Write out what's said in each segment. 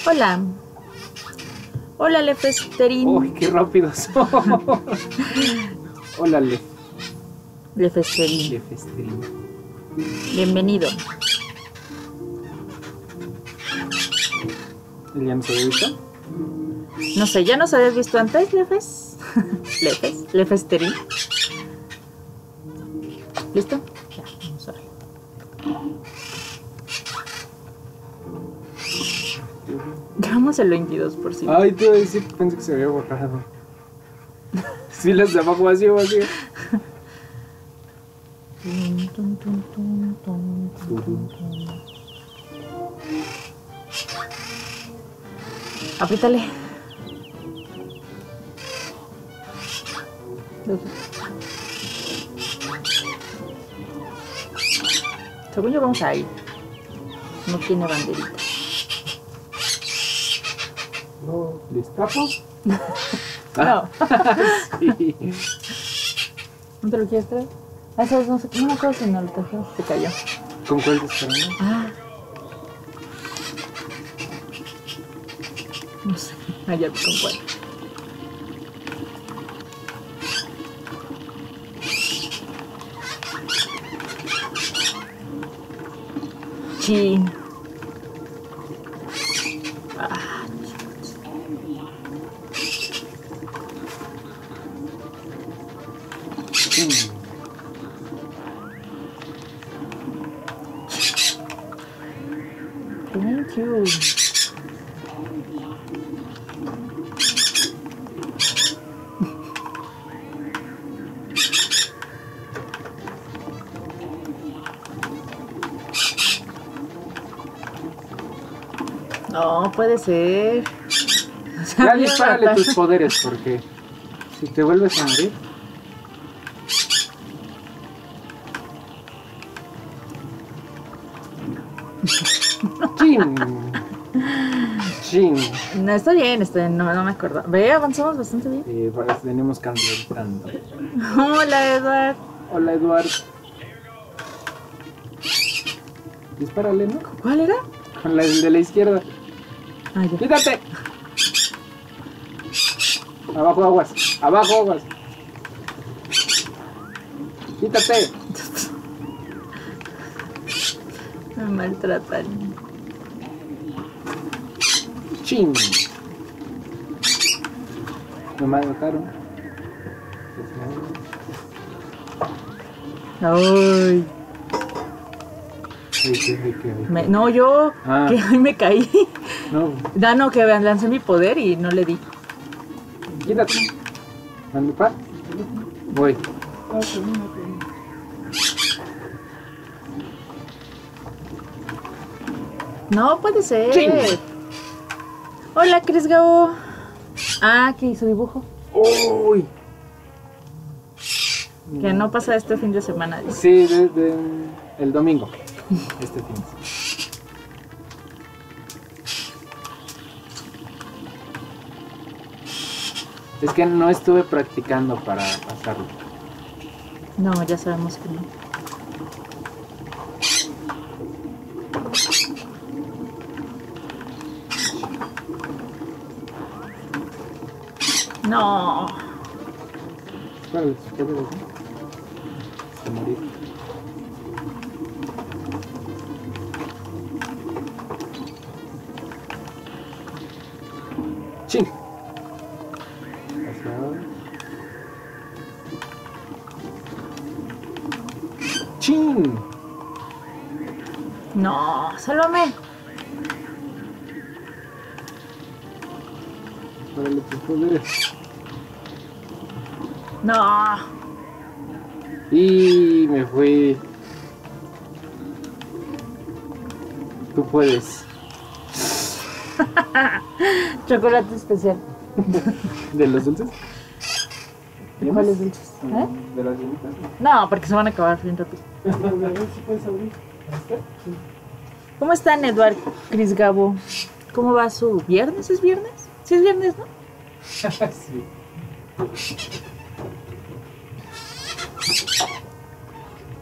Hola. Hola, Lefesterín. Uy, qué rápido son. Hola, Lefesterín. Lefesterín. Bienvenido. ¿El ya nos había visto? No sé, ¿ya nos habías visto antes, Lefes? Lefesterín. ¿Listo? Ya, vamos a ver. Dejamos el 22%. Ay, te iba a decir que pensé que se había borrado. Sí, las de abajo vacío. Apriétale. Según yo vamos a ir. No tiene banderita. No, ¿les tapo? No. Sí. ¿No te lo quieres traer? Ah, sabes, no sé, no me acuerdo si no lo traje, se cayó. ¿Con cuál te esperando? Ah. No sé, allá con cuál. Chin. Ah, thank you. No, puede ser. O sea, Ya bien dispárale rata. tus poderes, porque si te vuelves a morir. ¡Chin! ¡Chin! No, está bien, no me acuerdo. Ve, avanzamos bastante bien. Tenemos cantando. Hola, Eduard. Hola, Eduardo. Dispárale, ¿no? ¿Cuál era? Con la de la izquierda. Ah, ya. ¡Quítate! Abajo aguas. Abajo aguas. ¡Quítate! Me maltratan. ¡Chin! Me mataron. Ay. No, yo que hoy me caí. No, No, que lancé mi poder y no le di. quítate. ¿Mande pa? Voy. No puede ser. ¡Chin! Hola, Cris Gabo. Ah, ¿qué hizo dibujo? ¡Uy! Que no pasa este fin de semana. Dice. Sí, el domingo. Este fin. Es que no estuve practicando para pasarlo. No, ya sabemos que no. No. Espérale, se morir. ¡Chin! ¡Chin! No, sálvame. Órale, tus poderes. No. Y me fui. Tú puedes. Chocolate especial. ¿De los dulces? ¿De cuáles dulces? ¿Eh? ¿De las llenitas? No, porque se van a acabar bien rápido. ¿Cómo están, Eduard Cris Gabo? ¿Cómo va su viernes? ¿Es viernes? Sí, es viernes, ¿no? Sí.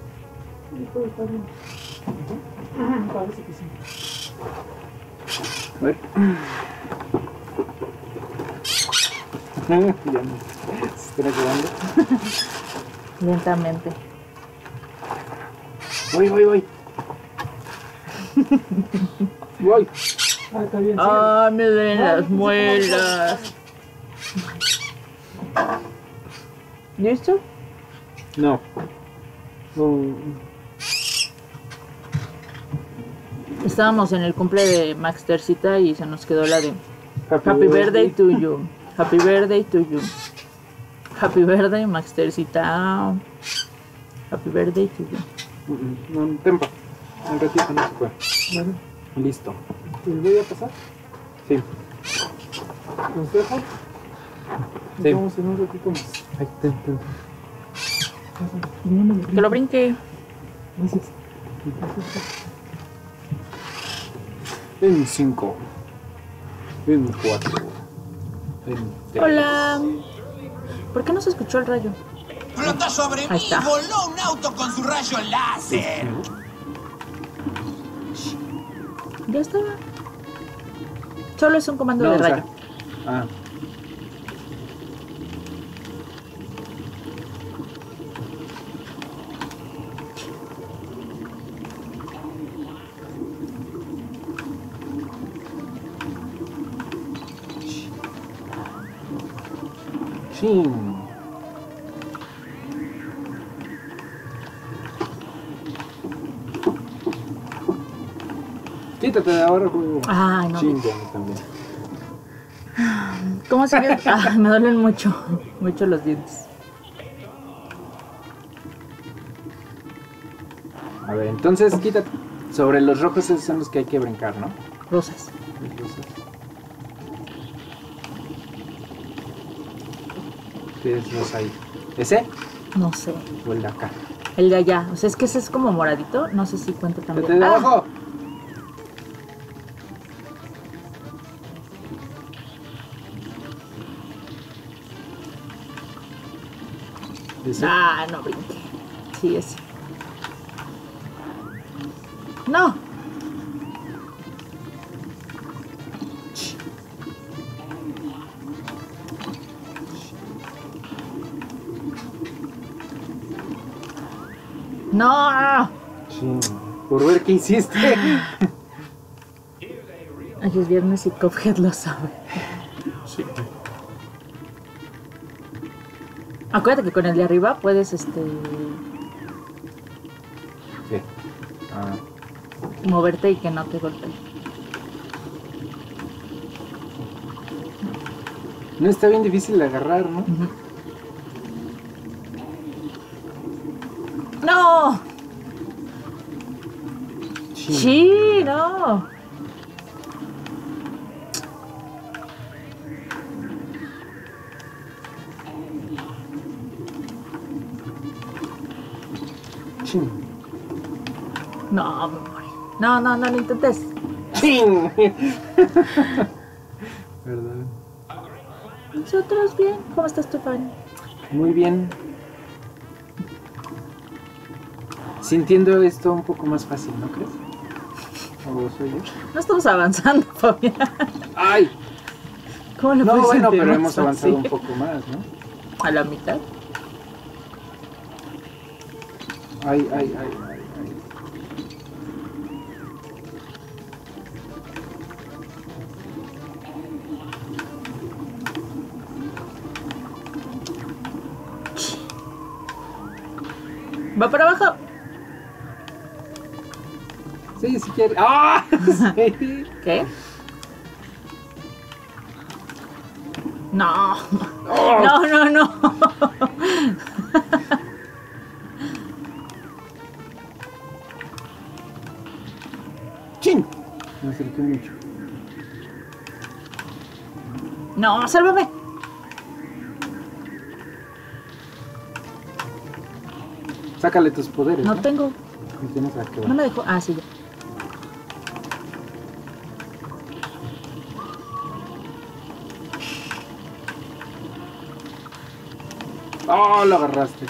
Parece que sí. A ver. Ya no. Se está acabando. Lentamente. Voy. Voy. Ah, está bien. Ah, me duelen las muelas. ¿Listo? No. Estábamos en el cumple de Maxtercita y se nos quedó la de Happy birthday to you. Happy birthday to you. Happy birthday, Maxtercita. Happy birthday to you. No, tempo. Un ratito no se puede. Vale. Listo. ¿Les voy a pasar? Sí. ¿Los dejo? Nos Sí. vamos en un ratito más. Ahí Que lo brinque. Gracias. En 5. En 4. En 3. Hola. ¿Por qué no se escuchó el rayo? Flotó sobre Ahí mí está. y voló un auto con su rayo láser. Ya estaba. Solo es un comando No, de o sea, rayo. Ah. Chin. Quítate de ahora, juego. Ay, no. Chin, ya, a mí también. ¿Cómo sigue? Ah, me duelen mucho. Mucho los dientes. A ver, entonces quítate. Sobre los rojos esos son los que hay que brincar, ¿no? Rosas. Los rosas. ¿Qué es rosa ahí? ¿Ese? No sé. ¿O el de acá? El de allá. O sea, es que ese es como moradito. No sé si cuenta también. ¡Quítate de Ah, abajo! ¿Ese? Ah, no brinque. Sí, ese. No. No. Chin. Por ver qué hiciste. Ay, es viernes y Cuphead lo sabe. Sí. Acuérdate que con el de arriba puedes ¿Qué? Ah. moverte y que no te golpee. No está bien difícil de agarrar, ¿no? Ujú. ¡No! Chin. ¡Sí! ¡No! Chin. No, me morí. No, no, no lo intentes. ¡Chin! ¿Verdad? Nosotros bien. ¿Cómo estás, Stefan? Muy bien. Sintiendo esto un poco más fácil, ¿no crees? ¿O soy yo? No estamos avanzando, Fabián. ¡Ay! ¿Cómo lo No, puedes bueno, sentir pero más hemos avanzado un fácil? poco más, ¿no? A la mitad. Ay, ay, ay, ay, ay. Va para abajo. Sí, si quieres. ¡Ah! Sí. ¿Qué? No. Oh. No, no, no. ¡Chin! Me acerqué mucho. No, sálvame. Sácale tus poderes. No tengo. No tienes a qué No va. me dejó. Ah, sí, ya. ¡Oh, lo agarraste!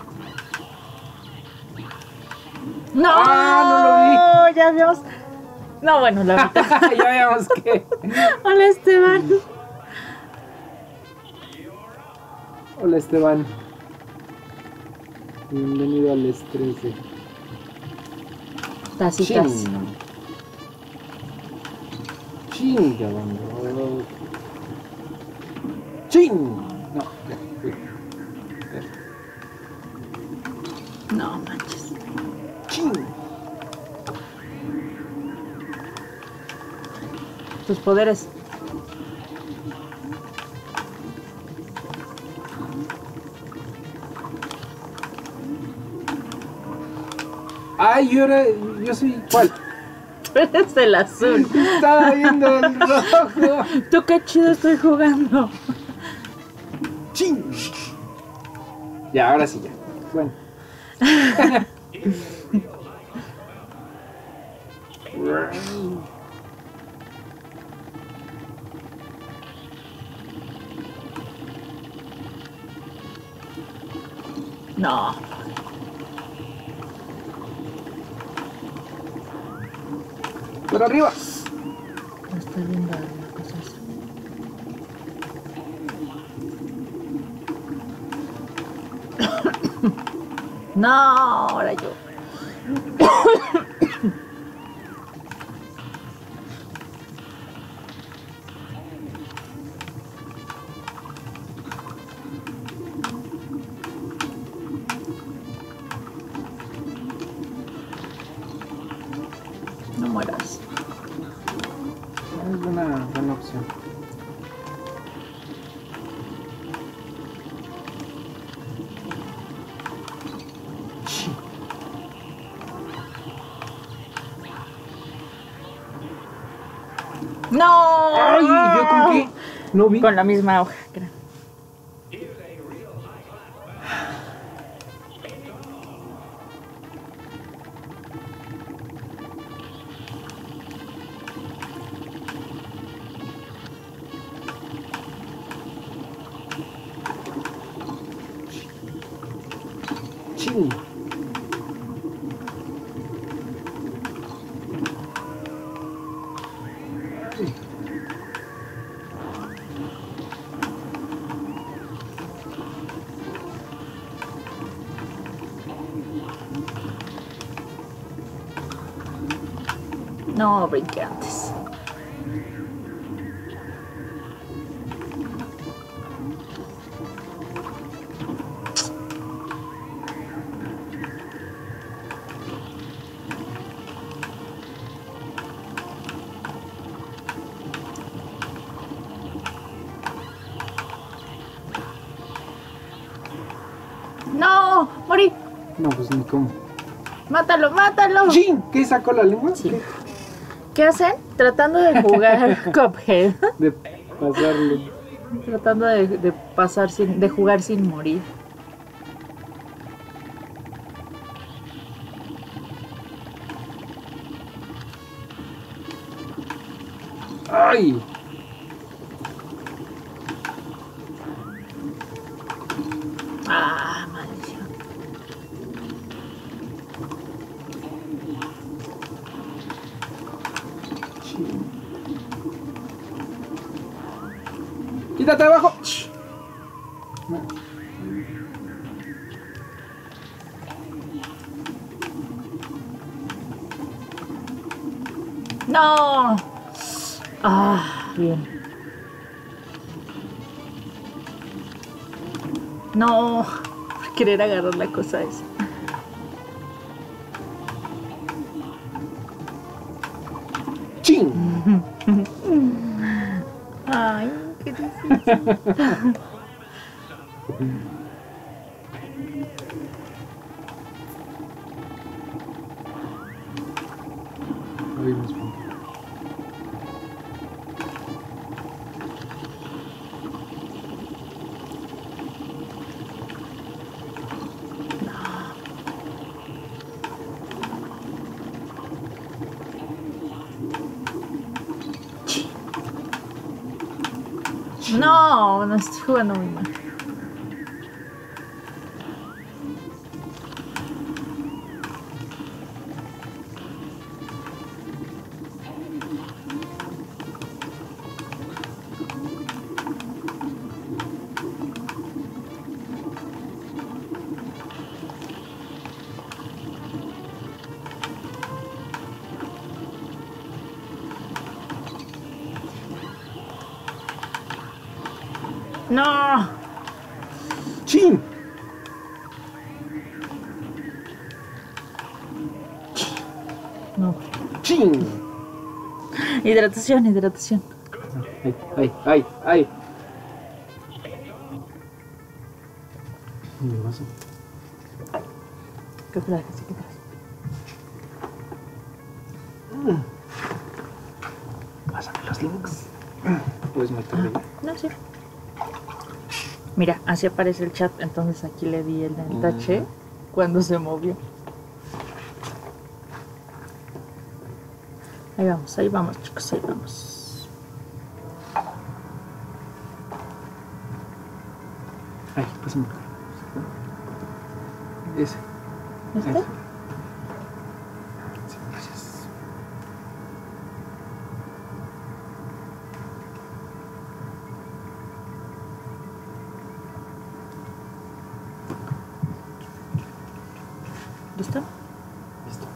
No, Ah, no lo vi. Ya vimos. No, bueno, la mitad. Ya veamos qué. Hola, Esteban. Hola, Esteban. Bienvenido al estrés de Tacitas. Chinga, banda. Chin. No, ya, No manches. Chin. Tus poderes. Ay, yo soy. ¿Cuál? Eres el azul. Estaba viendo el rojo. Tú qué chido estoy jugando. Chin. Ya, ahora sí, ya. Bueno. No. Por arriba. No está bien dada la cosa esa. No, ahora yo. No mueras. Es buena opción. No. Ay, ¿yo con qué? No vi. Con la misma hoja, creo. Chin. No, brinqué antes. No, morí. No, pues ni cómo. Mátalo, mátalo. ¡Chin! ¿Qué sacó la lengua? Sí. ¿Qué hacen? Tratando de jugar Cuphead. De pasarlo. Tratando de pasar de jugar sin morir. ¡Ay! Ah, maldición. ¡Quítate abajo! No. Ah, bien. No. Por querer agarrar la cosa esa. ¡Chin! Ay, qué difícil. Ay, me espanto. No, no estoy jugando muy mal. No. ¡Chin! No. ¡Chin! Hidratación, hidratación. ¡Ay! Mi vaso. ¿Qué trajes? ¿Qué trajes? Pásame los links. Pues muy tarde. No, sí. Mira, así aparece el chat, entonces aquí le di el tache cuando se movió. Ahí vamos chicos, ahí vamos. Ay, pásame. Ese. ¿Este? Sí, gracias. ¿Listo? Listo.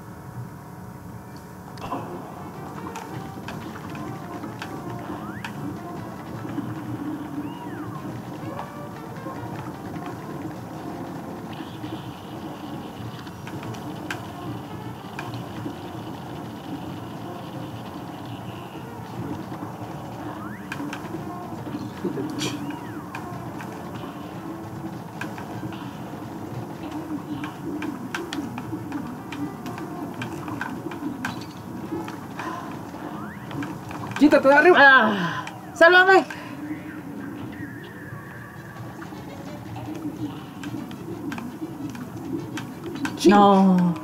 ¡Quítate de arriba! ¡Ah! ¡Sálvame! ¡Chin! No.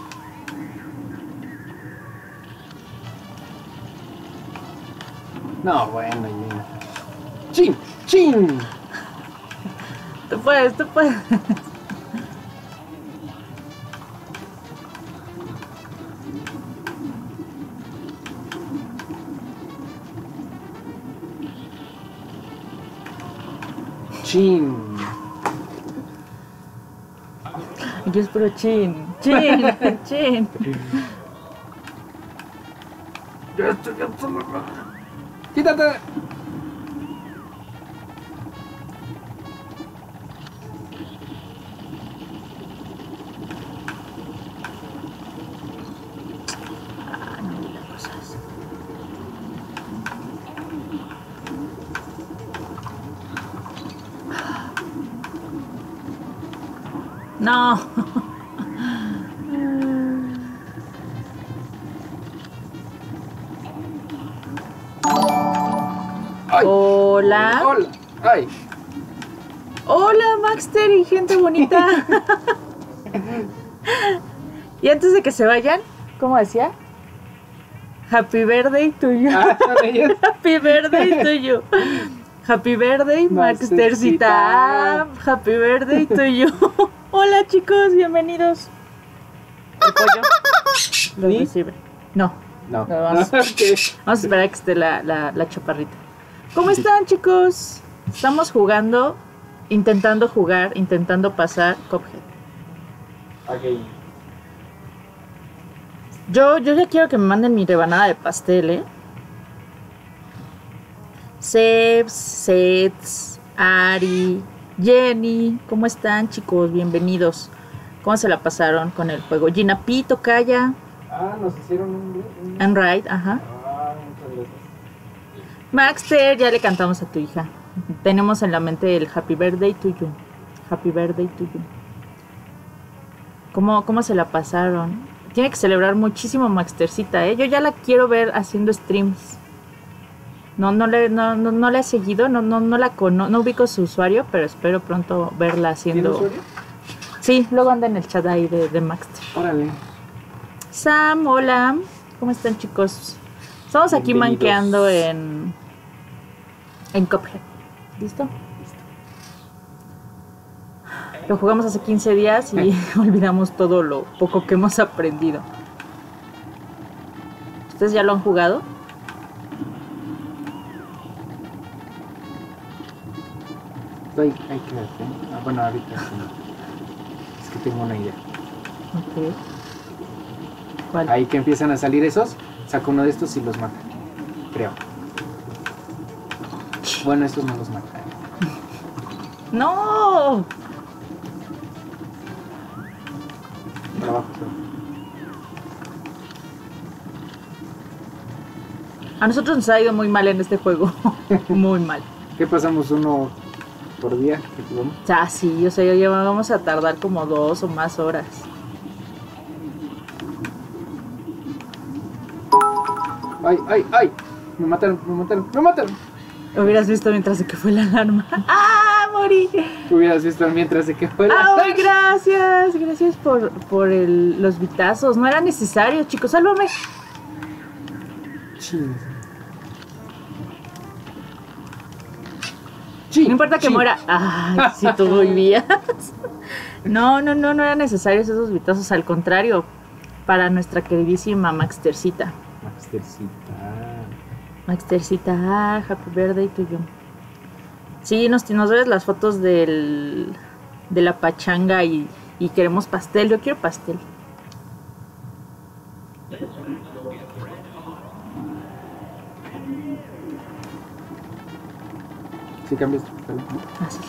No, bueno, ya. ¡Chin! ¡Chin! Tú puedes, tú puedes. ¡Chin! Yo espero chin. Chin. Chin. Ya estoy solo. ¡Quítate! Ah, no digas cosas. No. ¡Ay! Hola. ¡Hola! ¡Ay! Hola, Maxter y gente bonita. Y antes de que se vayan, ¿cómo decía? Happy birthday to you. Ah, son ellos. Happy birthday to you. Happy birthday, Maxtercita. Happy birthday to you. Hola, chicos, bienvenidos. El pollo los ¿Sí? recibe. No, No. No, vamos. Ok. vamos a esperar a que esté la chaparrita. ¿Cómo están, chicos? Estamos jugando, intentando pasar Cuphead. Ok. Yo ya quiero que me manden mi rebanada de pastel, ¿eh? Sebs, Sets, Ari, Jenny, ¿cómo están, chicos? Bienvenidos. ¿Cómo se la pasaron con el juego? Gina Pito, Calla, Ah, nos hicieron un... Anride, ajá. Ah, muchas gracias. Maxter, ya le cantamos a tu hija. Tenemos en la mente el Happy Birthday to you. Happy Birthday to you. ¿Cómo se la pasaron? Tiene que celebrar muchísimo Maxtercita, ¿eh? Yo ya la quiero ver haciendo streams. No le he seguido, no ubico su usuario, pero espero pronto verla ¿Tiene haciendo... usuario? Sí, luego anda en el chat ahí de Maxter. Órale. Sam, hola. ¿Cómo están, chicos? Estamos aquí Bienvenidos. manqueando en Cuphead. ¿Listo? Lo jugamos hace 15 días y olvidamos todo lo poco que hemos aprendido. ¿Ustedes ya lo han jugado? Ay, quédate. Ah, bueno, ahorita sí. Es que tengo una idea. Ok. ¿Cuál? Ahí que empiezan a salir esos, saco uno de estos y los mata. Creo. Bueno, estos no los mata. ¡No! Para abajo. A nosotros nos ha ido muy mal en este juego. Muy mal. ¿Qué pasamos uno por día? Ya, sí, o sea, ya vamos a tardar como 2 o más horas. ¡Ay, ay, ay! Me mataron, me mataron, me mataron. Hubieras visto mientras de que fue la alarma. ¡Ah, morí! Hubieras visto mientras de que fue la ¡Ay, gracias! Gracias por los vitazos. No era necesario, chicos. ¡Sálvame! No importa que muera. ¡Ay, si tú vivías! No era necesario esos vitazos. Al contrario, para nuestra queridísima Maxtercita. Maxtercita, happy birthday to you. Sí, nos ves las fotos de la pachanga y queremos pastel. Yo quiero pastel. Sí, cambias. Ah, sí.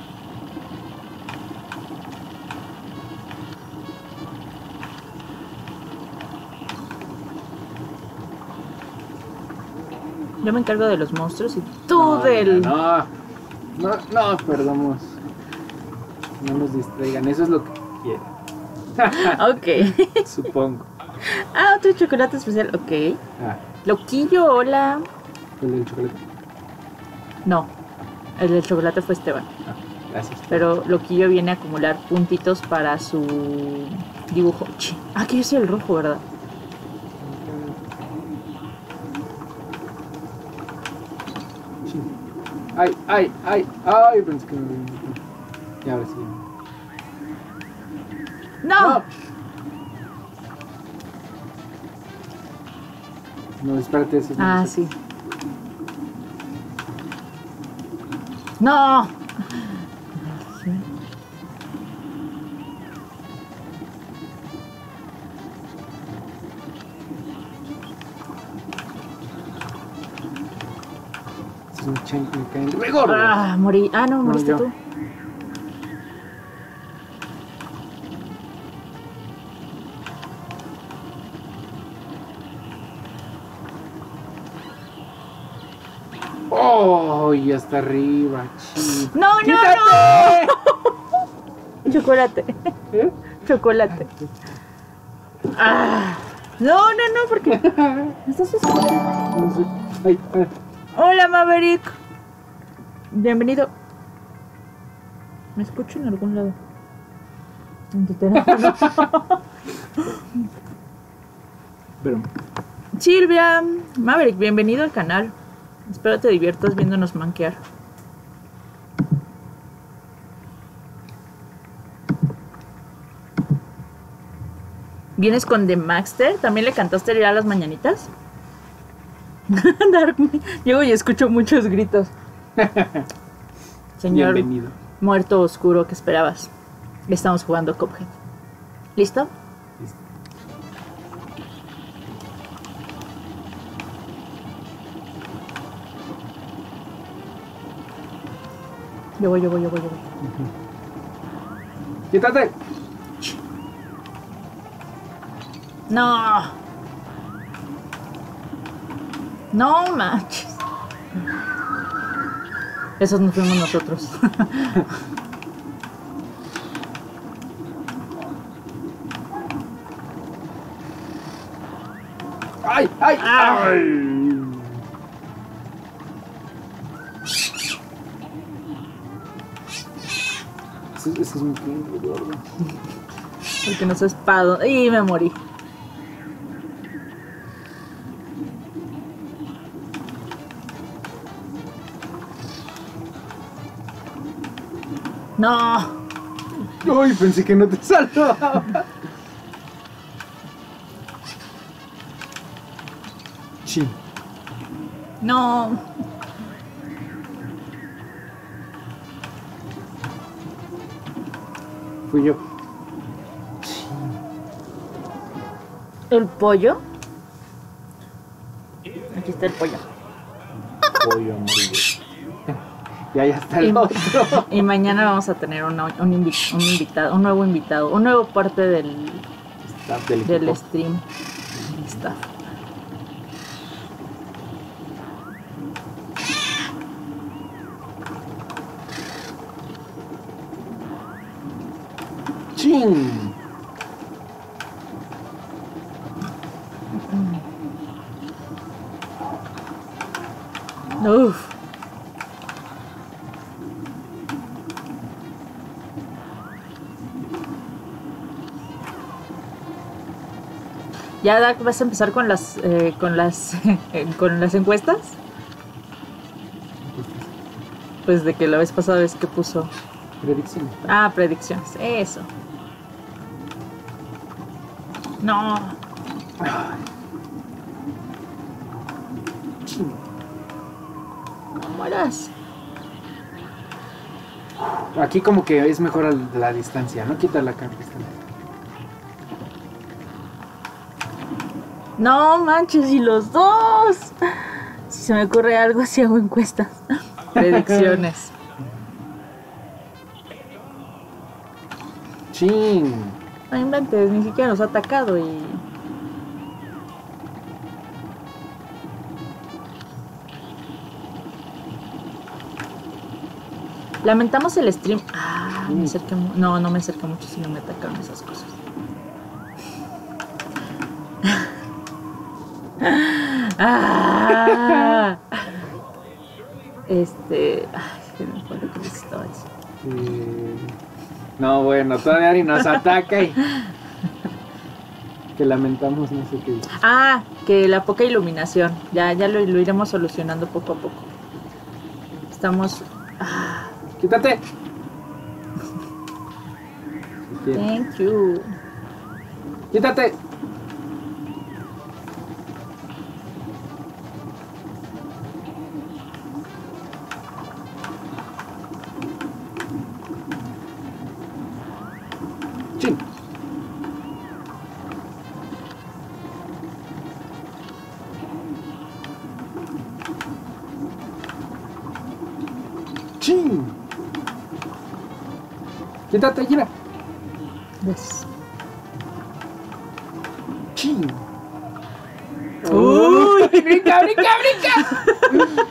Yo me encargo de los monstruos y tú del... No, perdamos. No nos distraigan, eso es lo que quiero. Ok. Supongo. Ah, otro chocolate especial, ok. Loquillo, hola. ¿El del chocolate? No, el del chocolate fue Esteban. Gracias. Pero Loquillo viene a acumular puntitos para su dibujo. Que es el rojo, ¿verdad? Ay, pensé que me... Y ahora sí. ¡No! No, espérate, eso es sí. ¡No! Es un chango que me cae en... ¡Gordo! Morí. No, moriste yo. tú. ¡Oh! Y hasta arriba, ¡No! Chocolate. ¿Eh? Chocolate. No, porque... ¿Me estás asustando? No sé. Ay. Hola, Maverick. Bienvenido. Me escucho en algún lado. En tu teléfono. Pero... Silvia, Maverick, bienvenido al canal. Espero te diviertas viéndonos manquear. ¿Vienes con The Maxter? ¿También le cantaste ya las mañanitas? Llego y escucho muchos gritos. Señor Bienvenido. Muerto oscuro, ¿qué esperabas? Estamos jugando Cuphead. ¿Listo? Listo. Yo voy. ¡Quítate! No. No manches. Esos no fuimos nosotros. ¡Ay! Eso es muy gordo. Porque no sé espado. Y me morí. No. Uy, pensé que no te salvaba. Sí. No. Fui yo. ¿El pollo? Aquí está el pollo. Pollo amarillo. Y ahí está el otro. Y mañana vamos a tener un invitado, un nuevo invitado, un nuevo parte del stream. Staff. ¡Chin! Uf. ¿Ya vas a empezar con las con las encuestas? Pues de que la vez pasada ves que puso Predicciones. Ah, predicciones, eso. No. No mueras. Aquí como que es mejor la distancia, ¿no? Quita la carga. No manches, y los dos. Si se me ocurre algo, si hago encuestas. Predicciones. Chin. No inventes, ni siquiera nos ha atacado y... Lamentamos el stream. Ah, me acerqué no me acerqué mucho si no me atacaron esas cosas. Ah, ay, se me fue lo que les estaba diciendo. No, bueno, todavía Ari nos ataca y... que lamentamos, no sé qué dice. Ah, que la poca iluminación. Ya lo iremos solucionando poco a poco. Estamos... ¡Quítate! Thank you. ¡Quítate! ¡Chin! ¡Chin! ¡Quítate, gira! Yes. ¡Chin! ¡Uy! ¡Brinca, brinca, brinca!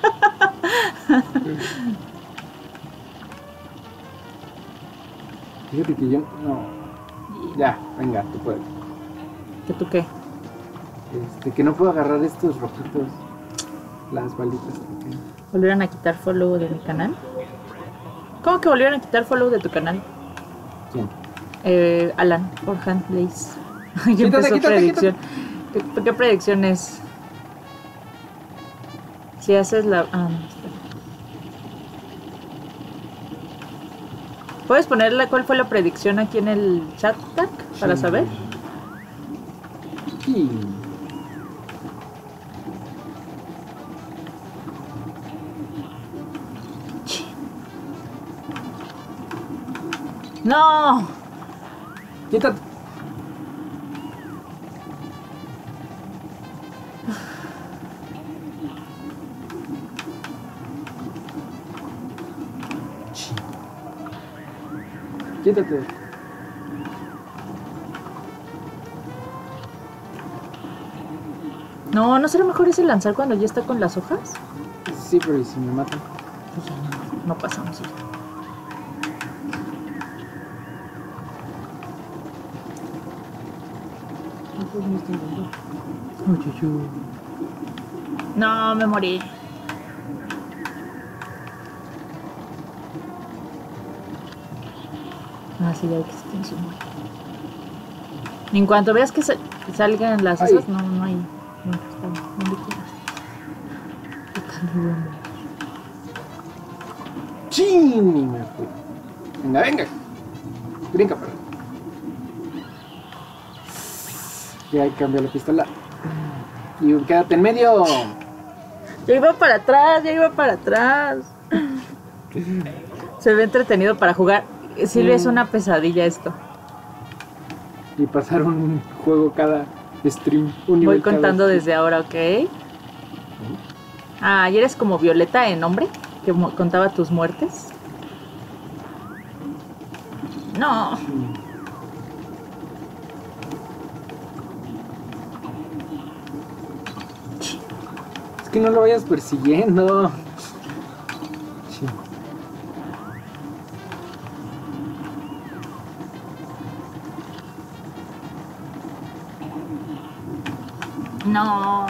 Fíjate que yo no... Ya, venga, tú puedes. ¿Que tú qué? Que no puedo agarrar estos rojitos. Las balitas. ¿Volvieron a quitar follow de mi canal? ¿Cómo que volvieron a quitar follow de tu canal? ¿Quién? Alan, por hand, please. Ya empezó predicción. ¿Qué predicción es? Si haces la... no, ¿puedes ponerle cuál fue la predicción aquí en el chat, Tac, para saber? Sí. ¡No! Quítate. Quítate. No, ¿no será mejor ese lanzar cuando ya está con las hojas? Sí, pero ¿y si me matan? Pues ya no pasamos ya. No, me morí. Ah, sí, ya vi que se tiene su muerte. En cuanto veas que salgan las esas, no hay. No, está bien, ¿dónde quieras? Está muy bueno. ¡Chin! Me fui. Venga, venga. Brinca para. Ya cambia la pistola. Y quédate en medio. Ya iba para atrás, ya iba para atrás. Se ve entretenido para jugar. Silvia, es una pesadilla esto. Y pasar un juego cada stream. Un nivel Voy contando cada desde ahora, ¿ok? Ah, ¿y eres como Violeta en nombre? que contaba tus muertes? No. Es que no lo vayas persiguiendo. Sí. No.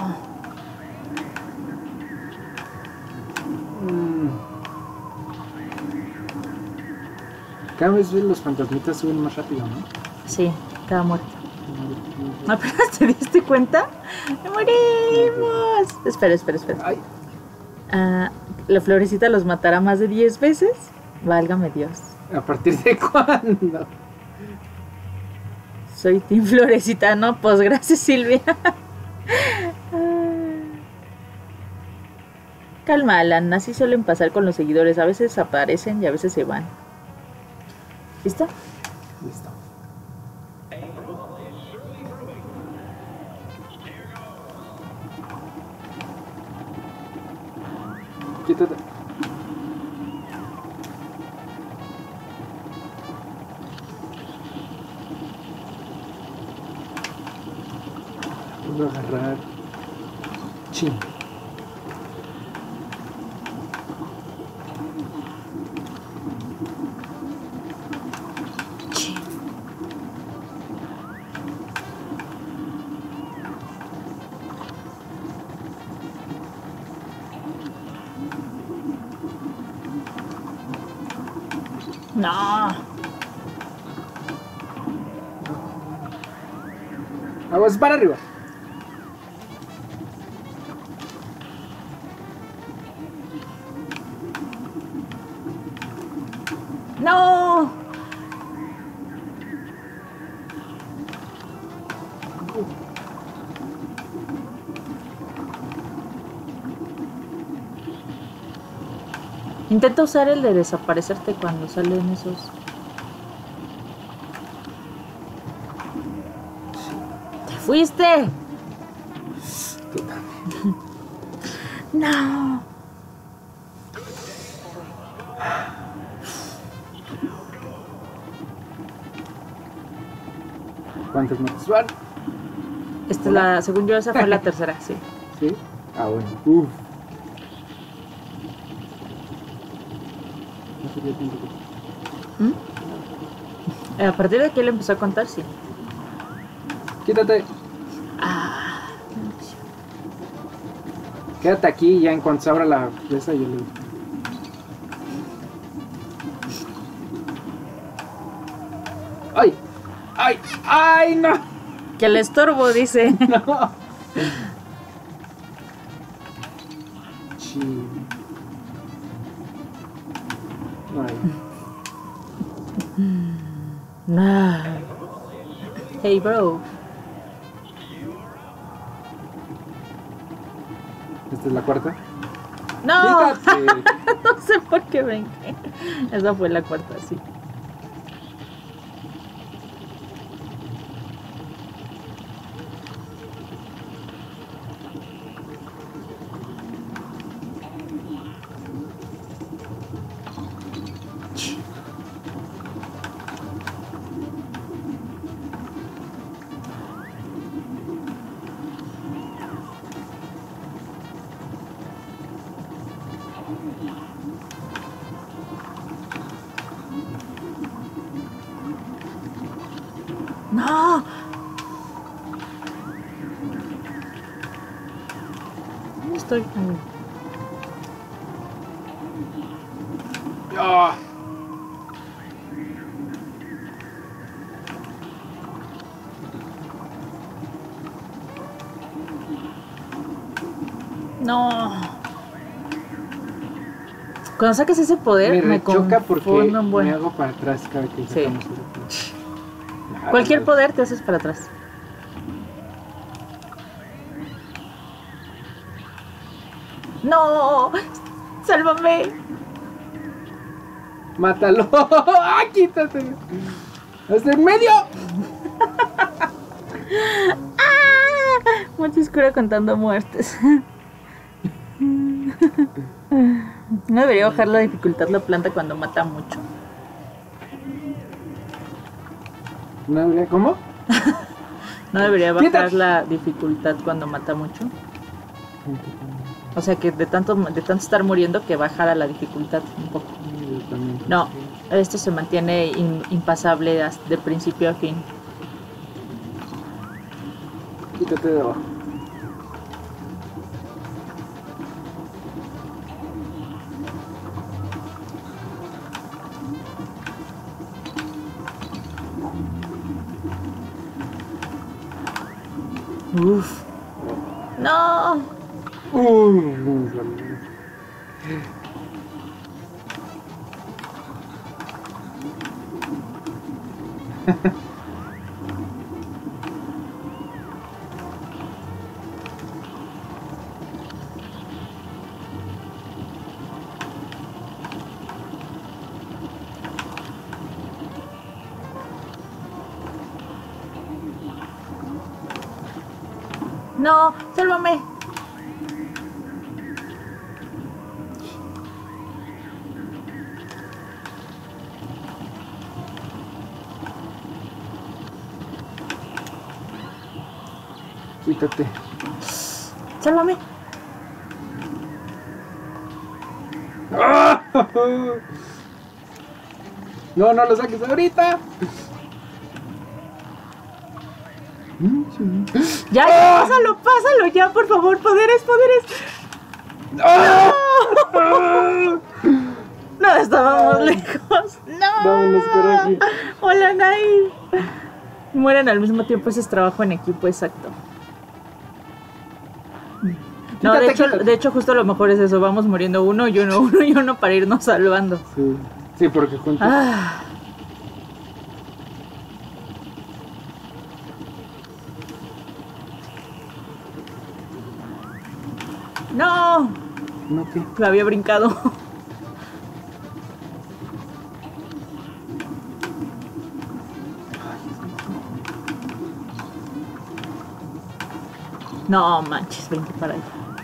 Cada vez los fantasmitas suben más rápido, ¿no? Sí, cada muerte. ¿Apenas te diste cuenta? ¡Me morimos! Espera. Ay. ¿La florecita los matará más de 10 veces? Válgame Dios. ¿A partir de cuándo? Soy Team Florecita. No, pues gracias, Silvia. Calma, Alan. Así suelen pasar con los seguidores. A veces aparecen y a veces se van. ¿Listo? Listo. Quítate. Voy a agarrar. Chin. No. Vamos para arriba. No. Intenta usar el de desaparecerte cuando salen esos. ¡Te fuiste! Tú también. No. ¿Cuántos muertes van? Esta es la, según yo, esa fue la tercera, sí. ¿Sí? Ah, bueno. Uf. No sería tiempo que... A partir de aquí él empezó a contar, sí. Quítate. Ah. Quédate aquí y ya en cuanto se abra la presa yo le digo. ¡Ay! ¡Ay! ¡Ay, no! Que le estorbo, dice. ¡No! Sí. Ay. Nah. Hey, bro. ¿Esta es la cuarta? No. Quítate. No sé por qué ven. Esa fue la cuarta, sí. No. ¿Dónde estoy? ¡Ah! No. Cuando saques ese poder, Me choca porque confundo un buen. me hago para atrás cada que Sí. sacamos el... Cualquier poder te haces para atrás. No. Sálvame. ¡Mátalo! ¡Ah, quítate! ¡Hasta en medio! Mucho oscuro contando muertes. No debería bajar la dificultad la planta cuando mata mucho. ¿Cómo? No debería bajar la dificultad cuando mata mucho. O sea que de tanto estar muriendo que bajara la dificultad un poco. No, esto se mantiene impasable de principio a fin. Quítate de abajo. Uf. No. No, sálvame. Quítate. Sálvame. No, no lo saques ahorita. Ya, pásalo ya, por favor. Poderes. No, estábamos lejos. No. Vámonos, coraje. Hola, Nair. Mueren al mismo tiempo, ese es trabajo en equipo, exacto. No, de hecho, justo lo mejor es eso. Vamos muriendo uno y uno para irnos salvando. Sí, porque juntos. No. No, ¿qué? Lo había brincado. No manches, 20 para allá.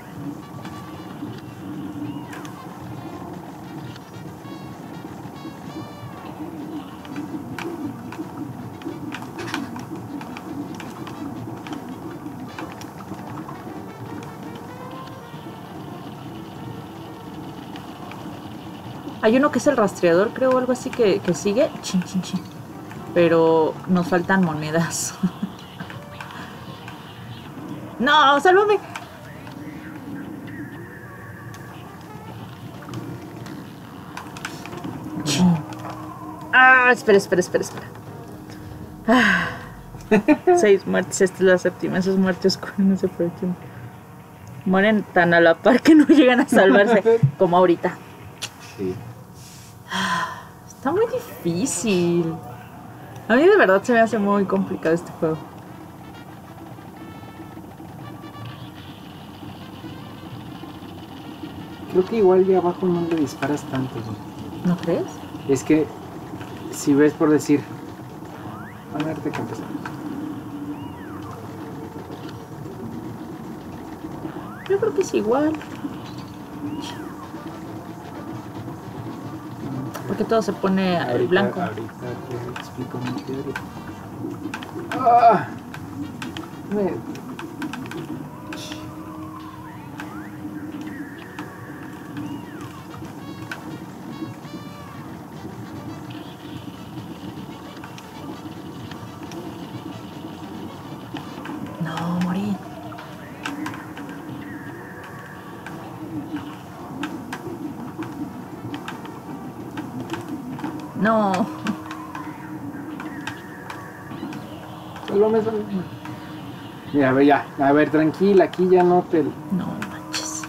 Hay uno que es el rastreador, creo, o algo así que sigue. Chin. Pero nos faltan monedas. No, sálvame. Chin. Espera. 6 muertes, esta es la séptima. Esos muertos con ese próximo. Mueren tan a la par que no llegan a salvarse como ahorita. Sí. Está muy difícil. A mí de verdad se me hace muy complicado este juego. Creo que igual de abajo no le disparas tanto, ¿no? ¿No crees? Es que si ves por decir, van a verte que empezamos. Yo creo que es igual. Porque todo se pone blanco. Ahorita te explico mi teoría. ¡Ah! No, morí. No. Sálvame. Mira, a ver, ya. A ver, tranquila, aquí ya no te... No manches.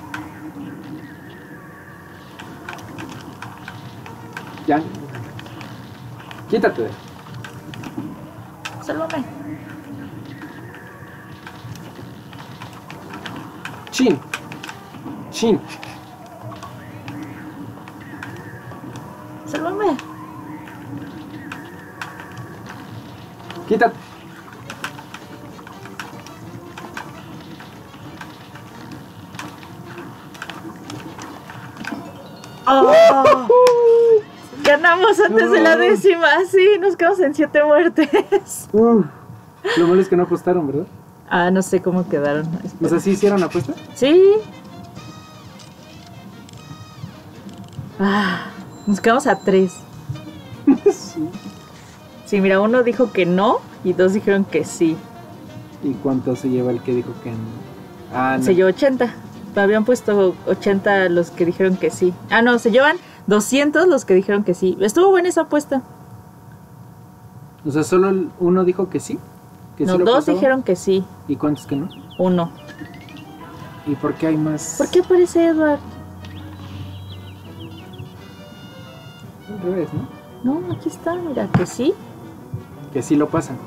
Ya. Quítate. Sálvame. Chin. Sálvame. Quítate. ¡Oh! Ganamos antes de la 10ª. Sí, nos quedamos en 7 muertes. Lo malo es que no apostaron, ¿verdad? Ah, no sé cómo quedaron. O sea, ¿sí hicieron apuesta? Sí. Nos quedamos a 3. Sí. Sí, mira, uno dijo que no y 2 dijeron que sí. ¿Y cuánto se lleva el que dijo que no? No. Se llevó 80. Habían puesto 80 los que dijeron que sí. No, se llevan 200 los que dijeron que sí. Estuvo buena esa apuesta. O sea, ¿solo uno dijo que sí? ¿Que No, sí lo 2 pasaba? dijeron que sí. ¿Y cuántos que no? 1. ¿Y por qué hay más? ¿Por qué aparece Edward? Al revés, ¿no? No, aquí está, mira, que sí. Que sí lo pasan.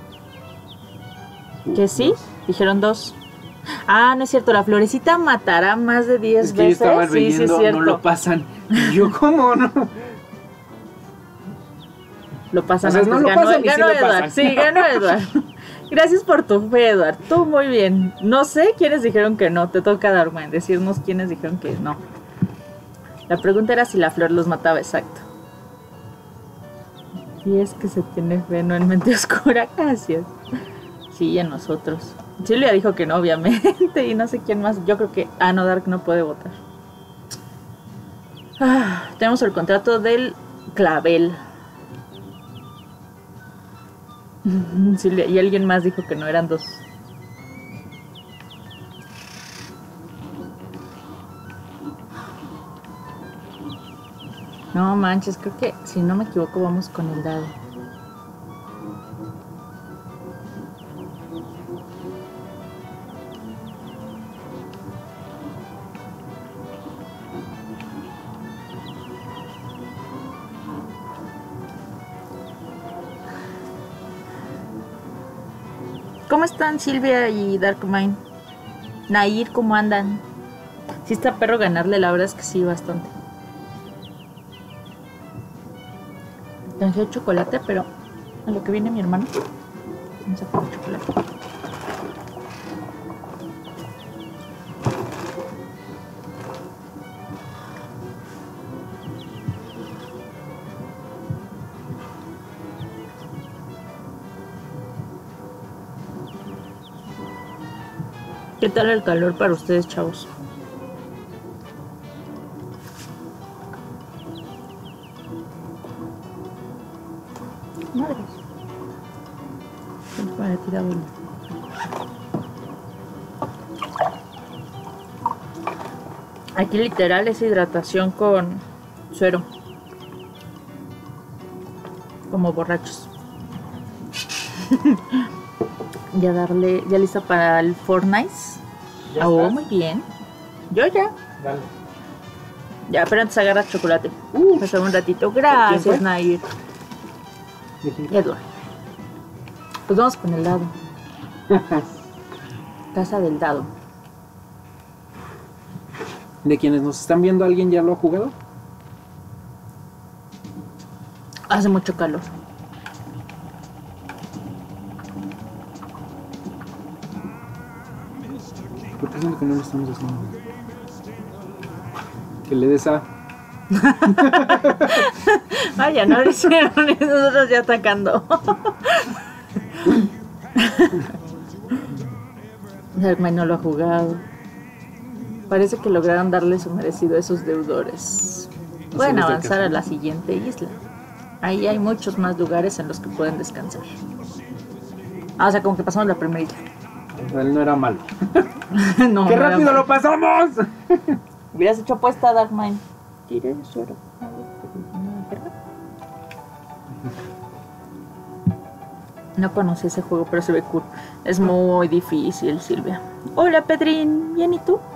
Que sí, dijeron 2. No es cierto, la florecita matará más de 10 Es que veces. yo estaba Sí, leyendo, sí, es cierto. no lo pasan. Y yo, ¿cómo no? Lo pasan O sea, antes. no lo ganó, pasan y sí ganó lo Edward. pasan. Sí, ganó Edward. Gracias por tu fe, Edward. Tú muy bien. No sé quiénes dijeron que no. Te toca, Darwin, decirnos quiénes dijeron que no. La pregunta era si la flor los mataba, exacto. Y es que se tiene fe, no en mente oscura. Gracias. Sí, en nosotros. Silvia dijo que no, obviamente. Y no sé quién más. Yo creo que... no, Dark no puede votar. Tenemos el contrato del clavel. Silvia, y alguien más dijo que no, eran 2. No manches, creo que si no me equivoco vamos con el dado. ¿Cómo están Silvia y Darkmind? Nair, ¿cómo andan? Sí está perro ganarle, la verdad es que sí, bastante. Traje chocolate, pero a lo que viene mi hermano. Vamos a comer chocolate. ¿Qué tal el calor para ustedes, chavos? Madres. Para tirar uno. Aquí literal es hidratación con suero. Como borrachos. Ya lista para el Fortnite. Muy bien. Yo ya. Dale. Ya, pero antes agarra chocolate. Pasamos un ratito. Gracias, Nair. Edward. Pues vamos con el dado. Casa del dado. De quienes nos están viendo, ¿alguien ya lo ha jugado? Hace mucho calor. ¿Por qué siento que no lo estamos haciendo? Que le des a... Vaya, no lo hicieron y nosotros ya atacando. Darkman no lo ha jugado. Parece que lograron darle su merecido a esos deudores. Pueden avanzar a la siguiente isla. Ahí hay muchos más lugares en los que pueden descansar. O sea, como que pasamos la primera isla. Él no era malo. No, ¡Qué no rápido lo pasamos! Hubieras hecho apuesta, Darkman. Tire suero. No conocí ese juego, pero se ve cool. Es muy difícil, Silvia. Hola, Pedrín. ¿Bien y tú?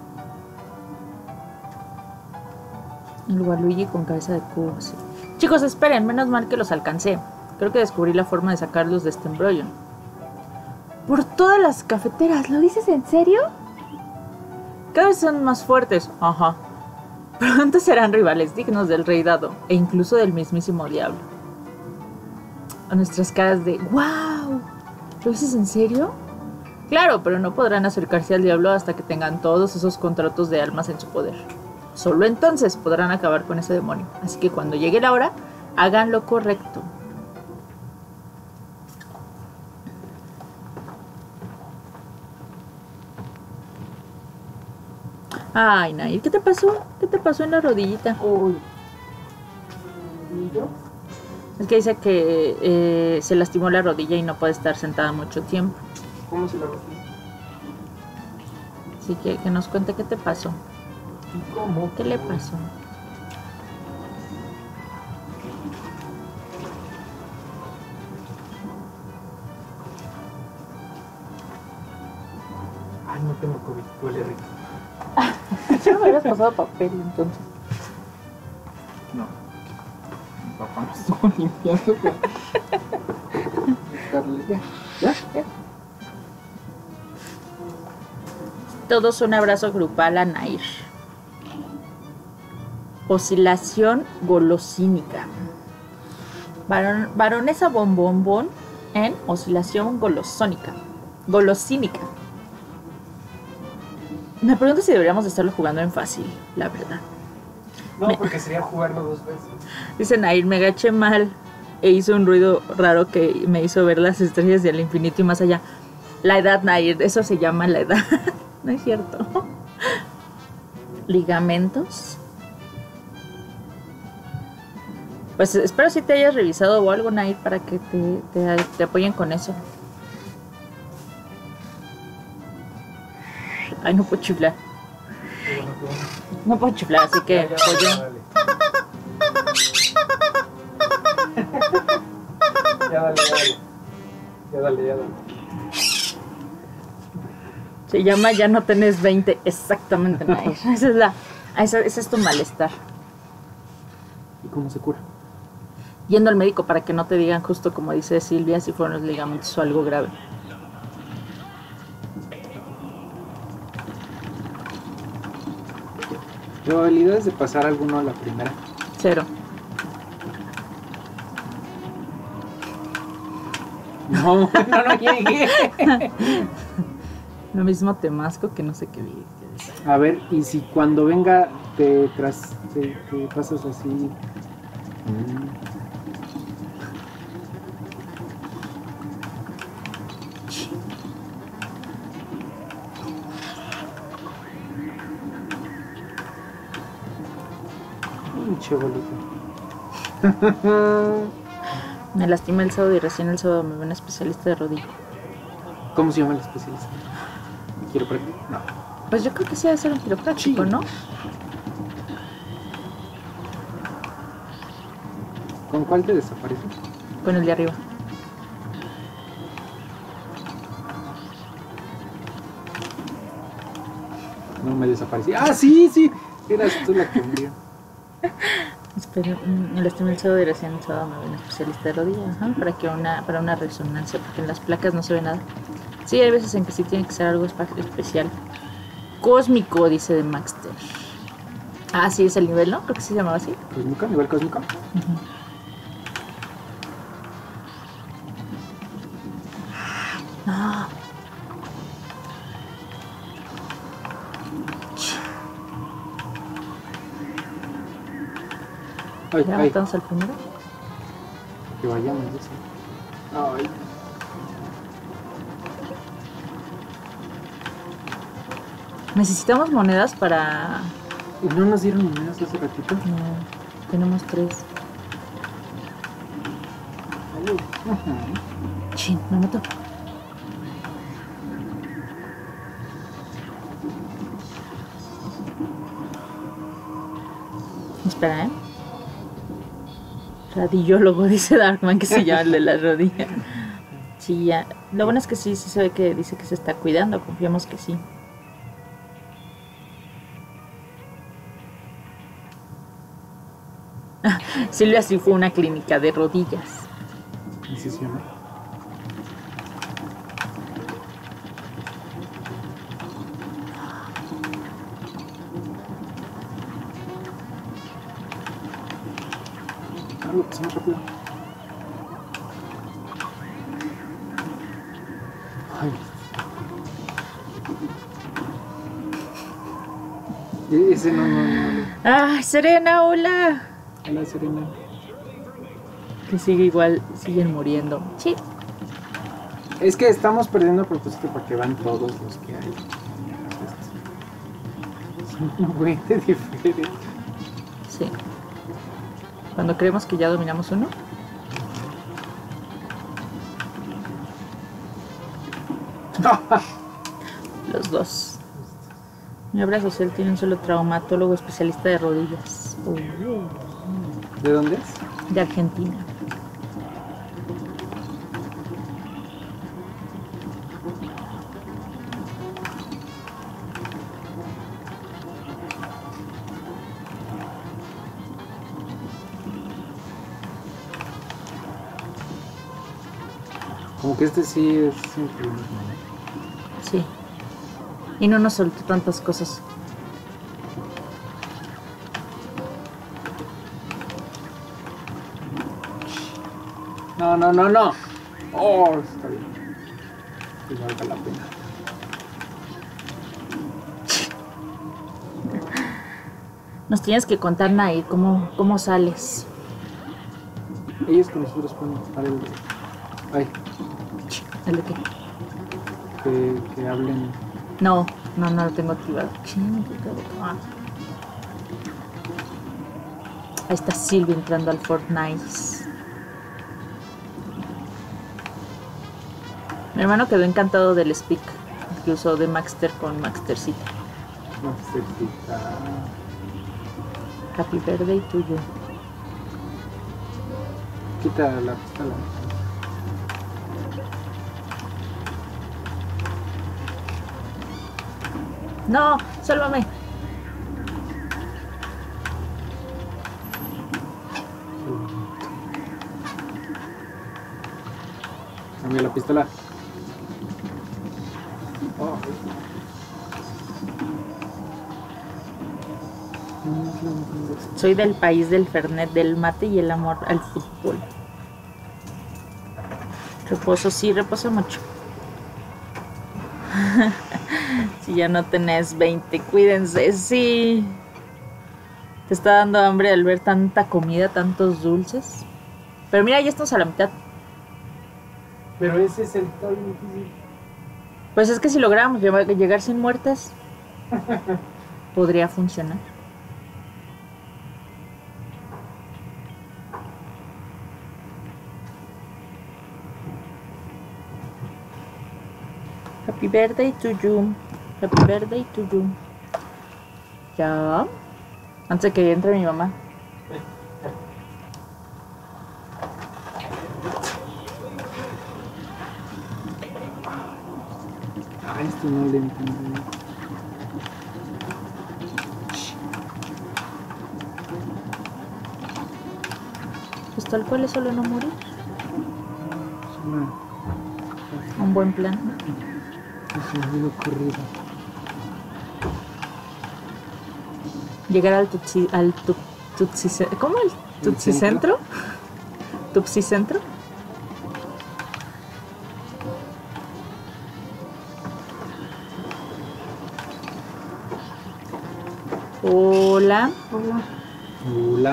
El Waluigi con cabeza de cubo, sí. Chicos, esperen. Menos mal que los alcancé. Creo que descubrí la forma de sacarlos de este embrollo. Por todas las cafeteras. ¿Lo dices en serio? Cada vez son más fuertes. Ajá. Pronto serán rivales dignos del rey dado. E incluso del mismísimo diablo. A nuestras caras de ¡wow! ¿Lo dices en serio? Claro, pero no podrán acercarse al diablo hasta que tengan todos esos contratos de almas en su poder. Solo entonces podrán acabar con ese demonio. Así que cuando llegue la hora, hagan lo correcto. Ay, Nair, ¿qué te pasó? ¿Qué te pasó en la rodillita? Uy. ¿Y yo? Es que dice que se lastimó la rodilla y no puede estar sentada mucho tiempo. ¿Cómo se la rompí? Así que nos cuente qué te pasó. ¿Y cómo? ¿Qué le pasó? Ay, no tengo COVID, huele rico. ¿Ya me habías pasado papel entonces? No. Mi papá me estuvo limpiando con... ¿Ya? ¿Ya? Todos un abrazo grupal a Nair. Oscilación golosínica. Baronesa Bombombón en oscilación golosínica. Me pregunto si deberíamos de estarlo jugando en fácil, la verdad. No, porque sería jugarlo 2 veces. Dice Nair, me agaché mal e hizo un ruido raro que me hizo ver las estrellas del infinito y más allá. La edad, Nair, eso se llama la edad. No es cierto. Ligamentos. Pues espero si te hayas revisado o algo, Nair, para que te apoyen con eso. Ay, no puedo chiflar. Qué bueno. No puedo chiflar, así que pues yo. Ya dale. Se llama Ya no tenés 20. Exactamente, Nair. Ese es tu malestar. ¿Y cómo se cura? Yendo al médico para que no te digan justo como dice Silvia si fueron los ligamentos o algo grave. Probabilidades de pasar alguno a la primera. 0. No llegué. Lo mismo temasco que no sé qué decir. A ver, y si cuando venga te pasas así. Pinche bolito. Me lastimé el sábado y recién el sábado me veo un especialista de rodilla. ¿Cómo se llama el especialista? ¿Quiropráctico? No. Pues yo creo que sí debe ser un quiropráctico, Sí. ¿no? ¿Con cuál te desaparece? Con el de arriba. No me desaparecí. ¡Ah, sí! Eras tú la que murió. Espera, me lastimé el sábado y recién el sábado me veo un especialista de rodilla. Ajá, para una resonancia, porque en las placas no se ve nada. Sí, hay veces en que sí tiene que ser algo especial. Cósmico, dice de Maxter. Ah, sí, es el nivel, ¿no? Creo que sí se llamaba así. ¿Cósmico? ¿Nivel cósmico? No. ¿Ya matamos al primero? Que vayamos, dice. Ay. Necesitamos monedas para... ¿Y no nos dieron monedas hace ratito? No, tenemos 3. Chin, me mató. Espera, Radiólogo, dice Darkman, que se llama el de la rodilla. Sí, ya. Lo bueno es que sí se ve que dice que se está cuidando. Confiamos que sí. Silvia sí fue una clínica de rodillas. ¿Así se llama? Algo que se me rápido. Ay. Ese no. ¡Ay, Serena, hola! Hola, Serena. Que sigue igual, siguen muriendo. Sí. Es que estamos perdiendo a propósito para que van todos los que hay. Son muy diferentes. Sí. Cuando creemos que ya dominamos uno. Los dos. Mi obra social tiene un solo traumatólogo especialista de rodillas. ¿De dónde es? De Argentina. Como que este sí es increíble. Sí. Y no nos soltó tantas cosas. No, no, no, no. Oh, está bien. Que valga la pena. Nos tienes que contar, Nay, cómo sales. Ellos que nosotros pueden estar el... Ay, ¿El de qué? que hablen. No lo tengo activado. Ah. Ahí está Silvia entrando al Fortnite. Mi hermano quedó encantado del speak que usó de Maxter con Maxtercita. Maxtercita. Happy birthday to you. Quita la pistola. No, sálvame. Cambia la pistola. Oh. Soy del país del Fernet, del mate y el amor al fútbol. Reposo, sí, reposo mucho. Si ya no tenés 20, cuídense, sí. Te está dando hambre al ver tanta comida, tantos dulces. Pero mira, ya estamos a la mitad. Pero ese es el tan difícil. Pues es que si lográramos llegar sin muertes, podría funcionar. Happy birthday to you. Happy birthday to you. Ya. Antes de que entre mi mamá. Ah, esto no le entendí. Pues tal cual es solo no morir. Es una... Un buen plan. Es un video corrido. Llegar al Tutsi ¿cómo el Tutsi Centro? ¿Tutsi Centro? Hola. Hola. Hola.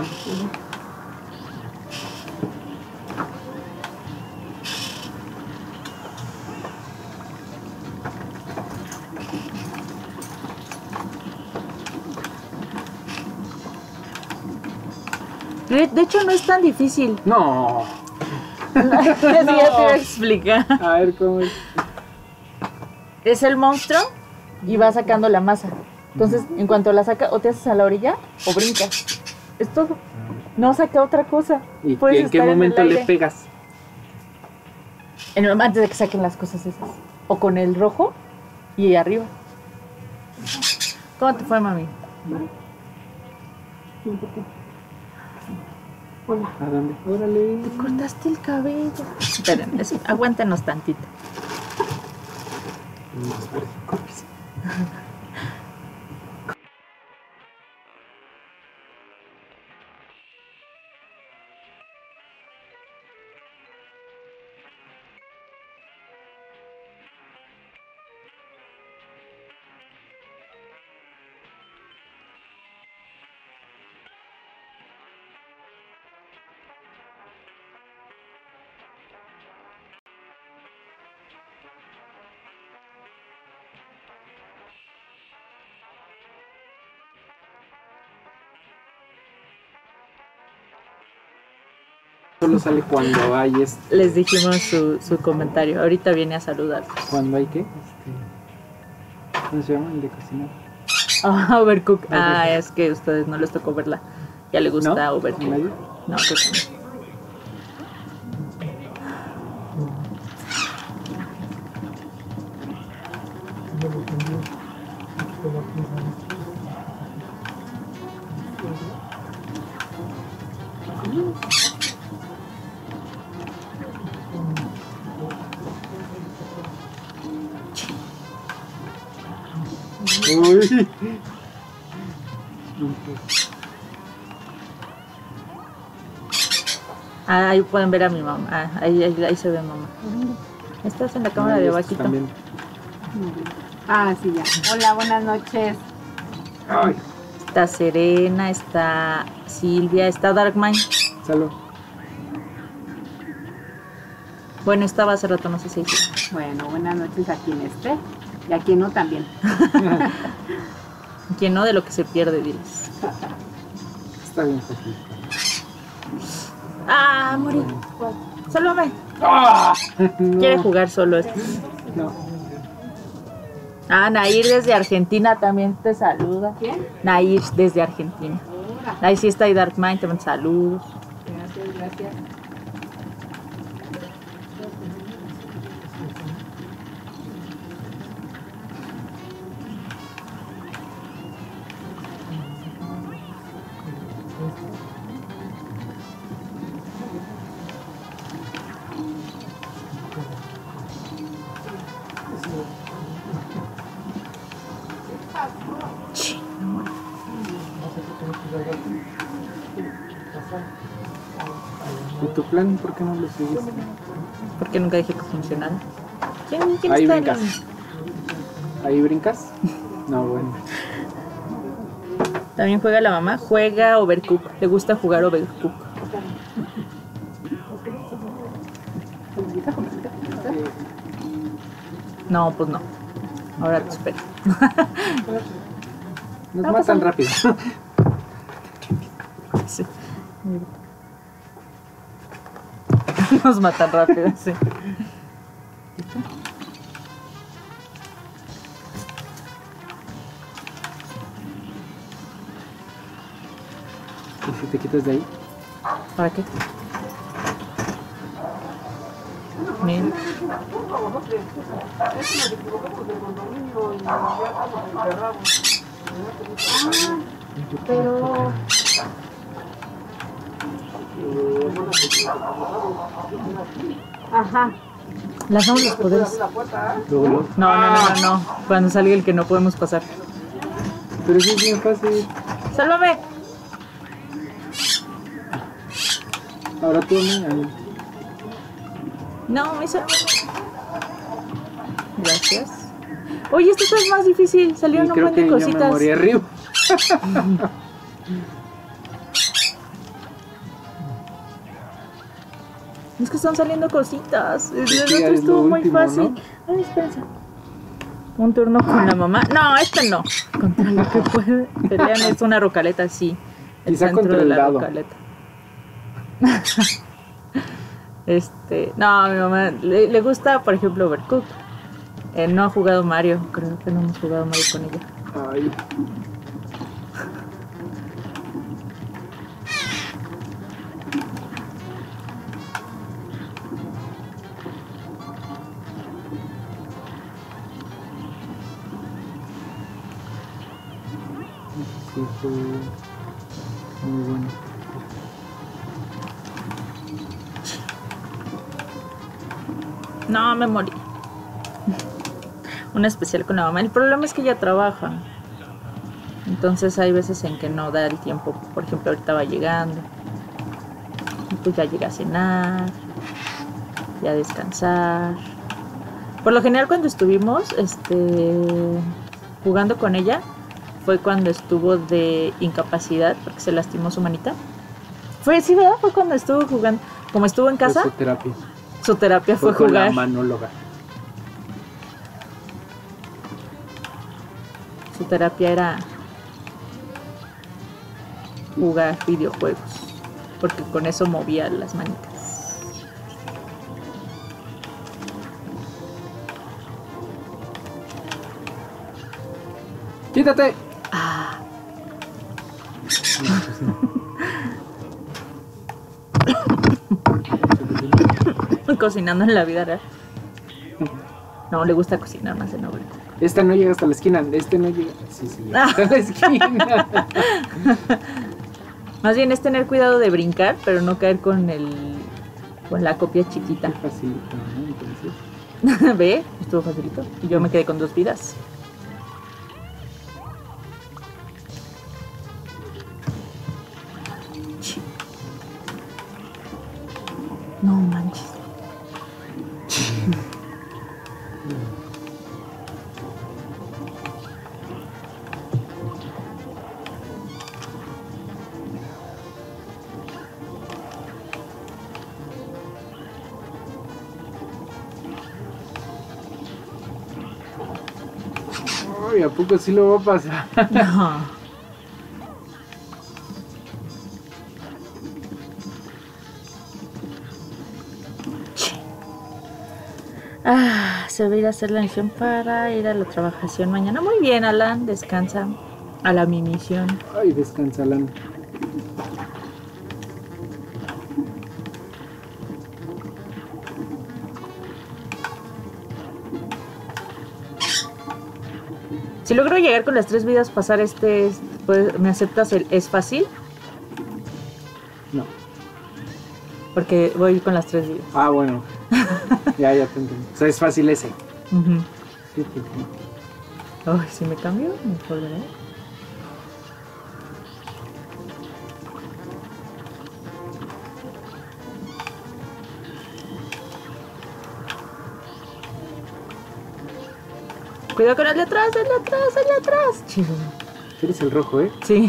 De hecho no es tan difícil. No. Ya te iba a explicar. A ver cómo es. Es el monstruo y va sacando la masa. Entonces, en cuanto la saca, o te haces a la orilla o brincas. Es todo. No saca otra cosa. ¿Y Puedes en qué estar momento el le aire. pegas? Antes de que saquen las cosas esas. O con el rojo y arriba. ¿Cómo te fue, mami? Hola. ¿A dónde? Órale. Te cortaste el cabello. Esperen, aguántenos tantito. Solo sale cuando hay Les dijimos su comentario. Ahorita viene a saludarlos. ¿Cuándo hay qué? ¿Cómo se llama? El de cocinar. Ah, Overcook. Ah, es que a ustedes no les tocó verla. Ya le gusta ¿No? Overcook. ¿Nadie? No, creo que no. Uy. Ah, ahí pueden ver a mi mamá. Ah, ahí se ve mamá. Estás en la cámara de Vaquito. También. Ah, sí, ya. Hola, buenas noches. Ay. Está Serena, está Silvia, está Darkmind. Salud. Bueno, estaba hace rato, no sé si hice. Bueno, buenas noches a quien esté y a quien no también. Quien no, de lo que se pierde, diles. Está bien fácil. Ah, morí. Sálvame. ¡Ah! No. Quiere jugar solo esto. No. Ah, Nair desde Argentina también te saluda. ¿Quién? Nair desde Argentina. Ahí sí está y Darkmind, te manda saludos. Gracias, gracias. ¿Y tu plan por qué no lo sigues? Porque nunca dije que funcionara. ¿Quién Ahí está brincas. ¿Ahí brincas? No, bueno. También juega la mamá, juega Overcook. Le gusta jugar Overcook. No, pues no. Ahora te espero. Nos No matan pasa rápido. Sí. Nos matan rápido, sí. ¿Y si te quitas de ahí? ¿Para qué? Miren. Pero ajá. Lanzamos los poderes. Luego, luego. No. Cuando salga el que no podemos pasar. Pero sí es bien fácil. ¡Sálvame! Ahora tú, ¿no? No, me salvó. Gracias. Oye, esto es más difícil. Salieron Y un creo montón que de yo me cositas. morí arriba. Es que están saliendo cositas. El Sí, otro es lo estuvo muy último, fácil. ¿no? Ay, espérense. Un turno con la mamá. No, este no. Contra lo que puede. Pelean es una rocaleta, sí. Quizá centro contra de el la dado. rocaleta. No, a mi mamá le gusta, por ejemplo, Overcooked. No ha jugado Mario. Creo que no hemos jugado Mario con ella. Ay. Sí, fue muy bueno. No, me morí. Un especial con la mamá. El problema es que ella trabaja. Entonces hay veces en que no da el tiempo. Por ejemplo, ahorita va llegando. Y pues ya llega a cenar. Ya a descansar. Por lo general cuando estuvimos jugando con ella, fue cuando estuvo de incapacidad, porque se lastimó su manita. Sí, ¿verdad? Fue cuando estuvo jugando. Como estuvo en casa, Fue su terapia. su terapia fue Con jugar. la manóloga. Su terapia era jugar videojuegos, porque con eso movía las manitas. ¡Quítate! Ah. Cocinando en la vida real. No, le gusta cocinar más en obra. Esta no llega hasta la esquina. Este no llega. Sí, llega hasta la esquina. Más bien es tener cuidado de brincar, pero no caer con la copia chiquita. Qué facilito, ¿no? Entonces... ¿Ve? Estuvo facilito. Y yo me quedé con 2 vidas. No manches. Ay, ¿a poco sí lo va a pasar? No. Se va a ir a hacer la misión para ir a la trabajación mañana. Muy bien, Alan, descansa a la mi misión. Ay, descansa, Alan. Si logro llegar con las 3 vidas, pasar pues, ¿me aceptas el es fácil? No. Porque voy con las 3 vidas. Ah, bueno. ya te entendí. O sea, es fácil ese. Sí. Ay, si me cambio, me volveré. Cuidado con el de atrás, el de atrás. Chido. Eres el rojo, ¿eh? Sí.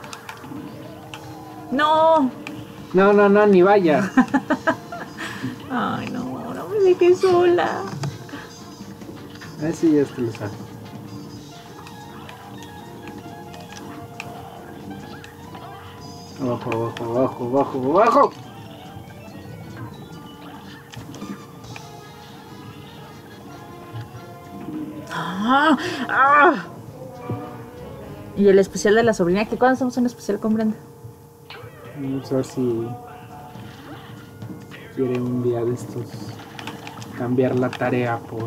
No. No, ni vaya. Ay, no me dejé sola. Así ya te lo sabes. Abajo. Y el especial de la sobrina, que cuando hacemos un especial con Brenda. Vamos a ver si quiere un día de estos cambiar la tarea por...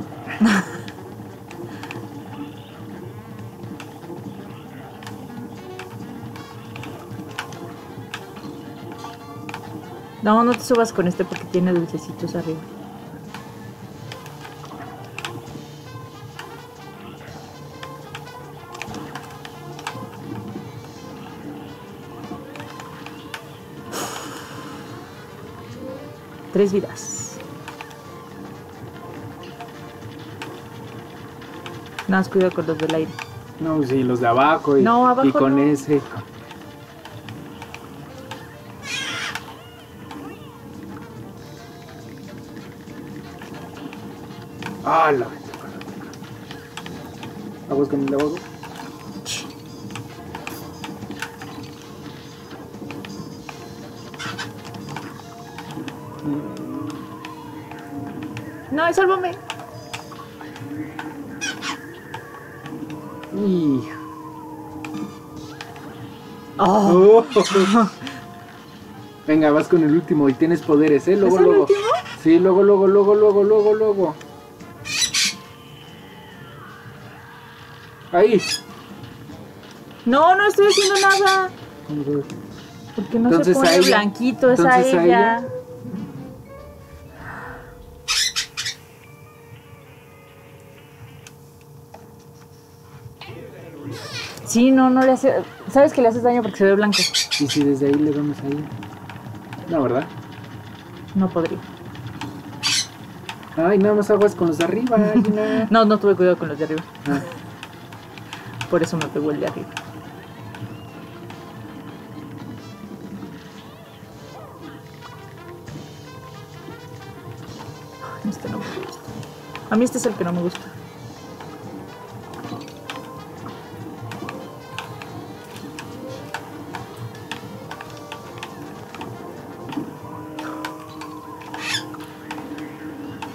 No te subas con este porque tiene dulcecitos arriba. Tres vidas. Nada más cuidado con los del aire. No, sí, los de abajo y, no, abajo y con no. ese... Ah, la... Aguas con el de abajo. No, sálvame. Oh. Venga, vas con el último y tienes poderes, ¿eh? Luego. ¿Es el último? Sí, luego. Ahí. No estoy haciendo nada. Porque no Entonces, se pone blanquito, es a ella. Sí, no le hace... ¿Sabes que le haces daño porque se ve blanco? ¿Y si desde ahí le vamos ahí? No, ¿verdad? No podría. Ay, nada más aguas con los de arriba, Gina. No tuve cuidado con los de arriba. Ah. Por eso me pegó el de arriba. Este no me gusta. A mí este es el que no me gusta.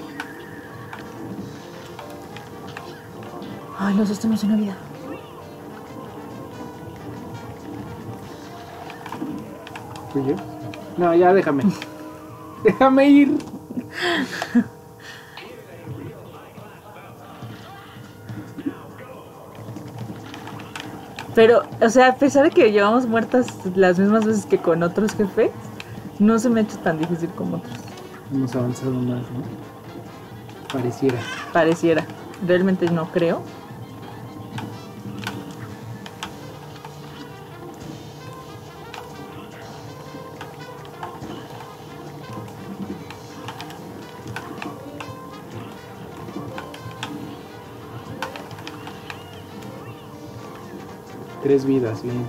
Ay, los este no es una vida. ¿Fui yo? No, ya déjame. Déjame ir. Pero, o sea, a pesar de que llevamos muertas las mismas veces que con otros jefes, no se me ha hecho tan difícil como otros. Hemos avanzado más, ¿no? Pareciera. Pareciera. Realmente no creo. Tres vidas, bien.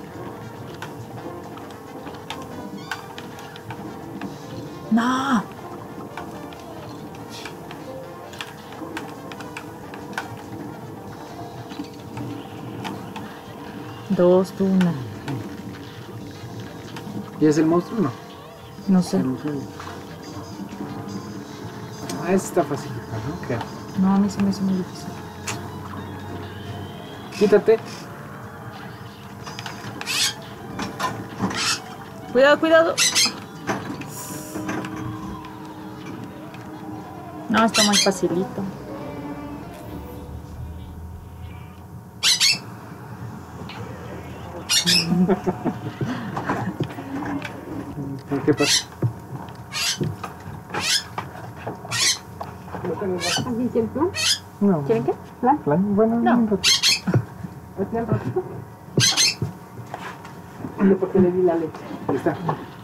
¡No! Dos, tú una. ¿Y es el monstruo o no? No sé. Ah, ese está facilita, ¿no? Creo. No, a mí se me hace muy difícil. Quítate. Cuidado, cuidado. No, está muy facilito. ¿Qué pasa? ¿Así es el plan? No. ¿Quieren qué? ¿Plan? Bueno, No. un ratito. ¿Así al ratito? Yo porque le di la leche. Ahí está.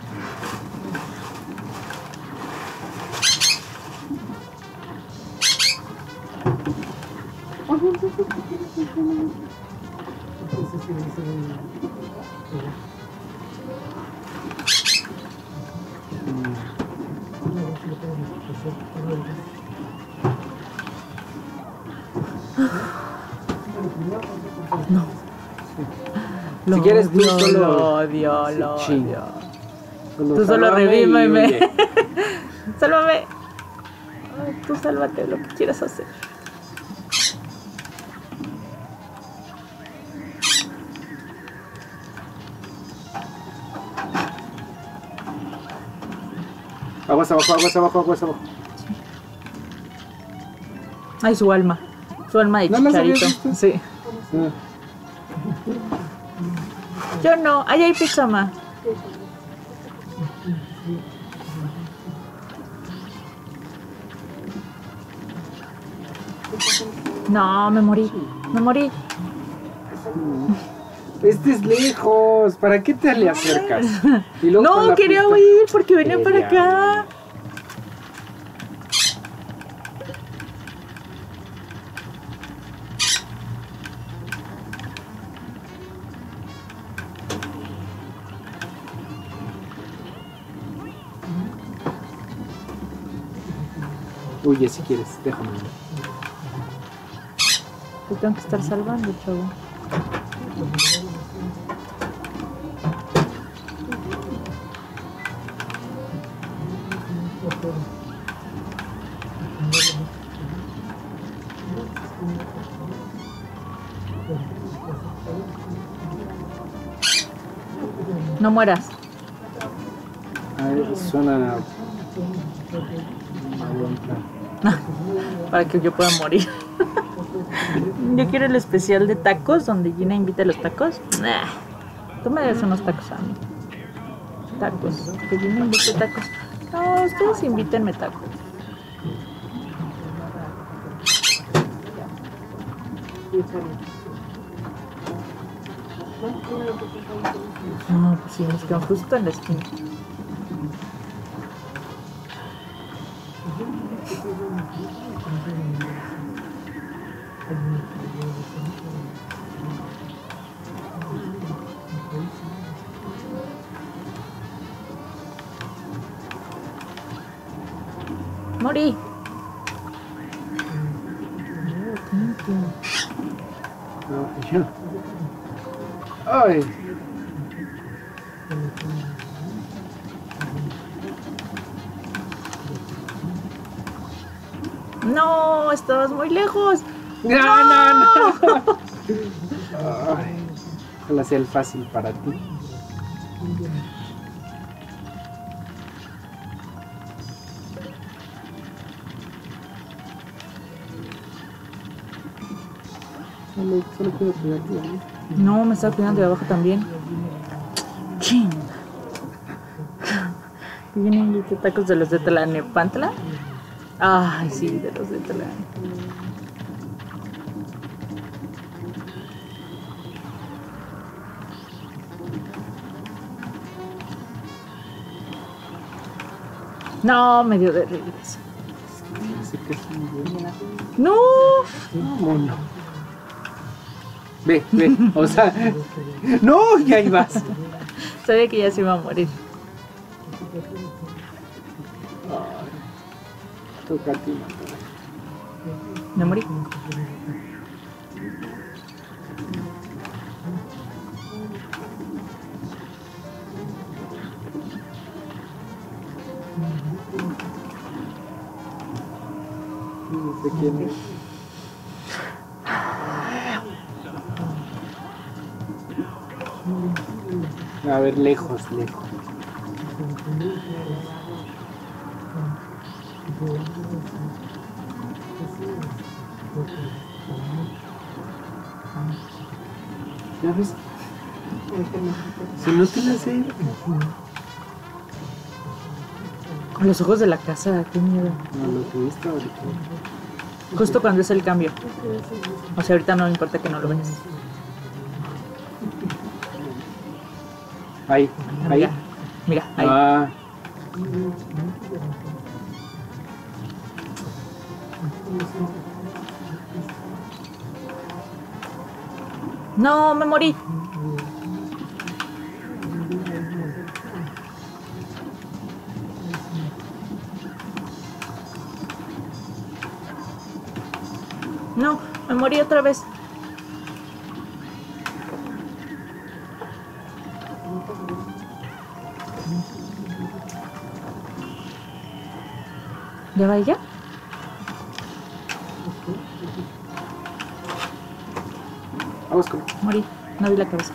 No. Si quieres tú solo... Lo odio, Sí, lo ching. odio. Tú Tú solo sálvame y revíveme. huye. Sálvame. Ay, tú sálvate lo que quieras hacer. Aguas abajo, aguas abajo, aguas abajo. Ay, su alma. Su alma de ¿No las habías Chicharito. visto? Sí. Ah, Yo no. Ahí hay pijama. No, me morí. Me morí. Este es lejos. ¿Para qué te le acercas? Y luego con No, la quería pista- huir porque venía para Quería acá. Huye si quieres, déjame. Te tengo que estar salvando, chavo. No mueras. Ay, suena... Para que yo pueda morir. Yo quiero el especial de tacos donde Gina invita a los tacos. Nah, tú me debes unos tacos a mí. Tacos. Que Gina invite tacos. No, ustedes invítenme tacos. No, pues sí, nos quedamos justo en la esquina. Morí. No, yo. Ay. No, estabas muy lejos. No. Ay. Ojalá sea el fácil para ti. Solo quiero cuidarte, ¿no? No, me estaba cuidando de abajo también. Chin. ¿Vienen tacos de los de Tlanepantla? Ay, sí, de los de Tlalnepantla. No, me dio de regreso. No. Mono. Ve, o sea, no, ya ibas. Sabía que ya se iba a morir. Toca a ti, Me morí. No sé quién es. A ver, lejos. ¿Ya ves? Si no te la sé. Con los ojos de la casa, qué miedo. No lo tuviste ahorita. Justo cuando es el cambio. O sea, ahorita no importa que no lo veas. Ahí. Mira, ahí. Ah. No, me morí. No, me morí otra vez. ¿Ya va ella? Vamos con. Morí, no vi la cabeza.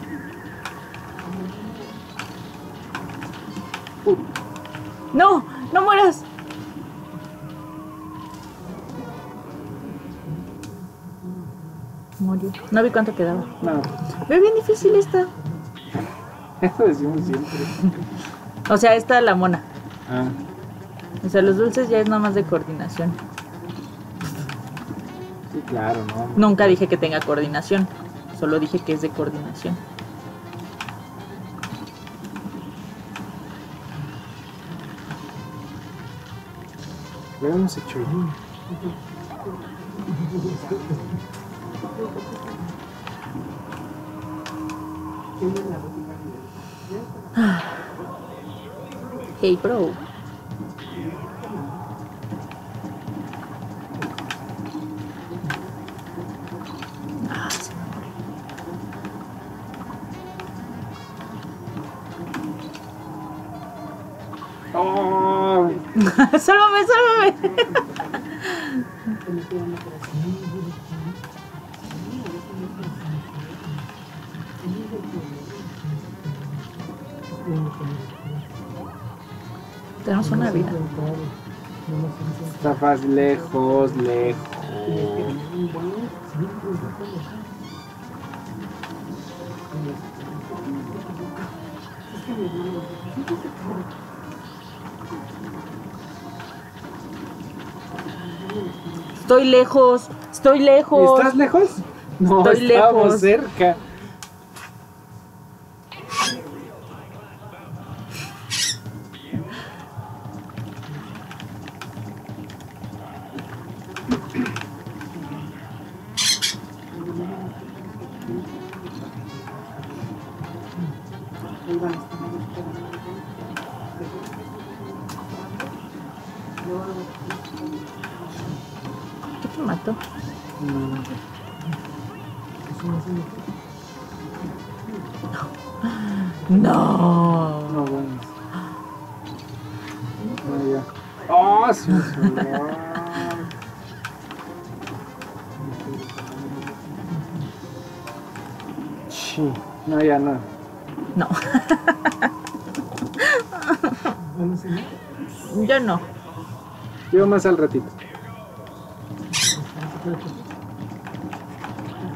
No, no mueras. Murió. No vi cuánto quedaba. No, Ve bien difícil esta. eso decimos siempre. O sea, esta la mona. Ah, O sea, los dulces ya es nada más de coordinación. sí, claro, ¿no? Nunca dije que tenga coordinación. Solo dije que es de coordinación. Lo hemos hecho bien. Hey, bro. Ah, sí. ¡Oh! ¡Sálvame, sálvame! Tenemos una vida. Está fácil, lejos. Estoy lejos, estoy lejos. ¿Estás lejos? No, Estoy estamos lejos. cerca. ¿Qué te mató? No. No, bueno. No, ya. ¡Oh, sí! Sí. No, ya no. No. Yo no. Yo más al ratito.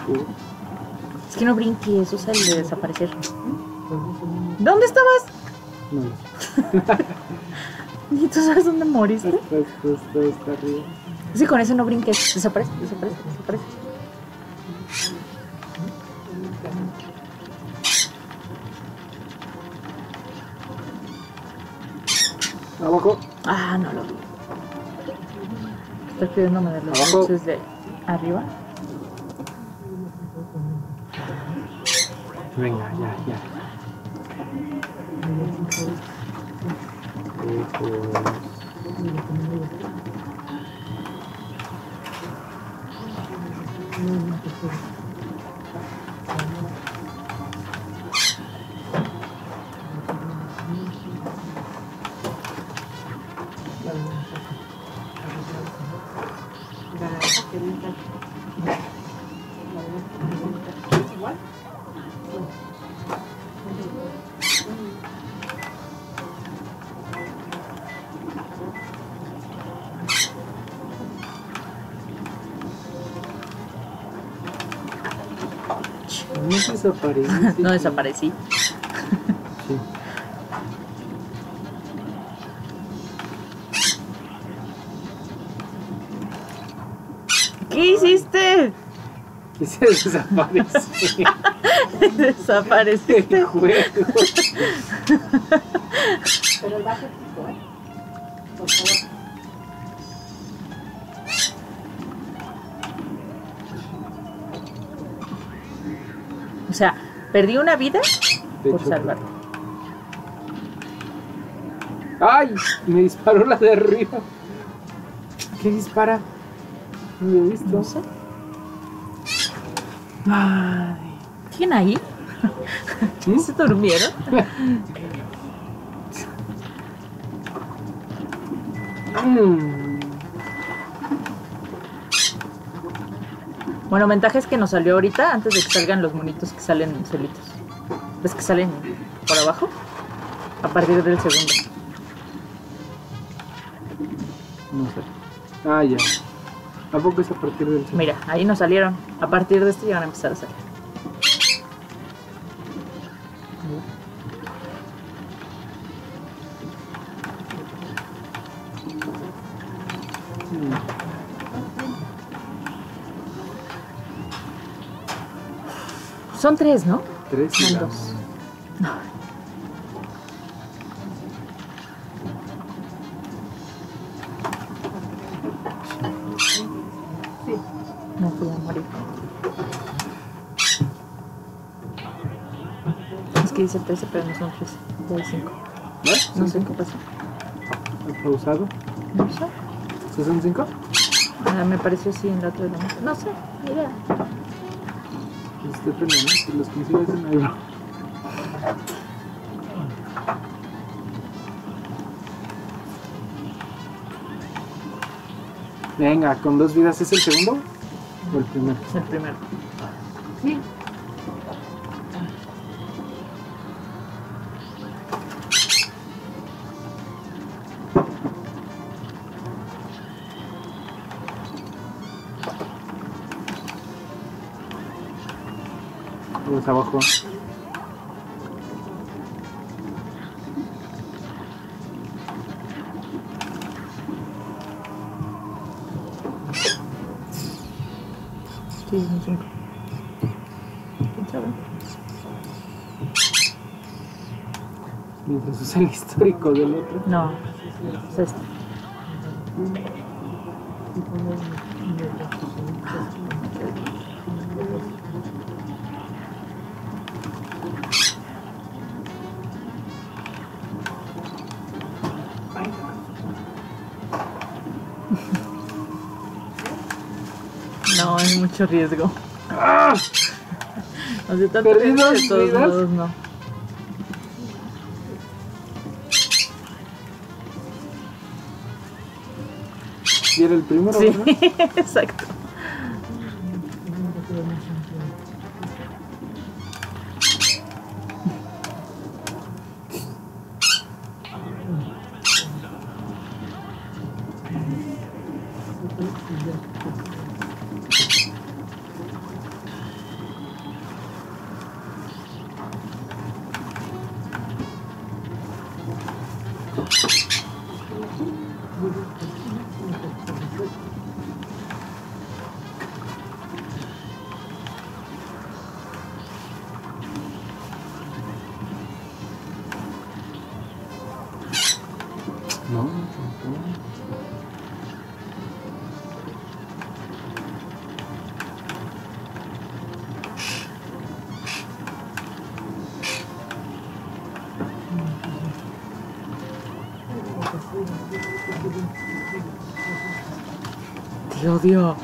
Es que no brinques, usa el de desaparecer. ¿Dónde estabas? No. ¿Y tú sabes dónde moriste? Está arriba. Sí, con ese no brinques. Desaparece, desaparece, desaparece. Abajo. Ah, no lo vi. Estoy pidiéndome de los Abajo. luces de arriba. Venga, ya. No desaparecí. No desaparecí. Sí. ¿Qué hiciste? Quise desaparecer. Desapareciste. El juego. Pero el vaso chico, por favor. O sea, perdí una vida De por hecho, salvarte. ¡Ay! Me disparó la de arriba. ¿Qué dispara? No lo he visto. No sé. Ay. ¿Quién ahí? ¿Mm? ¿Se durmieron? Bueno, ventaja es que nos salió ahorita antes de que salgan los monitos que salen solitos. ¿Ves que salen por abajo? A partir del segundo. No sé. Ah, ya. ¿A poco es a partir del segundo? Mira, ahí nos salieron. A partir de este ya van a empezar a salir. Son 3, ¿no? 3 Son y 2. Sí. Me fui a morir. Es que dice 13, pero no son 13. Ya hay 5. No sé qué pasó. ¿Ha pausado? No sé. ¿Se son 5? Ah, me pareció así en la otra de la mesa. No sé, mira. Depende, ¿no? Si los consigues en algo. Venga, con 2 vidas, ¿es el segundo o el primero? Es el primero. Sí. Pues abajo. Sí, son 5. ¿Quién sabe? Mientras usa el histórico del otro. No, es este. No, es mucho riesgo. ¡Ah! O sea, tanto Perdí riesgo 2 de todos vidas. modos, no. ¿Y era el primero? Sí, ¿verdad? exacto. Te odio.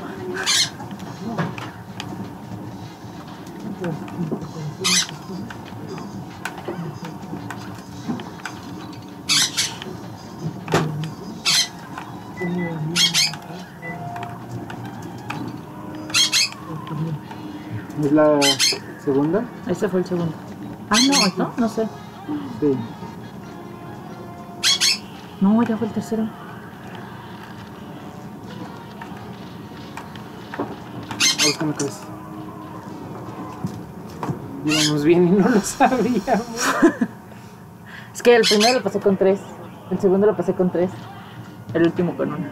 ¿Es la segunda? Ese fue el segundo. Ah, no, no sé. Sí. No, ya fue el tercero. Búscame otra vez. Íbamos bien y no lo sabíamos. Es que el primero lo pasé con 3. El segundo lo pasé con 3. El último con 1.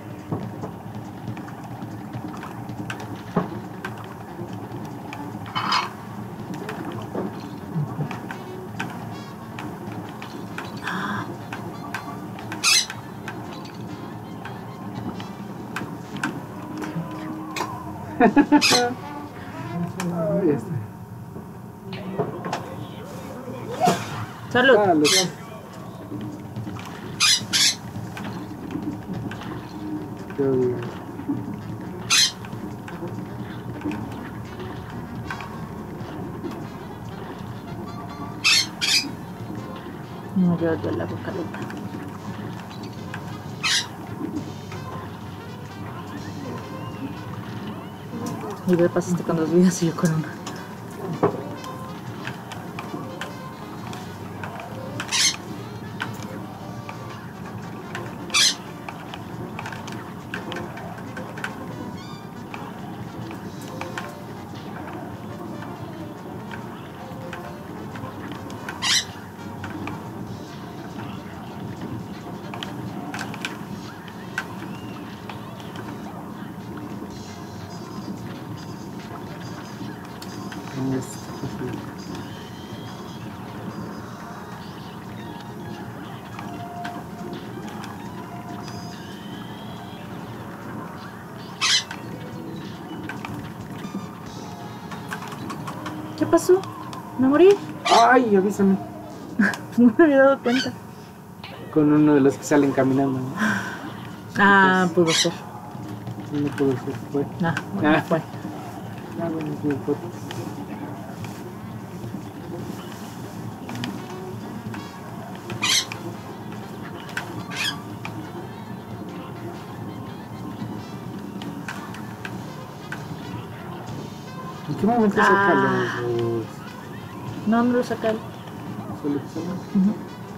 Ahí está. Salud. Salud. Qué bien. No, yo odio la vocaleta. Y ve, pasaste con 2 vidas y yo con 1. ¿Qué pasó? ¿Me morí? Ay, avísame. No me había dado cuenta. Con uno de los que salen caminando, ¿no? Ah, pudo ser. No pudo ser, fue. No, bueno, fue. Ah, bueno, es mi foto. ¿En qué momento saca los... No, no lo saca él. selecciones?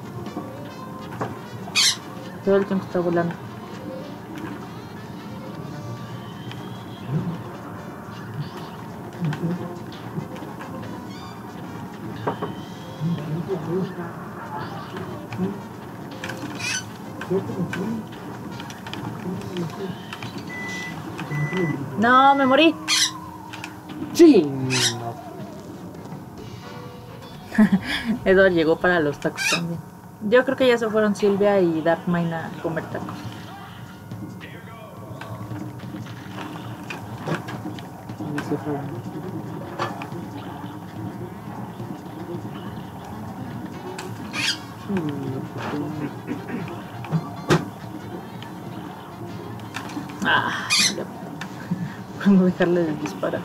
Todo el tiempo está volando. No, me morí. ¡Sí! Edward llegó para los tacos también. Yo creo que ya se fueron Silvia y Darkmine a comer tacos. Ah, no dejarle de disparar.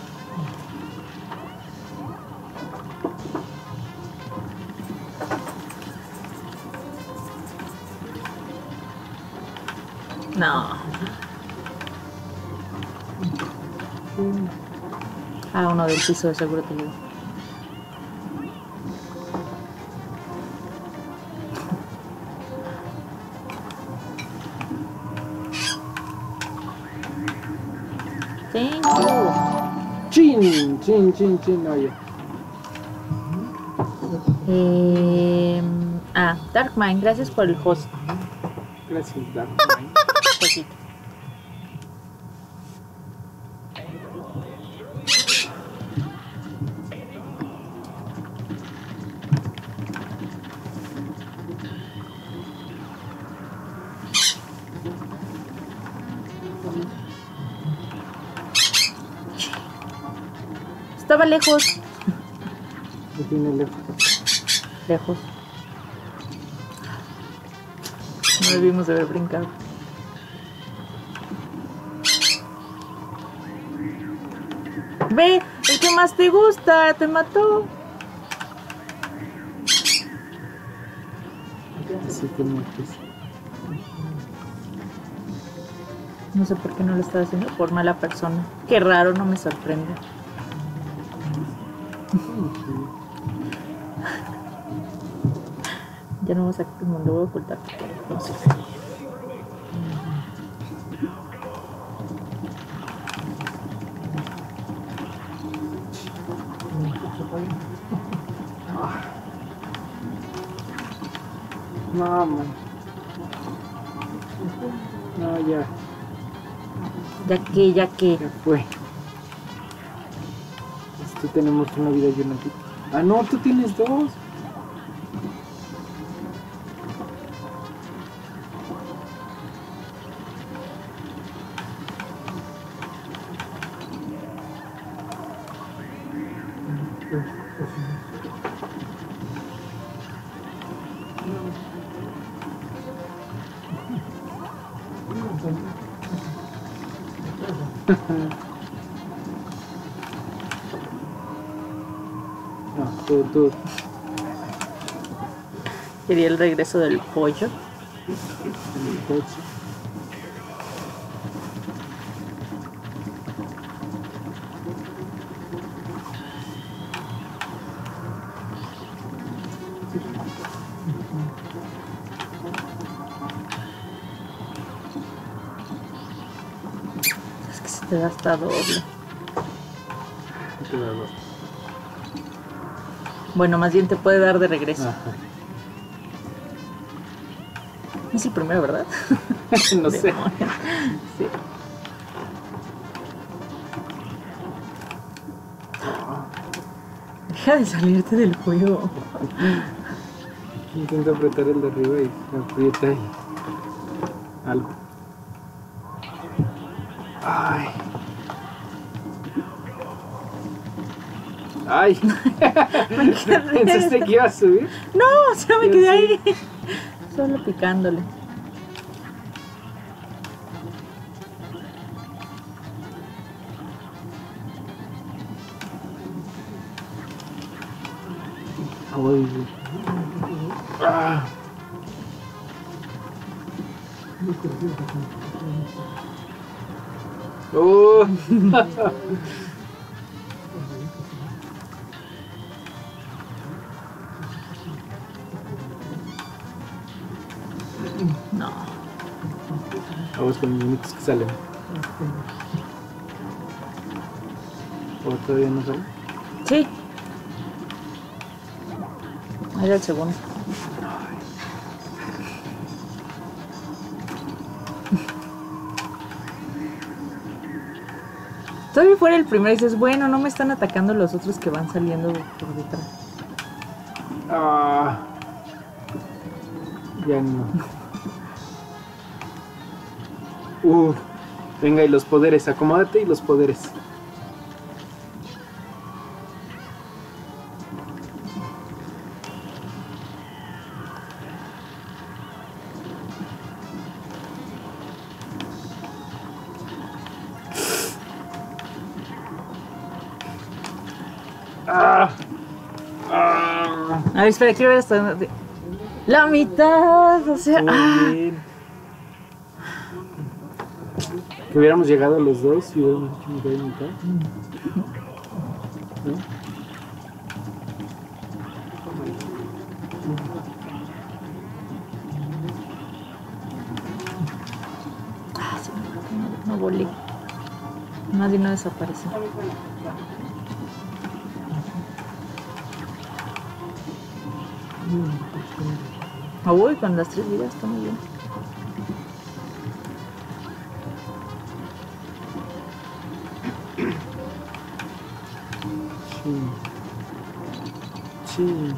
No. Ah, uno del piso de seguro te ayuda. Thank you. Chin, chin, chin, chin, oye. Darkmine, gracias por el host. Gracias, Darkmine. Poquito. Estaba lejos. No tiene lejos. Lejos. No debimos de haber brincado. Ve, el que más te gusta, te mató. Así que muertes. No sé por qué no lo estaba haciendo por mala persona. Qué raro, no me sorprende. Ya no vamos a... No lo voy a ocultar. No sé. No, man. No, ya. Ya que. Ya fue. Tú tenemos una vida y una vida. Ah, no, tú tienes dos. No, tú. Quería el regreso del pollo. El coche. Es que se te da hasta doble. Te da dos. Bueno, más bien te puede dar de regreso. Ajá. Es el primero, ¿verdad? No sé. Demonios. Sí. Deja de salirte del juego. Intenta apretar el de arriba y aprieta ahí. Algo. Ay. Ay. ¿Pensaste que iba a subir? No, o sea, me quedé ahí. Solo picándole. Ay. Ah. Oh. No. Vamos con los minitos que salen. ¿O todavía no salen? Sí. Era el segundo. Todavía fuera el primero y dices, bueno, no me están atacando los otros que van saliendo por detrás. Ah. Ya no. Venga, y los poderes, acomódate y los poderes. Ah. Ah. A ver, espera, quiero ver hasta dónde. La mitad, o sea. Muy bien. Que hubiéramos llegado a los dos y hubiéramos hecho mitad y mitad. ¿No? Sí, no volé. Nadie no desapareció. Uy, con las 3 vidas está muy bien. Sí.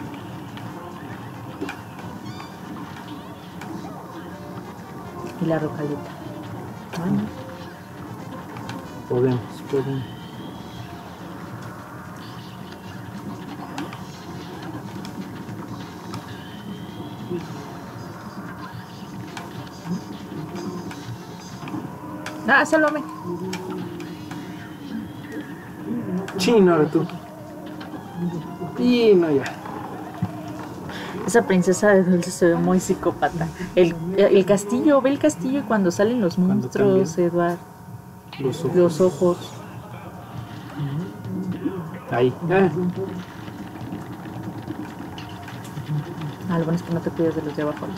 Y la rocalita. Bueno. Podemos. Ah, sálvame. Chino, ahora tú. Y no, ya. Esa princesa de dulce se ve muy psicópata. El castillo, ve el castillo y cuando salen los monstruos, Eduard. Los ojos. Ahí. Lo bueno es que no te cuidas de los de abajo.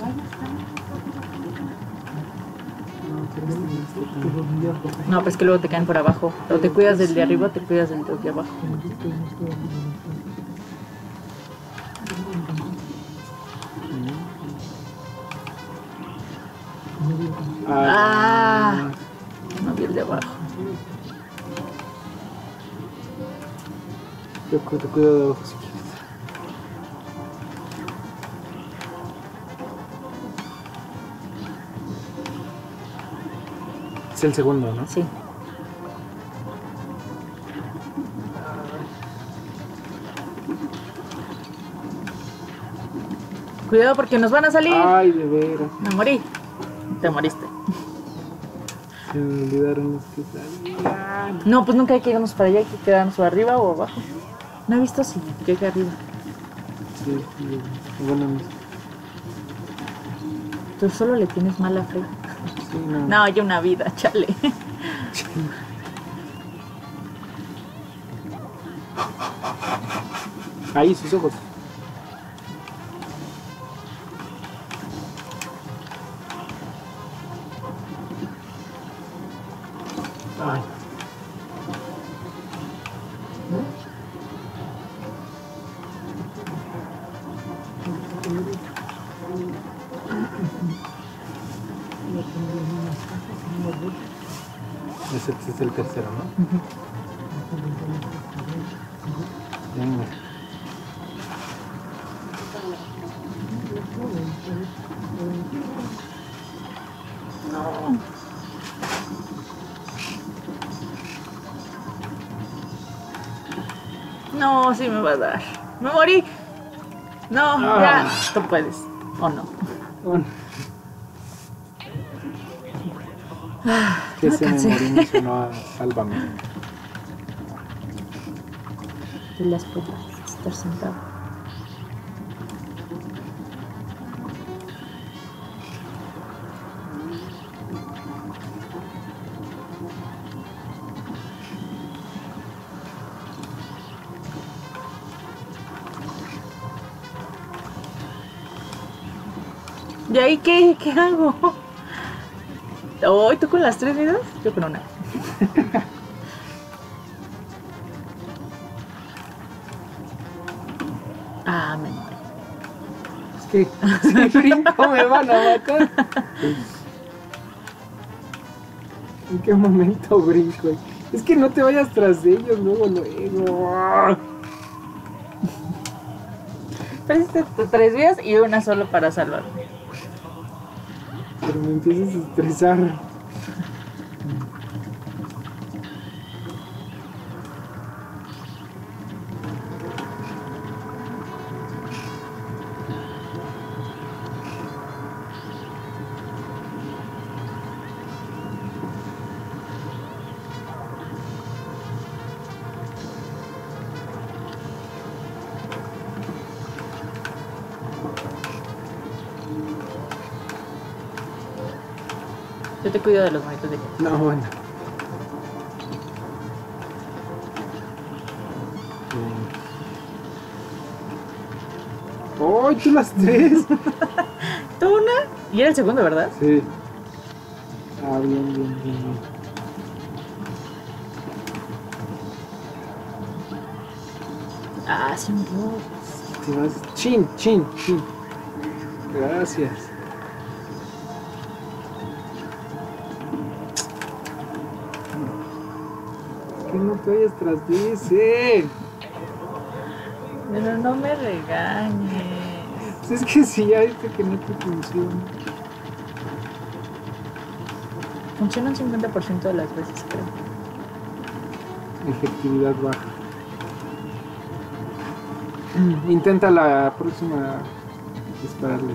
No, pues que luego te caen por abajo. O te cuidas del de arriba o te cuidas del de abajo. No vi el de abajo. Yo te cuido de abajo si quieres. Es el segundo, ¿no? Sí. Cuidado porque nos van a salir. Ay, de veras. Me morí. Te moriste. Se me olvidaron los que salían. No, pues nunca hay que irnos para allá, hay que quedarnos o arriba o abajo. No he visto si llega arriba. Sí, bueno, no. Tú solo le tienes mala fe. Sí, no. No, hay una vida, chale. Ahí, sus ojos. Ay. Ese es el tercero, ¿no? Venga. No, sí me va a dar. Me morí. No, ya. Tú puedes. ¿O no? Bueno. Que me se me cansé. morí, no sonó a Sálvame. De las putas. Estar sentado. ¿Y ahí qué hago? ¿Hoy tú con las 3 vidas? Yo con una. Me muero. Es que si brinco me van a matar. ¿En qué momento brinco? Es que no te vayas tras de ellos luego. Perdiste 3 vidas y una solo para salvarme. Pero me empiezas a estresar. Yo te cuido de los monitos de aquí. No, bueno. ¡Oh, tú las 3! ¿Tú una? Y era el segundo, ¿verdad? Sí. Bien. Sí me dio. Si vas... Chin. Gracias. Que no te vayas tras de ese. Pero no me regañes. Pues es que si ya viste que no te funciona. Funciona un 50% de las veces, creo. Efectividad baja. Intenta la próxima dispararle.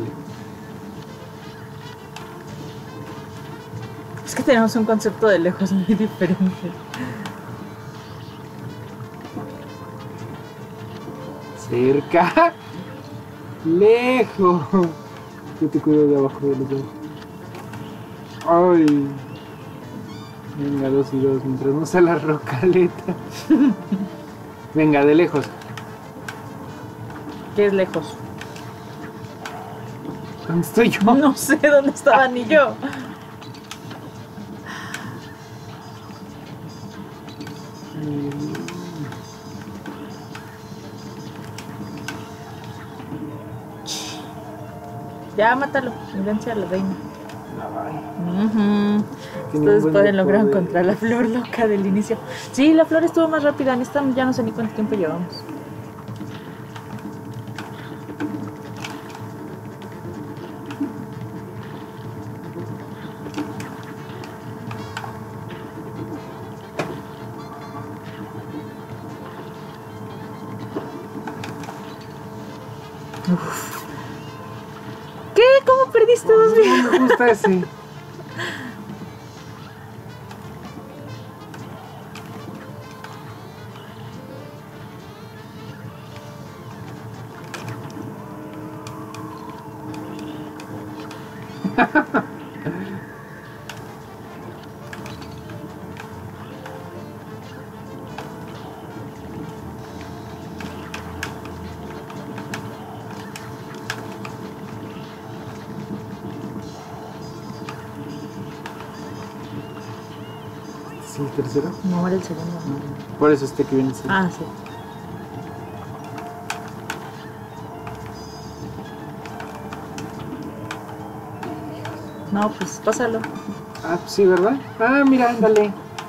Es que tenemos un concepto de lejos muy diferente. Cerca. Lejos. Yo te cuido de abajo de los dos. Ay. Venga, 2 y 2, mientras no sea la rocaleta. Venga, de lejos. ¿Qué es lejos? ¿Dónde estoy yo? No sé dónde estaba ni yo. Ya, mátalo. Engancha a la reina. Ustedes pueden lograr encontrar la flor loca del inicio. Sí, la flor estuvo más rápida. En esta ya no sé ni cuánto tiempo llevamos. Uf. ¿Qué? ¿Cómo perdiste 2 vidas? No me gusta ese. ¿Sí, el tercero? No, era el segundo. Por eso este que viene así. Ah, sí. No, pues pásalo. Ah, pues sí, ¿verdad? Ah, mira, ándale.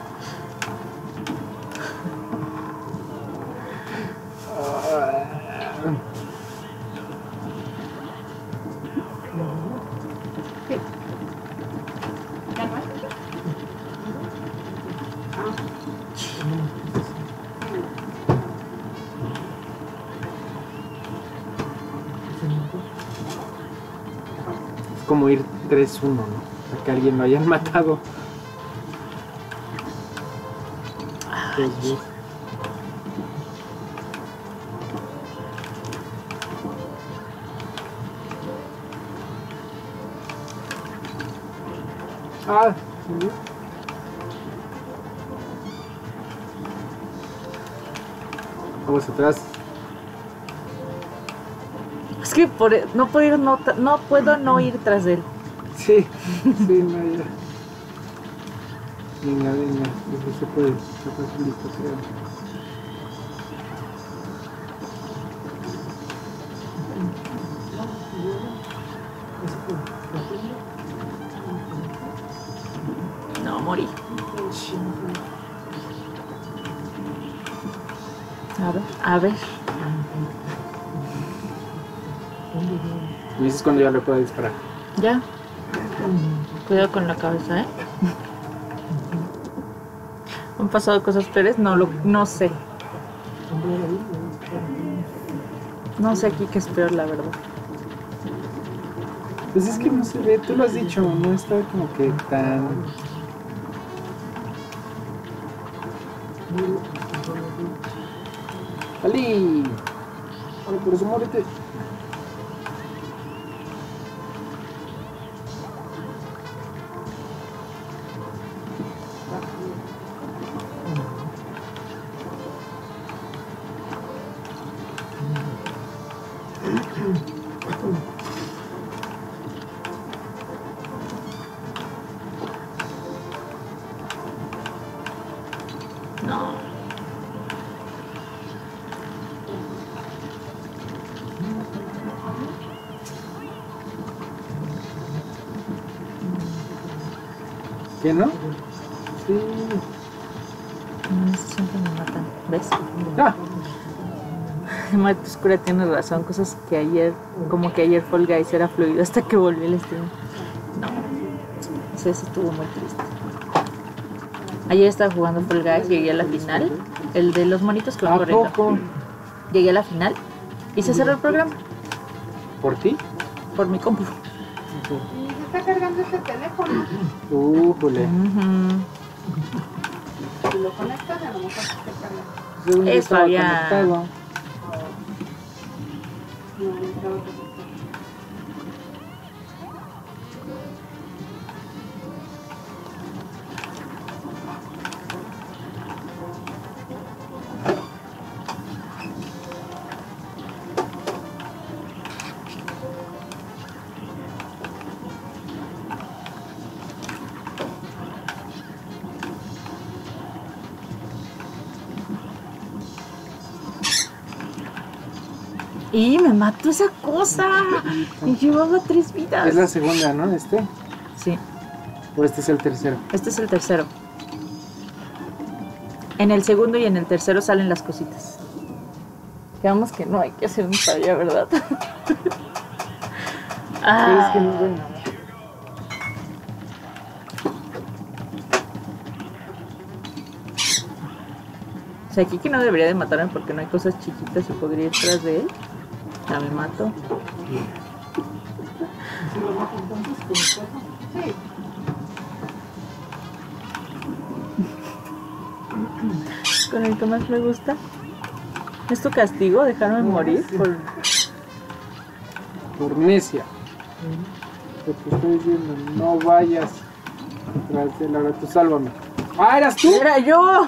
Es como ir 3-1, ¿no? A que alguien lo hayan matado. Ah, ¿sí? Vamos atrás. Es que no puedo ir, no puedo no ir tras de él. Sí, sí, no, ya. Venga, venga, eso se puede, se facilita, creo. No, morí. A ver. Me dices cuando ya le pueda disparar. Ya. Cuidado con la cabeza, ¿eh? ¿Han pasado cosas peores? No sé. No sé aquí qué es peor, la verdad. Pues es que no se ve, tú lo has dicho, no está como que tan... ¡Ali! ¡Ay, por eso muérete! No. ¿Qué no? Sí. Siempre me matan. ¿Ves? ¡Ah! Muerte Oscura tiene razón. Cosas que ayer Fall Guys era fluido hasta que volvió el stream. No. Eso estuvo muy triste. Ayer estaba jugando Fall Guys, llegué a la final. El de los monitos que van corriendo. poco? Llegué a la final y se cerró el programa. ¿Por ti? Por mi compu. Y se está cargando este teléfono. Jole. Si lo conectas, a lo mejor se está cargando. Según yo Eso estaba había- conectado. Y me mató esa cosa. Y llevaba 3 vidas. Es la segunda, ¿no? Sí. ¿O este es el tercero? Este es el tercero. En el segundo y en el tercero salen las cositas. Quedamos que no hay que hacer un para allá, ¿verdad? Es que no veo nada. O sea, aquí que no debería de matarme porque no hay cosas chiquitas y podría ir tras de él. Ya me mato. Con el que más me gusta. ¿Es tu castigo dejarme morir? Por necia. Lo que estoy diciendo, no vayas tras de él. Ahora tú sálvame. ¡Ah, eras tú! ¡Era yo!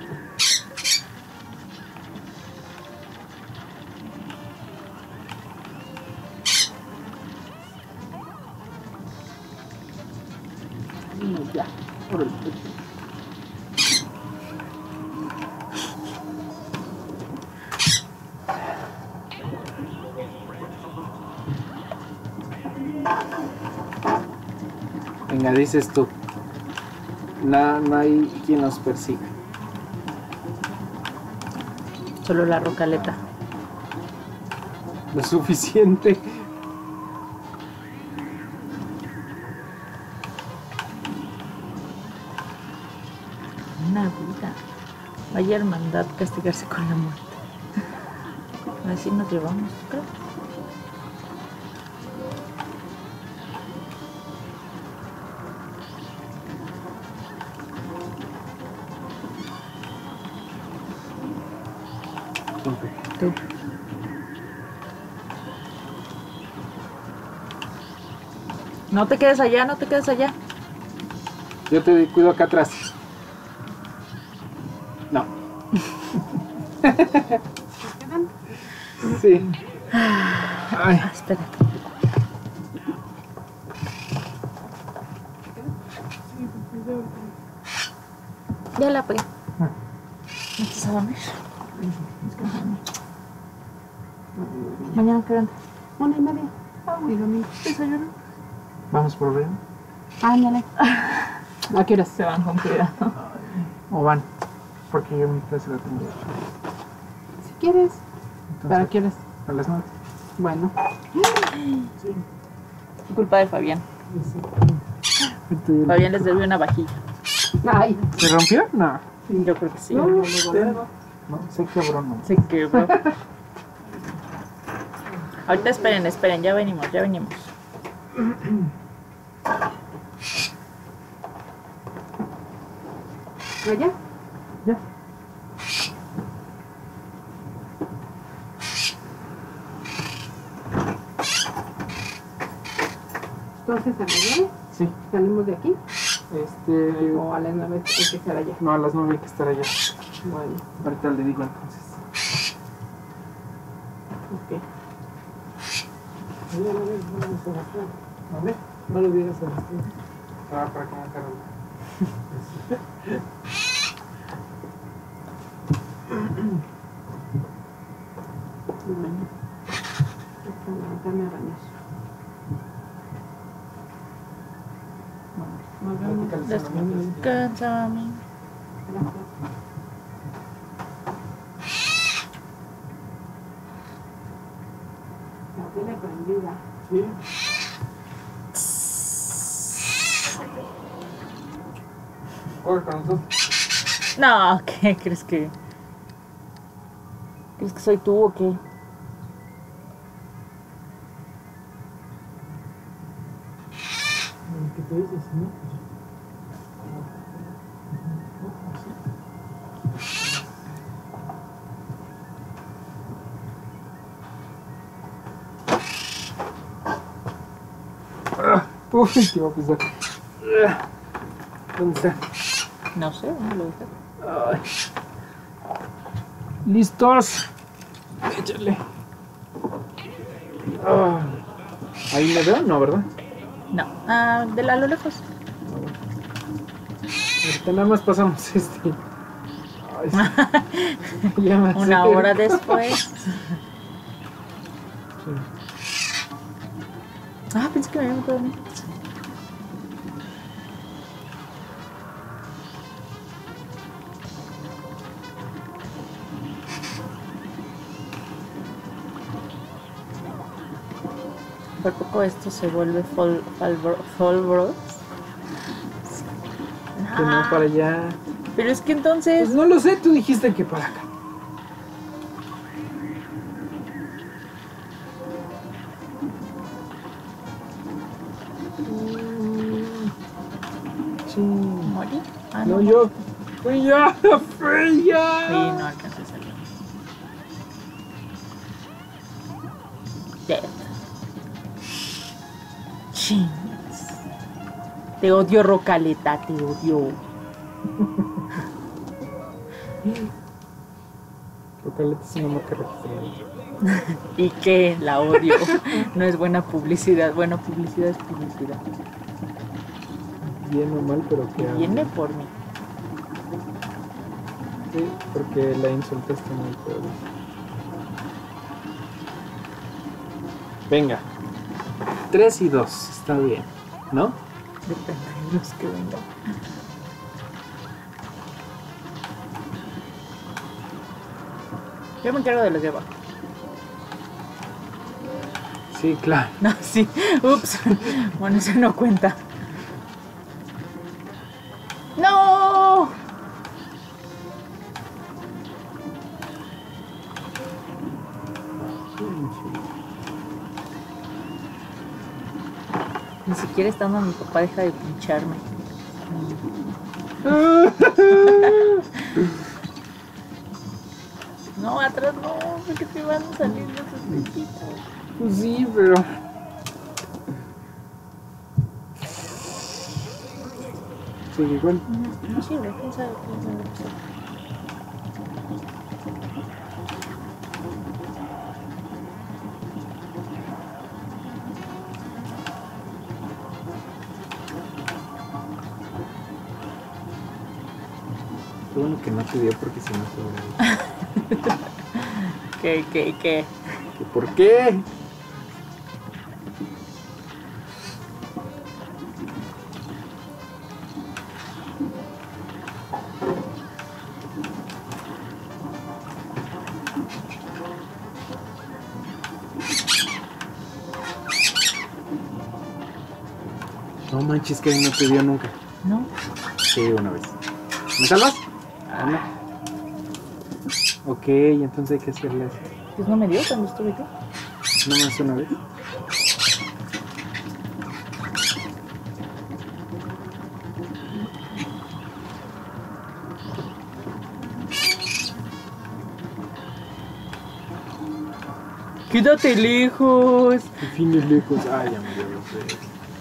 Ya, órale. Venga, dices tú. No hay quien nos persiga. Solo la rocaleta. Lo suficiente. Una vida. Vaya hermandad castigarse con la muerte. Así nos llevamos, creo. Tú. No te quedes allá, no te quedes allá. Yo te cuido acá atrás. No. Sí. Ay. Espera. Ya la pegué. ¿No te a dormir? Mañana qué hora antes. 1:30. Ah, muy domingo. Desayuno. Vamos por ver. Ándale. ¿A qué horas se van con cuidado? O van. Porque yo mi clase la tengo. Si quieres. Entonces, ¿Para qué horas? a las 9. Bueno. Sí. Culpa de Fabián. Fabián les debe una vajilla. Ay. ¿Se rompió? No. Yo creo que sí. No, No, se quebró, no. Se quebró. Ahorita esperen, ya venimos. ¿Allá? Ya. Entonces, ¿a las 9? Sí. ¿Salimos de aquí? O ¿O a las 9 hay que estar allá? No, a las 9 hay que estar allá. Bueno, Ahorita le digo entonces. ok. ¿Vale? No lo digas a las 9. Para comentar algo. Bueno. Hasta levantarme a bañar. Nos vemos. Descansa, mami. Gracias. La tele prendida. Sí. Corre con nosotros. No, ¿qué crees que? ¿Crees que soy tú o qué? ¿Qué te dices, no? Uy, te iba a pisar. ¿Dónde está? No sé, ¿dónde lo dejé? Ay. ¿Listos? Échale. Ah. ¿Ahí me veo? No, ¿verdad? No, de a lo lejos. Ahorita nada más pasamos este. Ay, sí. Ya me Una acerqué. hora después. Sí. Ah, pensé que me había matado a mí. Por poco esto se vuelve Folbros. Que no para allá. Pero es que entonces... Pues no lo sé, tú dijiste que para acá. Sí. ¿Morí? Ah, No, yo. ¡Freya! Sí, ¡Freya! no alcancé a salir. Death. Chins. Te odio, Rocaleta, te odio. Rocaleta es una marca registrada. ¿Y qué? La odio. No es buena publicidad. Buena publicidad es publicidad. Bien o mal, pero que Viene por mí. Sí, porque la insultaste muy feo. Venga. 3 y 2, está bien, ¿no? Depende de los que vengan. Yo me encargo de los de abajo. Sí, claro. No, sí. Ups. Bueno, eso no cuenta. ¡No! Ni siquiera estando mi papá deja de pincharme. No, atrás no, porque te van a salir los espejitos. Pues sí, pero... Sí, igual. No sirve, quién sabe qué es lo que sea. Qué bueno que no te dio porque si no te hubiera dicho. ¿Qué? ¿Que ¿Por qué? No manches, que no te dio nunca. ¿No? Sí, una vez. ¿Me salvas? Ah, no. Ok, entonces hay que hacerle eso. Pues no me dio cuando estuve yo. No más una vez. Quédate lejos. En fin, es lejos. Ah, ya me dio los dedos.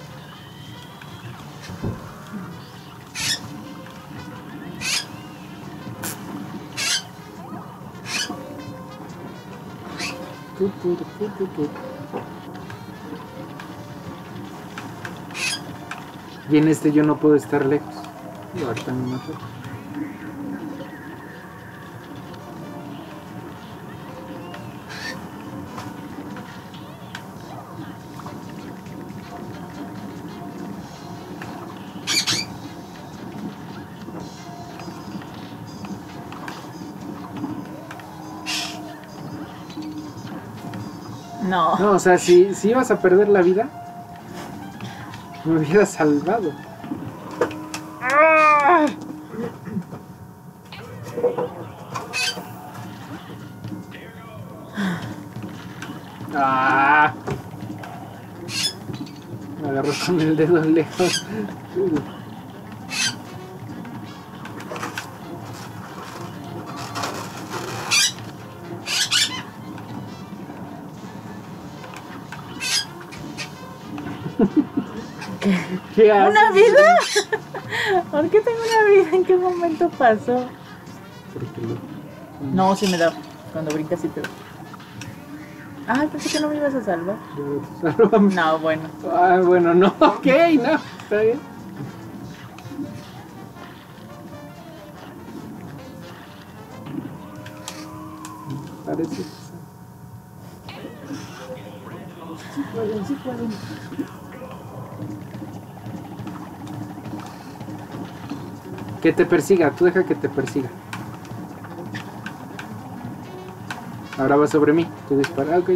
Y en este yo no puedo estar lejos. Y ahorita me mato. No. No, o sea, si ibas a perder la vida, me hubieras salvado. ¡Ah! Me agarró con el dedo lejos. ¿Qué haces? ¿Una vida? ¿Por qué tengo una vida? ¿En qué momento pasó? Porque No, sí me da. Cuando brincas sí te da. Ay, pensé que no me ibas a salvar. No, bueno. Ah, bueno, no, ok, no, está bien. Parece. Sí pueden, sí pueden. Que te persiga, tú deja que te persiga. Ahora va sobre mí, tú dispara, ok.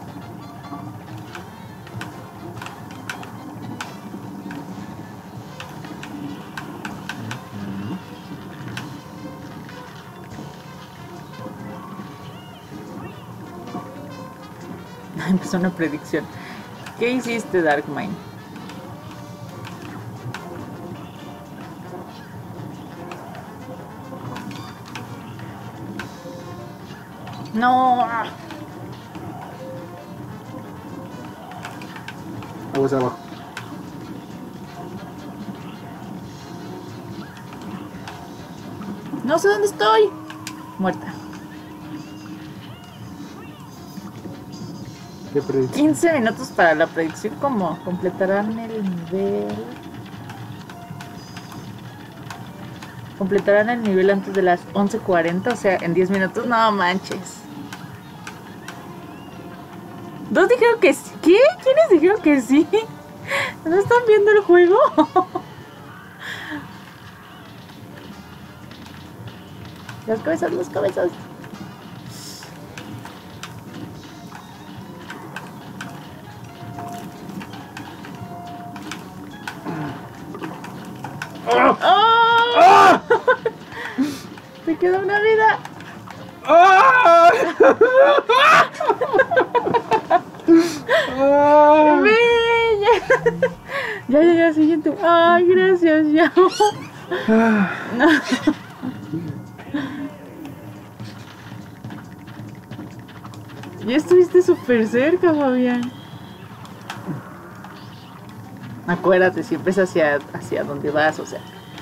Empezó una predicción. ¿Qué hiciste, Darkmind? No. Aguas abajo. No sé dónde estoy. Muerta. ¿Qué predicción? 15 minutos para la predicción. ¿Cómo? ¿Completarán el nivel? ¿Completarán el nivel antes de las 11:40? O sea, en 10 minutos. No manches. ¿Dos dijeron que sí? ¿Qué? ¿Quiénes dijeron que sí? ¿No están viendo el juego? Las cabezas, las cabezas. ¡Oh! Te queda una vida. ¡Ah! ¡Ah! Bella. Ya, siguiente. Ay, gracias, ya. No. Ya estuviste súper cerca, Fabián. Acuérdate, siempre es hacia donde vas, o sea.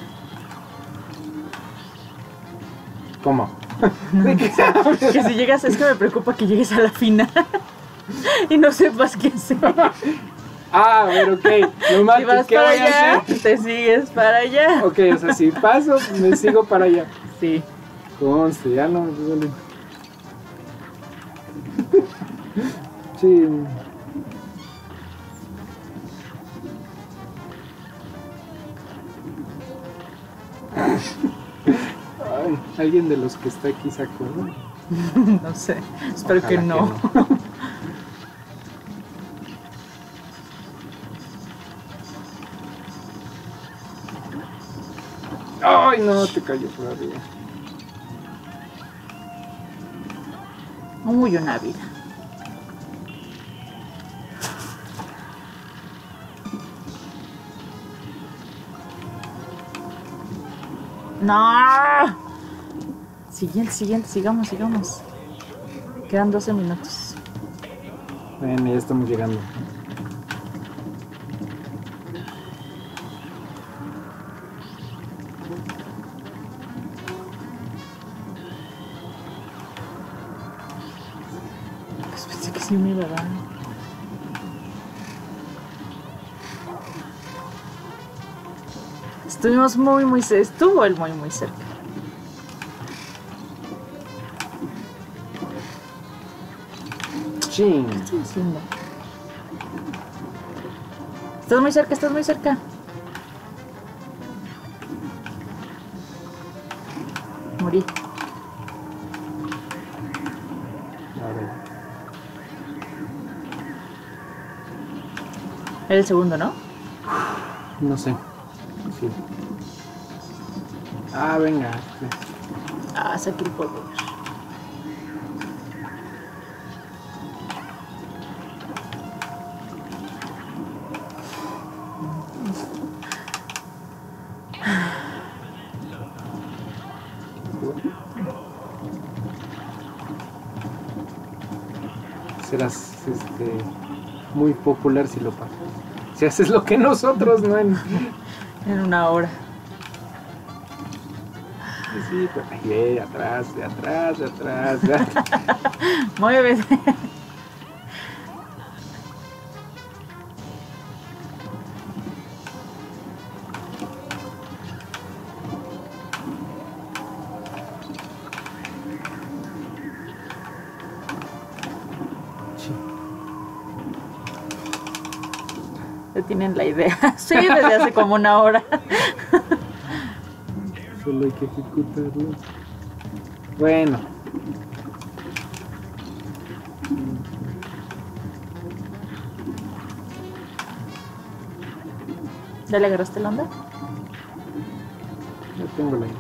¿Cómo? Que si llegas, es que me preocupa que llegues a la final y no sepas qué hacer. Ah, a ver, ok. Lo más Si vas ¿qué para voy a allá, hacer? te sigues para allá. Ok, o sea, si paso, me sigo para allá. Sí. Conste, ya no me duele. Sí. Ay, alguien de los que está aquí se acuerda. No sé, espero Ojalá que no. Ay, no, te cayó por arriba. Uy, una vida. No. Siguiente, sigamos. Quedan 12 minutos. Bueno, ya estamos llegando. Pues pensé que sí me iba a dar. Estuvimos muy cerca. Estuvo él muy cerca. Ching. ¿Qué estoy haciendo? Estás muy cerca. Morí. A ver. Era el segundo, ¿no? No sé. Sí. Ah, venga. Ah, saqué el poder. Serás muy popular si lo pasas. Si haces lo que nosotros, no en... En una hora. Sí, pues, de atrás. Muévete. Ya tienen la idea. Sí, desde hace como una hora. Solo hay que ejecutarlo. Bueno. ¿Ya le agarraste la onda? Ya tengo la idea.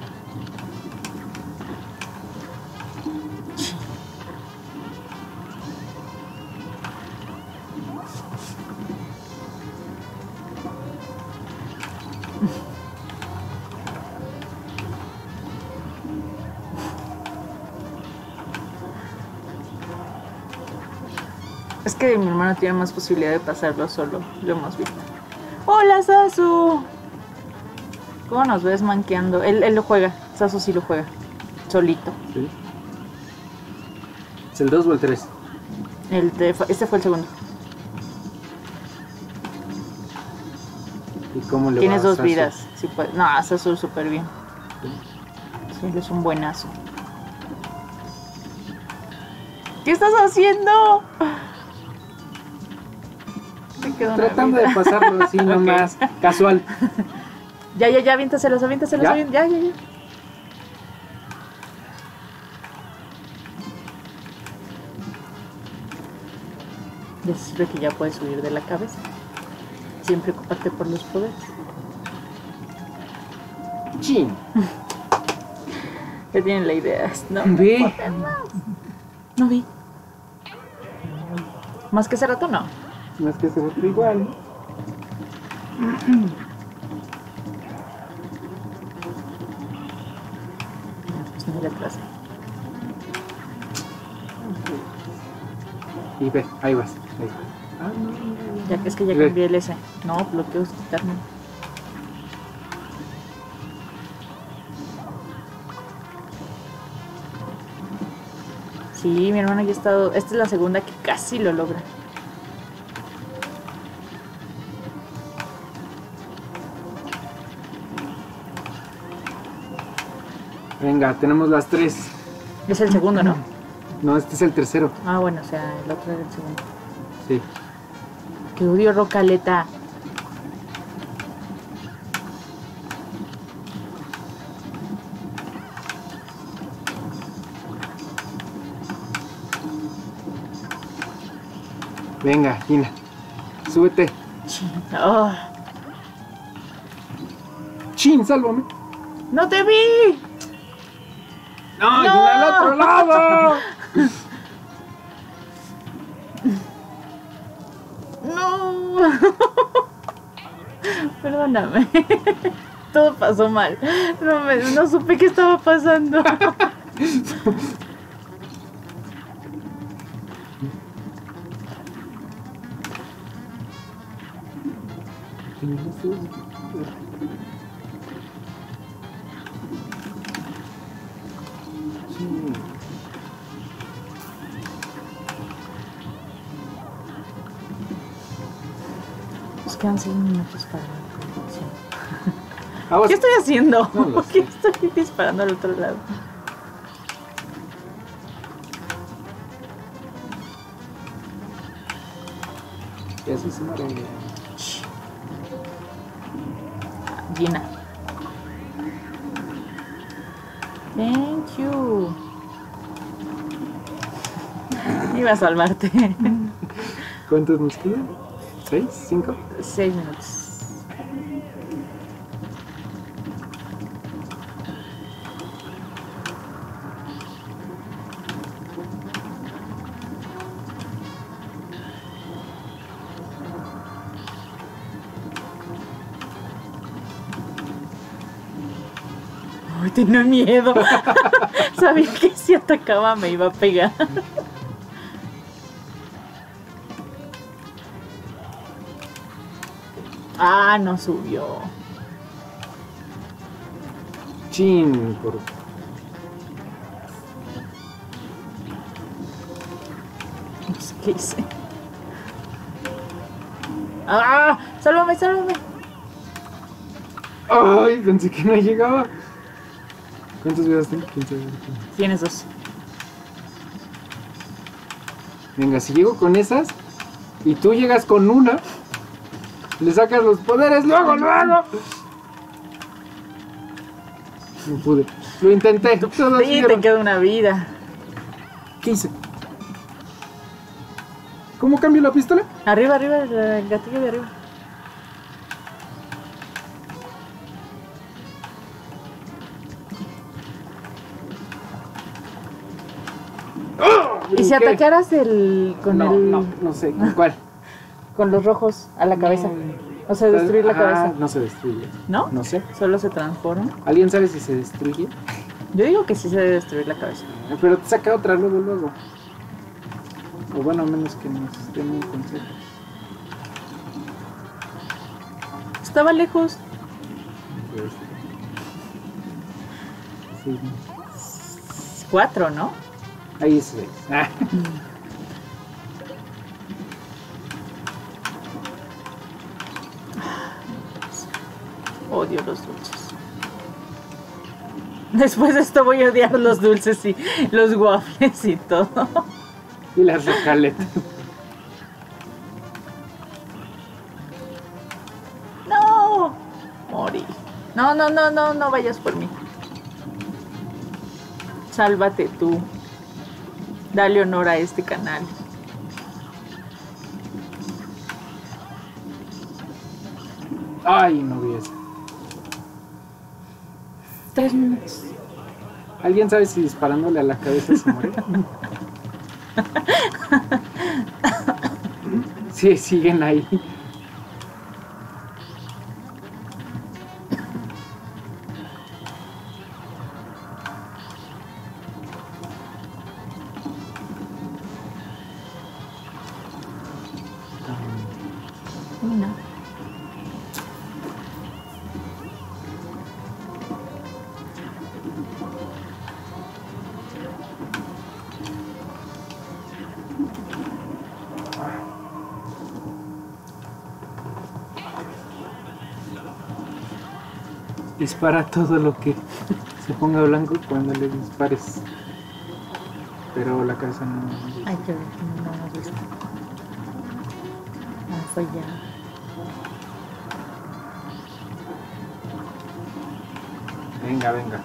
Es que mi hermano tiene más posibilidad de pasarlo solo, lo hemos visto. ¡Hola, Sasu! ¿Cómo nos ves manqueando? Él lo juega, Sasu sí lo juega, solito. ¿Sí? ¿Es el 2 o el 3? Este fue el segundo. ¿Y cómo le Tienes va a 2 Sasu? vidas. Sí, puede. No, Sasu súper bien. Sí, él es un buenazo. ¿Qué estás haciendo? Te quedó una Tratando vida. de pasarlo así nomás, casual. Ya, aviéntaselos, ¿Ya? ya. Ya se sirve que ya puedes subir de la cabeza. Siempre ocúpate por los poderes. Chin. Ya tienen la idea, ¿no? Ve. No vi. ¿Más que hace rato no? No es que se otro igual. Pues no le atrás. Y ve, ahí vas. Ahí. Ah, no. Ya que es que ya Ve. cambié el S. No, bloqueo es quitarme. Sí, mi hermana ya ha estado. Esta es la segunda que casi lo logra. Venga, tenemos las 3. Es el segundo, ¿no? No, este es el tercero. Ah, bueno, o sea, el otro era el segundo. Sí. Que odio Rocaleta. Venga, Gina. Súbete. Oh, Chin, sálvame. ¡no te vi! No, ¡No! Gina, al otro lado. No. Perdóname. Todo pasó mal. No supe qué estaba pasando. Nos quedan 6 minutos para la conclusión. Vamos. ¿Qué estoy haciendo? No lo ¿Por qué sé. estoy disparando al otro lado? Y así se muere. Gina. Thank you. Iba a salvarte. ¿Cuántos nos quedan? ¿6? ¿5? 6 minutos. Ay, tenía miedo. Sabía que si atacaba me iba a pegar. Ah, no subió. Chin, por... No sé qué hice. ¡Ah! ¡Sálvame, sálvame! Ay, pensé que no llegaba. ¿Cuántas vidas tengo? ¿Quién sabe? Tienes 2. Venga, si llego con esas y tú llegas con una, Le sacas los poderes, luego, luego. No pude. Lo intenté. Todos Sí, te vieron. queda una vida. ¿Qué hice? ¿Cómo cambio la pistola? Arriba, arriba, el gatillo de arriba. ¿Y si ¿Qué? atacaras el con No, el no sé. ¿Con cuál? con los rojos a la cabeza? O sea, destruir la cabeza. No se destruye. ¿No? No sé. Solo se transforma. ¿Alguien sabe si se destruye? Yo digo que sí se debe destruir la cabeza. Pero te saca otra luego, luego. O bueno, a menos que nos den un consejo. Estaba lejos. Sí. 4, ¿no? Ahí es 6. Ah. Odio los dulces. Después de esto voy a odiar los dulces y los waffles y todo. Y las rocaletas. No, morí. No, no, no, no, no vayas por mí. Sálvate tú. Dale honor a este canal. Ay, no vi eso. 3 minutos. ¿Alguien sabe si disparándole a la cabeza se muere? Sí, siguen ahí. No. Dispara todo lo que se ponga blanco cuando le dispares. Pero la cabeza no. Ay, qué bien, no hemos visto. No, fue ya. Venga, venga.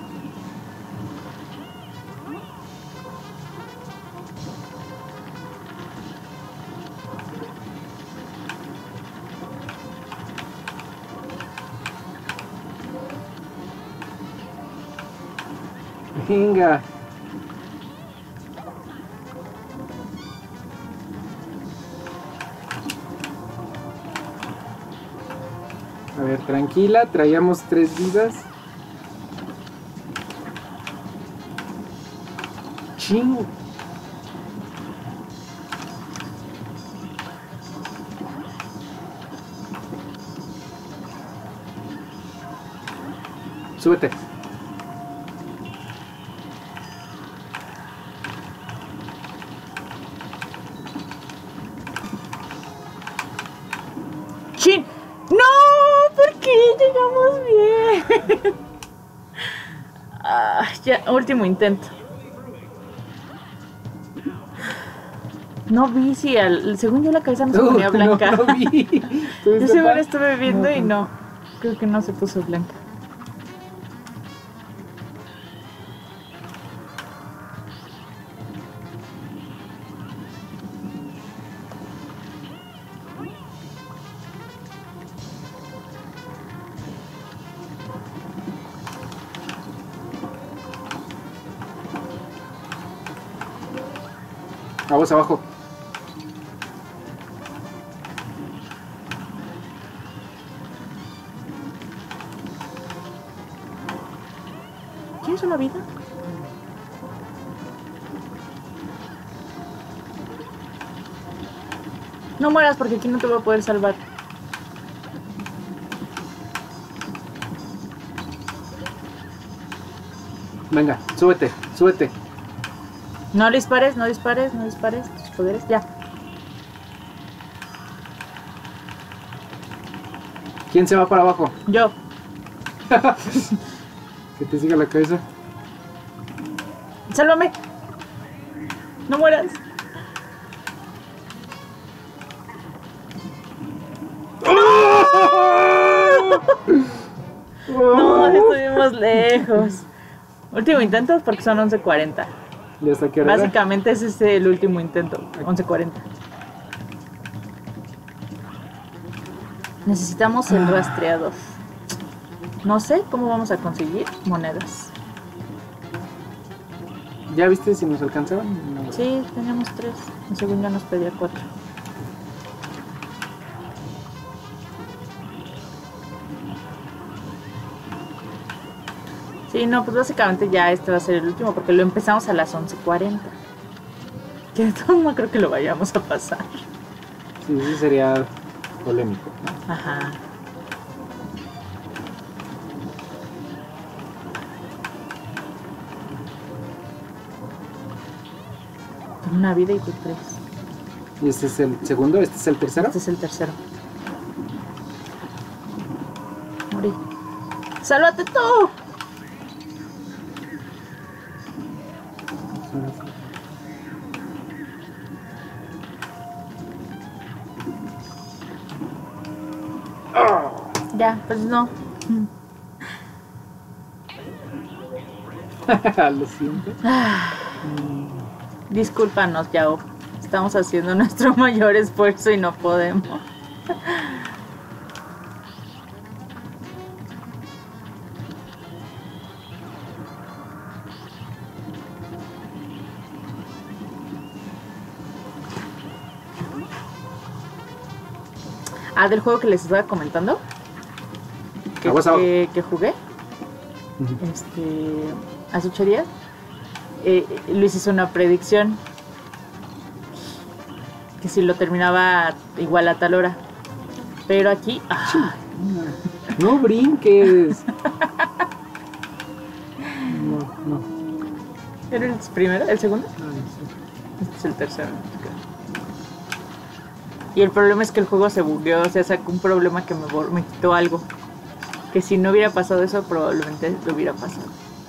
Venga. A ver, tranquila, traíamos 3 vidas. Ching. Súbete. ¡Chin! ¡No! ¿Por qué llegamos bien? Ah, ya, último intento. No vi si según yo la cabeza no se ponía blanca. No vi. Yo según estuve viendo y no. Creo que no se puso blanca. Vamos abajo. ¿Tienes una vida? No mueras porque aquí no te voy a poder salvar. Venga, súbete, súbete. No dispares, no dispares, no dispares. Tus poderes, ya. ¿Quién se va para abajo? Yo. Que te siga la cabeza. Sálvame. No mueras. ¡Oh! Estamos lejos. Último intento porque son 11:40. ¿Y hasta qué hora? Básicamente ese es el último intento, 11:40. Necesitamos el rastreador. No sé cómo vamos a conseguir monedas. ¿Ya viste si nos alcanzaban? No. Sí, teníamos 3. Según ya nos pedía 4. Sí, no, pues básicamente ya este va a ser el último porque lo empezamos a las 11:40. Que de todo no creo que lo vayamos a pasar. Sí, sí sería polémico. Ajá. Con una vida y tú 3. ¿Y este es el segundo? ¿Este es el tercero? Este es el tercero. Morí. ¡Sálvate tú! Ya, pues no. Lo siento. Discúlpanos, Yao. Estamos haciendo nuestro mayor esfuerzo y no podemos. Del juego que les estaba comentando. Que jugué. Hace 8 días. Luis hizo una predicción. Que si lo terminaba igual a tal hora. Pero aquí... No brinques. No. ¿Era el primero? ¿El segundo? Sí. Este es el tercero. Y el problema es que el juego se bugueó, o sea, sacó un problema que me quitó algo. Que si no hubiera pasado eso, probablemente lo hubiera pasado.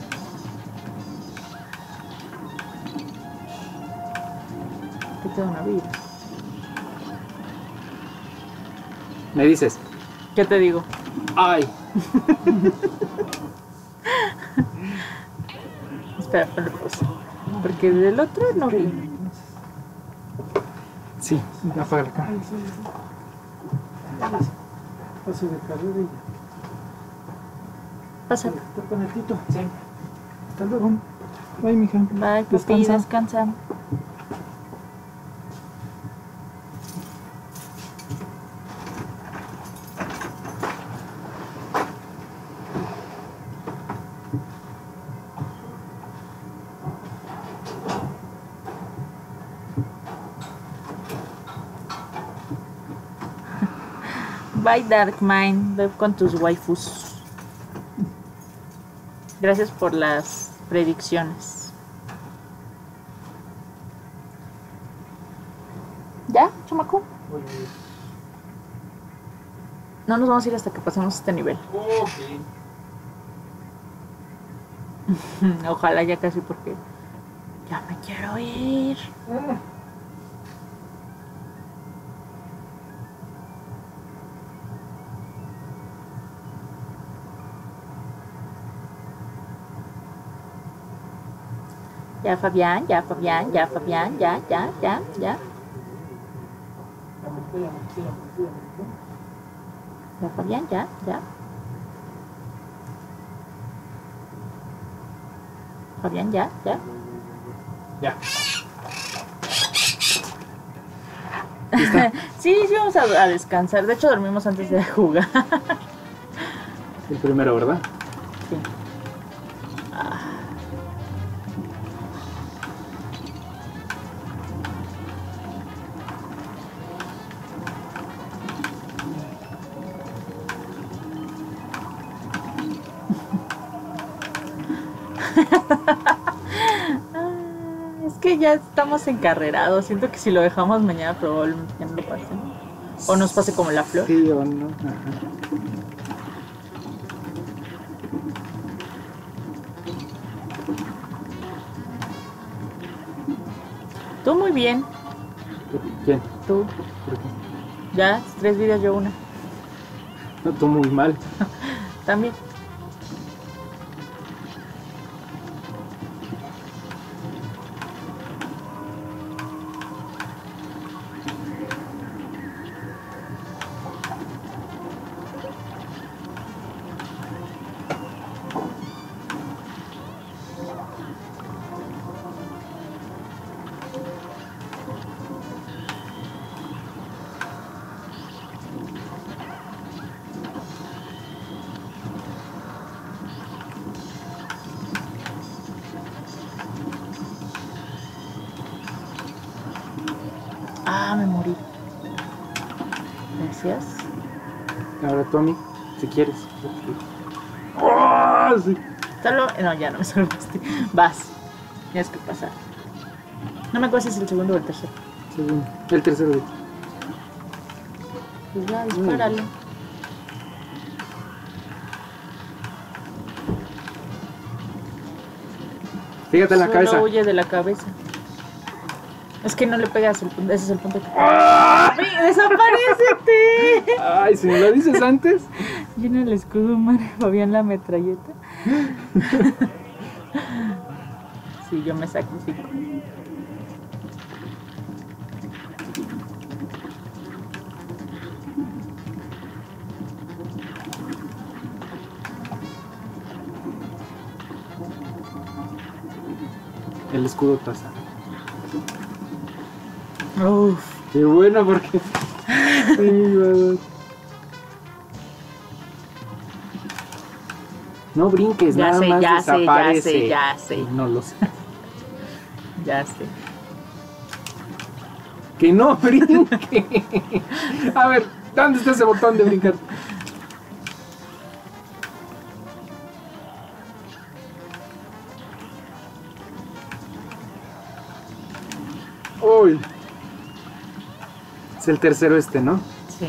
Que tengo una vida. Me dices. ¿Qué te digo? ¡Ay! Espera, ponle pausa. Porque del otro no vi. Sí, apaga la cámara. Paso de carrera y ya. Pásate. Está panetito. Sí. Hasta luego. Bye, mija. Bye, papi, descansa. Bye, Darkmind. Ve con tus waifus. Gracias por las predicciones. ¿Ya, chamaco? No nos vamos a ir hasta que pasemos este nivel. Ojalá ya casi porque ya me quiero ir. Ya, Fabián, ya, Fabián, ya, Fabián, ya. Ya, Fabián, ya. Fabián, ya. Ya. Sí, vamos a descansar. De hecho, dormimos antes de jugar. El primero, ¿verdad? Sí. Es que ya estamos encarrerados. Siento que si lo dejamos mañana probablemente ya no lo pasen. O nos pase como la flor. Sí o no. Ajá. Tú muy bien. ¿Quién? Tú. ¿Por qué? Ya, 3 vidas, yo una. No, tú muy mal. También. Ah, me morí. Gracias. Ahora Tommy, si quieres. ¡Oh! Sí. Solo... No, ya no me salvaste. Vas. Tienes que pasar. No me acuerdo si es el segundo o el tercero. Segundo. El tercero. Pues ya, dispárale. Fíjate en la cabeza. Solo huye de la cabeza. Es que no le pegas el punto. Ese es el punto que... ¡Ah! ¡Desaparécete! Ay, si me lo dices antes. Llena el escudo, madre. Fabián la metralleta. Sí, yo me sacrifico. El escudo pasa. Uf. Qué bueno porque... Sí, verdad. No brinques, Ya nada sé, más ya sé, desaparece. ya sé. No lo sé. Ya sé. Que no brinque. A ver, ¿dónde está ese botón de brincar? Uy. Es el tercero este, ¿no? Sí.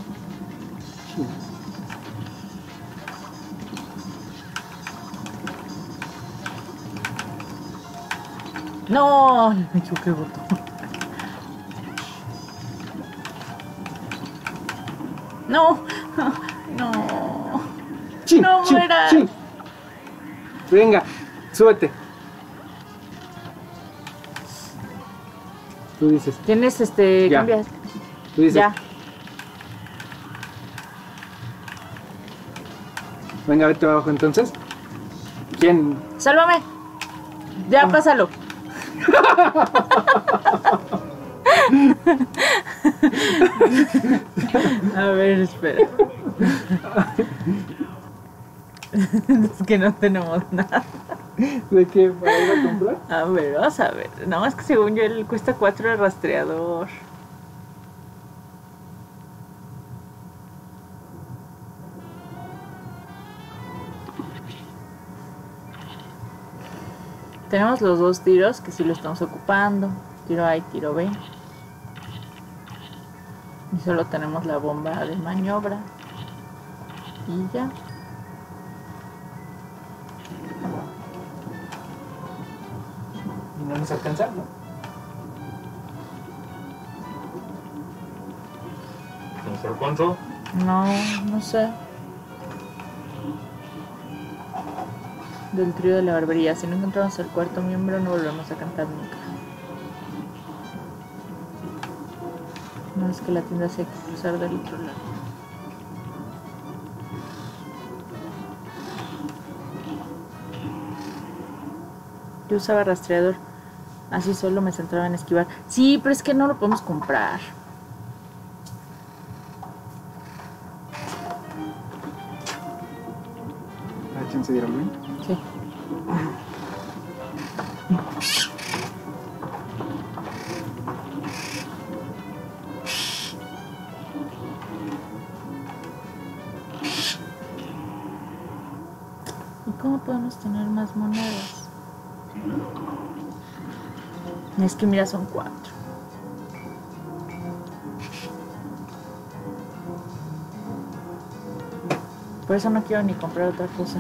No, me equivoqué el botón. No, no. ¡Chin! No ¡Chin! mueras. ¡Chin! Venga, súbete. Tú dices. ¿Tienes Ya. cambias? Tú dices. Ya. Venga, vete abajo entonces. ¿Quién? Sálvame. Ya, pásalo. A ver, espera. Es que no tenemos nada. ¿De qué? ¿Para ir a comprar? A ver, vamos a ver. Nada más que según yo, él cuesta 4 el rastreador. Tenemos los dos tiros que sí lo estamos ocupando. Tiro A y tiro B. Y solo tenemos la bomba de maniobra. Y ya. Y no nos alcanza, ¿no? ¿Nos alcanzó? No, no sé. Del trío de la barbería. Si no encontramos el cuarto miembro, no volvemos a cantar nunca. No, es que la tienda se hay que cruzar del otro lado. Yo usaba rastreador. Así solo me centraba en esquivar. Sí, pero es que no lo podemos comprar. ¿A quién se dieron bien? Sí. ¿Y cómo podemos tener más monedas? Es que mira, son 4. Por eso no quiero ni comprar otra cosa.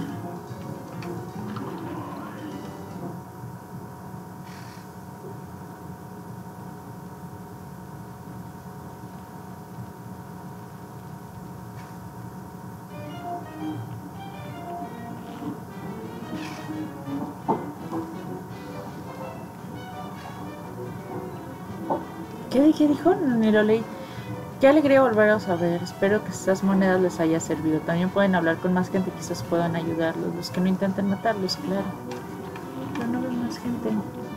¿Qué dijo? Ni lo leí. Qué alegría volveros a ver. Espero que estas monedas les haya servido. También pueden hablar con más gente, quizás puedan ayudarlos. Los que no intenten matarlos, claro. Pero no veo más gente.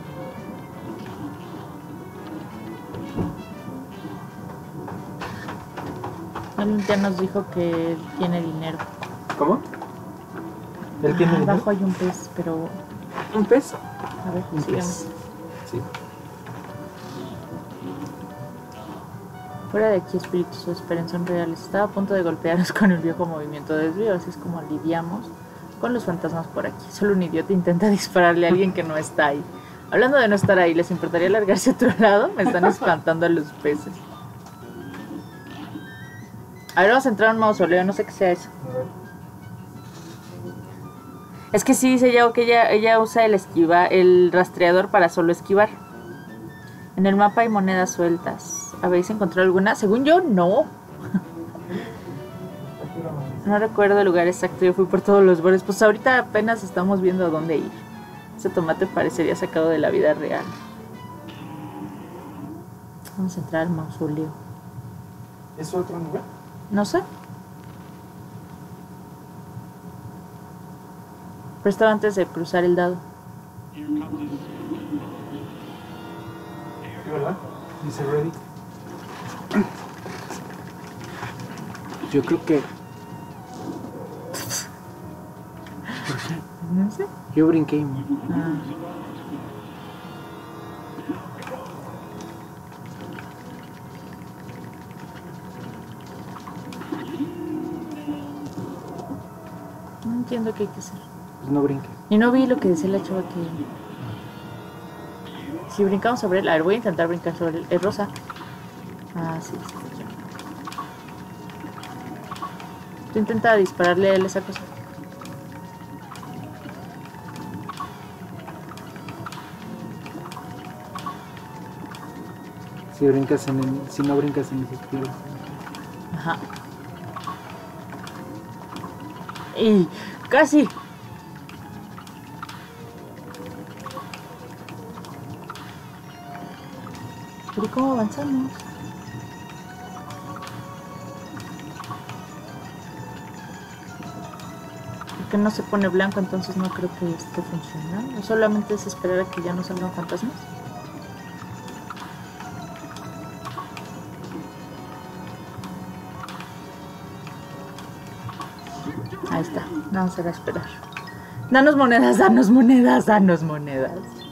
Él ya nos dijo que él tiene dinero. ¿Cómo? ¿Él tiene dinero? Abajo hay un pez, pero... ¿Un pez? A ver, Un sígueme. pez. Sí. Fuera de aquí, espíritus o esperen, son reales. Estaba a punto de golpearnos con el viejo movimiento de desvío, así es como lidiamos con los fantasmas por aquí. Solo un idiota intenta dispararle a alguien que no está ahí. Hablando de no estar ahí, ¿les importaría largarse a otro lado? Me están espantando a los peces. A ver, vamos a entrar a un mausoleo, no sé qué sea eso. Es que sí dice Yao que ella usa el rastreador para solo esquivar. En el mapa hay monedas sueltas. ¿Habéis encontrado alguna? Según yo, no. No recuerdo el lugar exacto, yo fui por todos los bordes. Pues ahorita apenas estamos viendo a dónde ir. Ese tomate parecería sacado de la vida real. Vamos a entrar al mausoleo. ¿Es otro lugar? No sé. Pero estaba antes de cruzar el dado. ¿Sí, verdad? Dice ready. Yo creo que... No sé. Yo brinqué. Ah. No entiendo qué hay que hacer. Pues no brinque. Y no vi lo que decía la chava que... Si brincamos sobre él... A ver, voy a intentar brincar sobre él. Es rosa. Ah, sí. Tú intenta dispararle a él esa cosa. Si no brincas en esos pies. Ajá. Y casi. Pero ¿cómo avanzamos? Porque no se pone blanco, entonces no creo que esté funcionando. Solamente es esperar a que ya no salgan fantasmas. Ahí está, vamos a esperar. Danos monedas, danos monedas, danos monedas.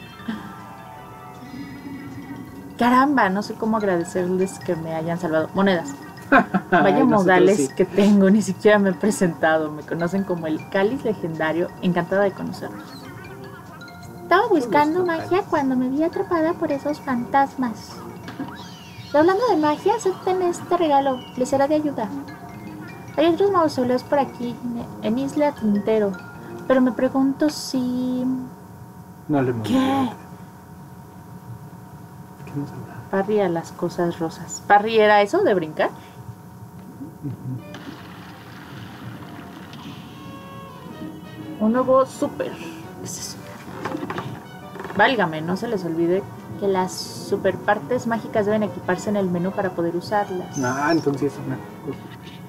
Caramba, no sé cómo agradecerles que me hayan salvado. Monedas. Vaya modales sí que tengo, ni siquiera me he presentado. Me conocen como el cáliz legendario. Encantada de conocerlos. Estaba buscando magia cuando me vi atrapada por esos fantasmas. Y hablando de magia, acepten este regalo, les será de ayuda. Hay otros mausoleos por aquí, en Isla Tintero, pero me pregunto si... No le ¿Qué? ¿Qué nos habla? Parry a las cosas rosas. ¿Parry era eso de brincar? Un nuevo súper. ¿Qué es eso? Válgame, no se les olvide que las super partes mágicas deben equiparse en el menú para poder usarlas. Ah, entonces es una cosa.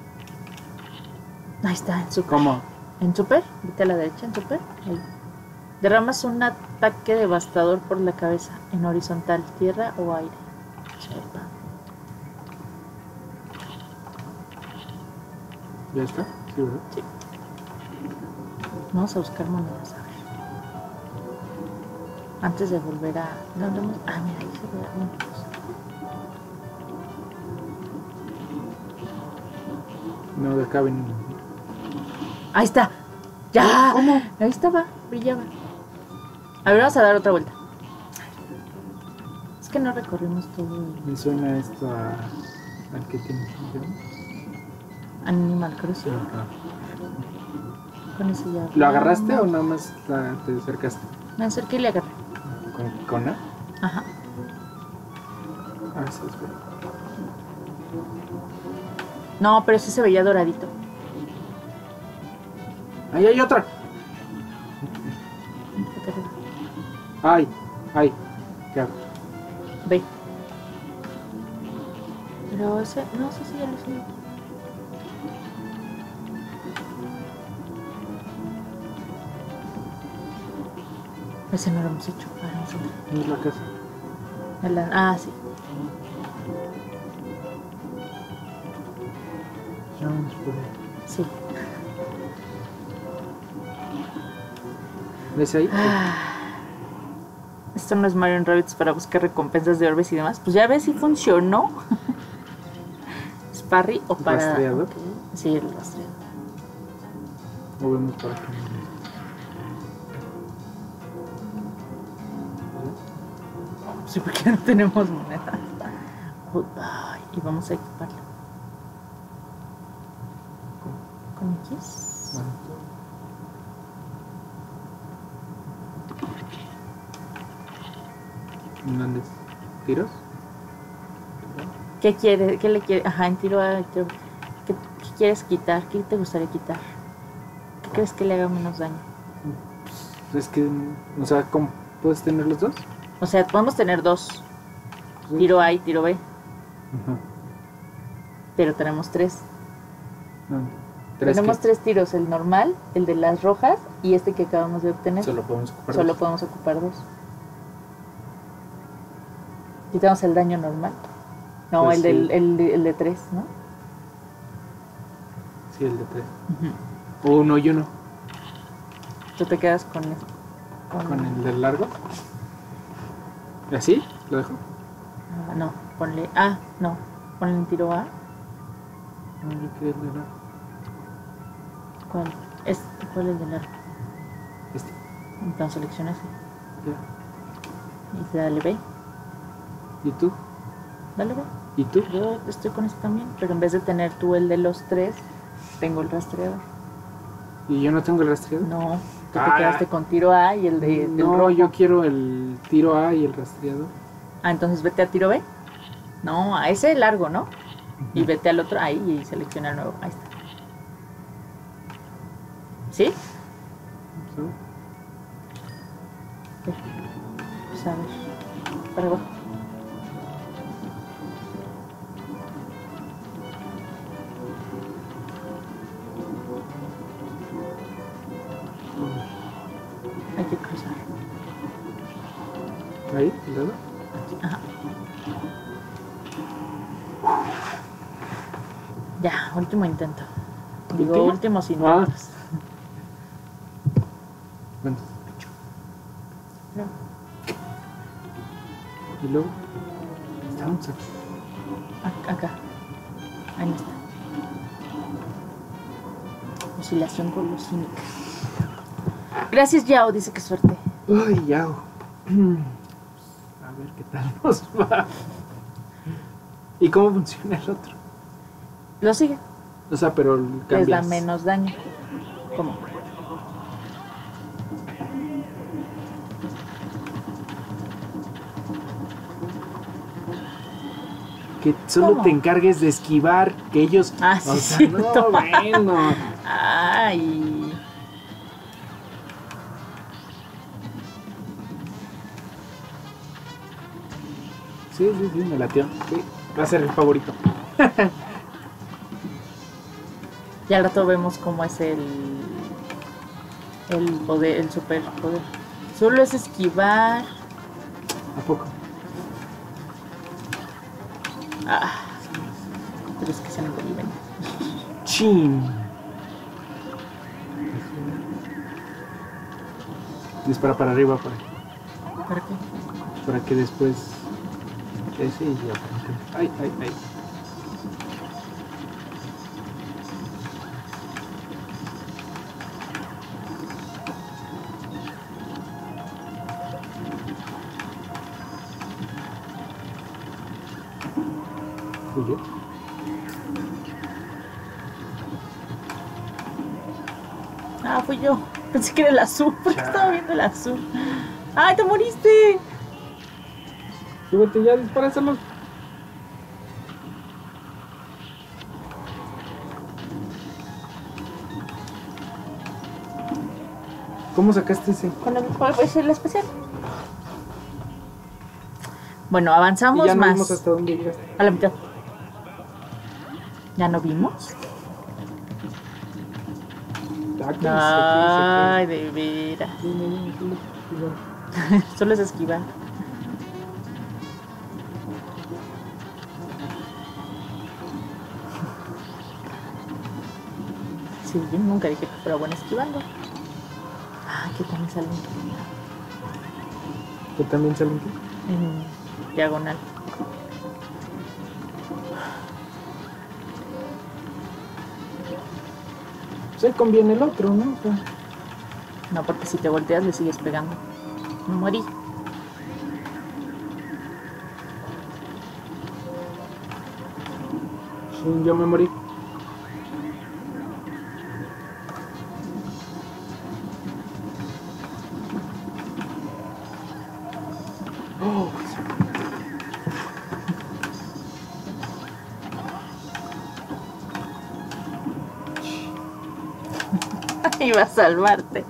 Ahí está, en super. ¿Cómo? En super, vete a la derecha, en super. Ahí. Derramas un ataque devastador por la cabeza, en horizontal, tierra o aire. Chepa. ¿Ya está? Sí, ¿verdad? Sí. Vamos a buscar monedas, a ver. Antes de volver a... ¿Dónde hemos? Ah, mira, ahí se ve alguna cosa. No, de acá ven. Ahí está. ¡Ya! ¿Cómo? Ahí estaba, brillaba. A ver, vamos a dar otra vuelta. Es que no recorrimos todo el... Me suena esto al que tiene Animal Crossing. Ajá. Con ese ya... ¿Lo agarraste o nada más te acercaste? Me acerqué y le agarré. ¿Con A? Ajá. Ah, sí, espera. No, pero sí se veía doradito. ¡Ahí hay otra! ¡Ay! ¡Ay! ¿Qué hago? Ve. Pero ese... No sé si ya lo sé. Ese no lo hemos hecho. A ver, vamos a ver. No es la casa. Ah, sí. Ya vamos por ahí. Sí. ¿Ves ahí? Esto no es Mario & Rabbids para buscar recompensas de orbes y demás. Pues ya ves si funcionó. parry o para... ¿Rastreador? Okay. Sí, el rastreador. Movemos para acá. Sí, porque no tenemos monedas. Ay, y vamos a equiparlo. ¿Con X? Bueno. ¿Dónde es? ¿Tiros? ¿Qué quiere? ¿Qué le quiere? Ajá, en tiro A. ¿Qué quieres quitar? ¿Qué te gustaría quitar? ¿Qué crees que le haga menos daño? Es que, o sea, ¿cómo puedes tener los dos? O sea, podemos tener dos. Sí. Tiro A y tiro B. Ajá. Pero tenemos tres. No, ¿tres Tenemos qué? 3 tiros. El normal, el de las rojas y este que acabamos de obtener. Solo podemos ocupar Solo dos. podemos ocupar 2. Quitamos el daño normal. No, Pues el, sí. el de 3, ¿no? Sí, el de 3. O uno y uno. Tú te quedas con el... Con el del largo. ¿Y así? ¿Lo dejo? Ah, no, ponle... Ah, no. Ponle en tiro A. No, yo quería el de largo. ¿Cuál? ¿Cuál es el de largo? Este. Entonces selecciona ese. Ya. Y te dale B. ¿Y tú? Dale B. ¿Y tú? Yo estoy con este también. Pero en vez de tener tú el de los 3, tengo el rastreador. ¿Y yo no tengo el rastreador? No. Tú Ah. te quedaste con tiro A y el de... del No, rojo. yo quiero el tiro A y el rastreador. Ah, entonces vete a tiro B. No, a ese largo, ¿no? Y vete al otro ahí y selecciona el nuevo. Ahí está. ¿Sí? ¿Sí? Pues a ver. Para abajo. Hay que cruzar. ¿Ahí? ¿El dedo? Ajá. Ya, último intento. Digo, ¿Último? últimos Ah. intentos. Bueno. No. Y luego. Estamos aquí. Acá. Ahí está. Oscilación golosínica. Gracias, Yao. Dice que suerte. Ay, ya. A ver qué tal nos va. ¿Y cómo funciona el otro? Lo sigue. O sea, pero Les da cambias. menos daño. ¿Cómo? Que solo ¿Cómo? te encargues de esquivar, que ellos... Ah, sí, o sea, cierto. no, bueno. Ay. Sí, me latió. Sí, va a ser el favorito. Y al rato vemos cómo es el poder, el super poder. Solo es esquivar. ¿A poco? Ah, pero es que se me viven. Chin. Dispara para arriba, ¿Para qué? para que después... Ese y ya. Ay. ¿Fui yo? Ah, fui yo. Pensé que era el azul, porque estaba viendo el azul. ¡Ay, te moriste! Súbete ya, dispáraselo. ¿Cómo sacaste ese? ¿Cuál fue el especial? Bueno, Y avanzamos ya no más. vimos hasta dónde llegaste. A la mitad. ¿Ya no vimos? Ay, de veras. Solo es esquivar. Sí, yo nunca dije que fuera buena esquivando. Ah, que también sale ¿Tú también salen aquí? en diagonal. Pues ahí conviene el otro, ¿no? O sea, No, porque si te volteas le sigues pegando. Me morí. sí, yo me morí. Oh, Iba a salvarte.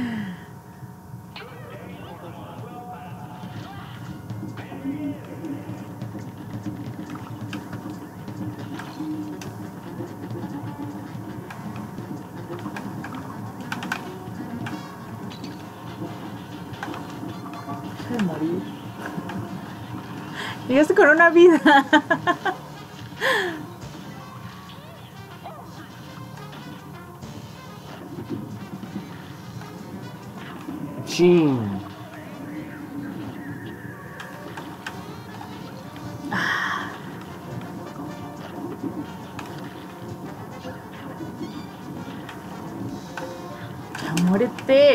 Deja de morir. Llegaste con una vida. chin. Ya, muérete.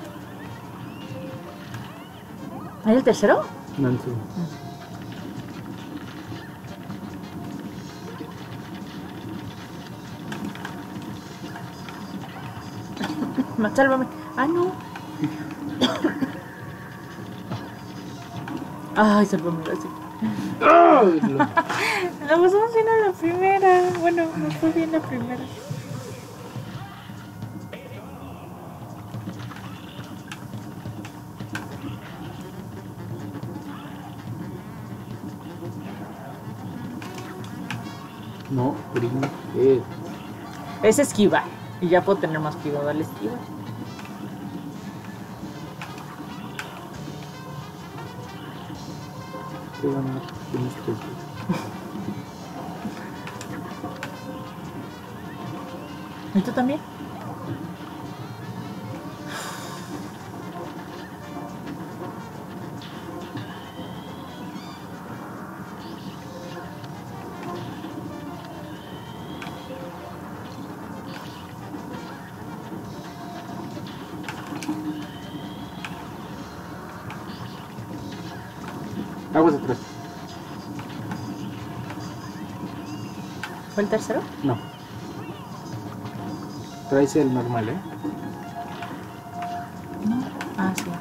¿Hay el tercero? Nancy. Sálvame. Ah, no. Ay, sálvame. Así. ¡Ay! La pasamos bien a la primera. Bueno, nos fue bien la primera. No, primo. Es esquiva. Y ya puedo tener más cuidado al esquiva. Te van a tienes 3 veces. ¿Y tú también? Aguas atrás. ¿Fue el tercero? No. Traes el normal, ¿eh? No. Ah, sí.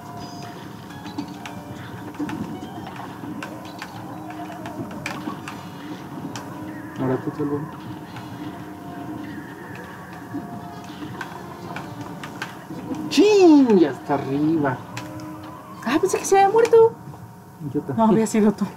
Ahora tú te lo... ¡Chin! Ya está arriba. Ah, pensé que se había muerto. Yo No, también. había sido tú.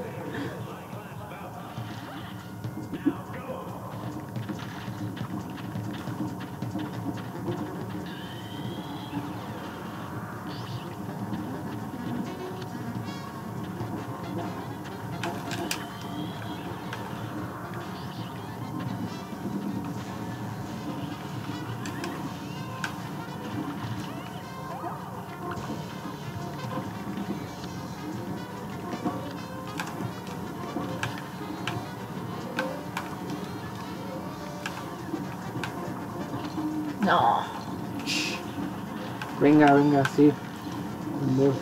No. Venga, venga, sí. Un, dos.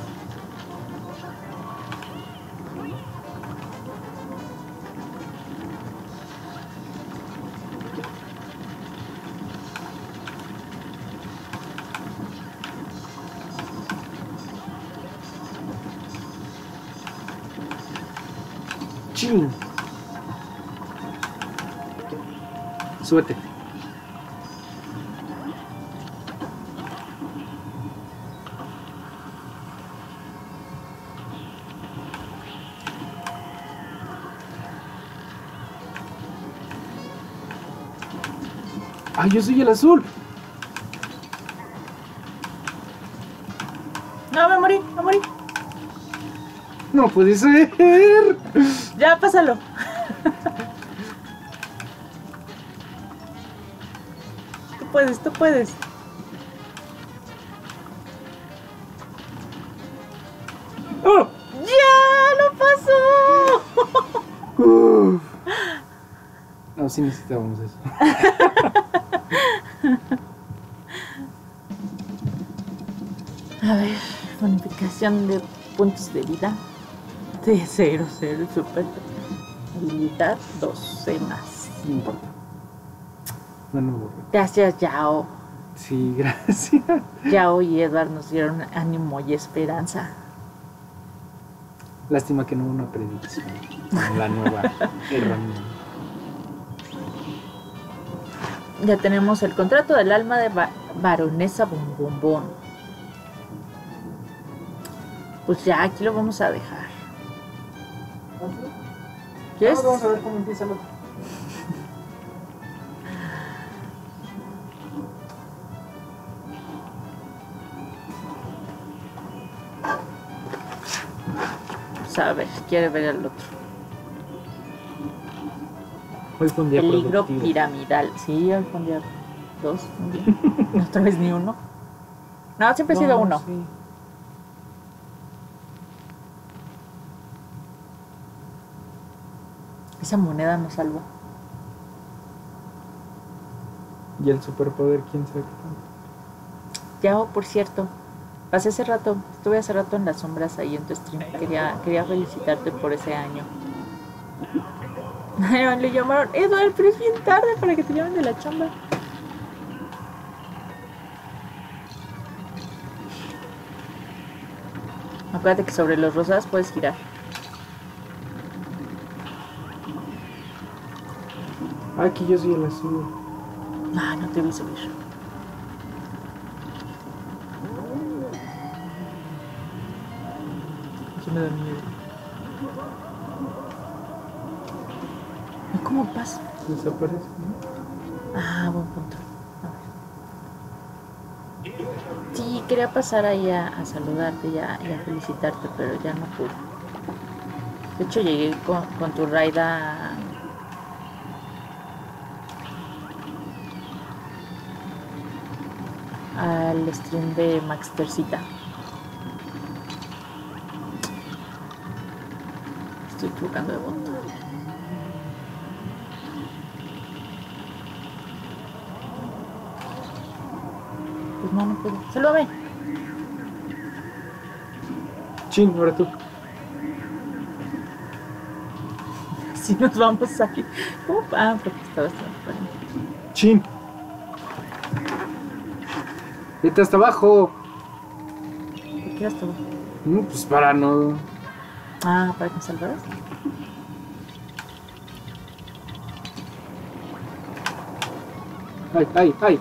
¡Chin! Súbete. ¡Ay, yo soy el azul! No, me morí, me morí. ¡No puede ser! Ya, pásalo. Tú puedes, tú puedes. ¡Oh! ¡Ya! ¡Lo pasó! Uf. No, sí necesitábamos eso. A ver, bonificación de puntos de vida de 0, 0, super. Habilidad 12 más. No importa. No me aburro. Gracias, Yao. Sí, gracias. Yao y Edward nos dieron ánimo y esperanza. Lástima que no hubo una predicción con la nueva herramienta. Ya tenemos el contrato del alma de Baronesa Bombombón. Pues ya, aquí lo vamos a dejar. ¿Quieres? Vamos a ver cómo empieza el otro. Pues a ver, quiere ver el otro. Hoy fue un día Peligro productivo. piramidal. Sí, hoy fue un día 2. Otra vez ni uno. No, siempre ha sido uno. Sí. Esa moneda nos salvó. Y el superpoder, quién sabe qué tanto. Yao, por cierto, estuve hace rato en las sombras ahí en tu stream. Quería felicitarte por ese año. Le llamaron Edward, pero es bien tarde para que te llamen de la chamba. Acuérdate que sobre los rosadas puedes girar. Aquí yo soy el azul. Ah, no te vi subir. Eso me da miedo. ¿Y cómo pasa? Desaparece, ¿no? Ah, buen punto. A ver. Sí, quería pasar ahí a saludarte y a felicitarte, pero ya no pude. De hecho, llegué con tu raid al stream de Maxtercita. Estoy equivocando de botón. Pues no puedo. ¡Salúdame! Chin, ahora tú. Si nos vamos aquí. Ah, porque estabas transparente. Chin. Vete hasta abajo. ¿Por qué hasta abajo? Pues para no. Ah, para que me salvaras. Ay, ay, ay.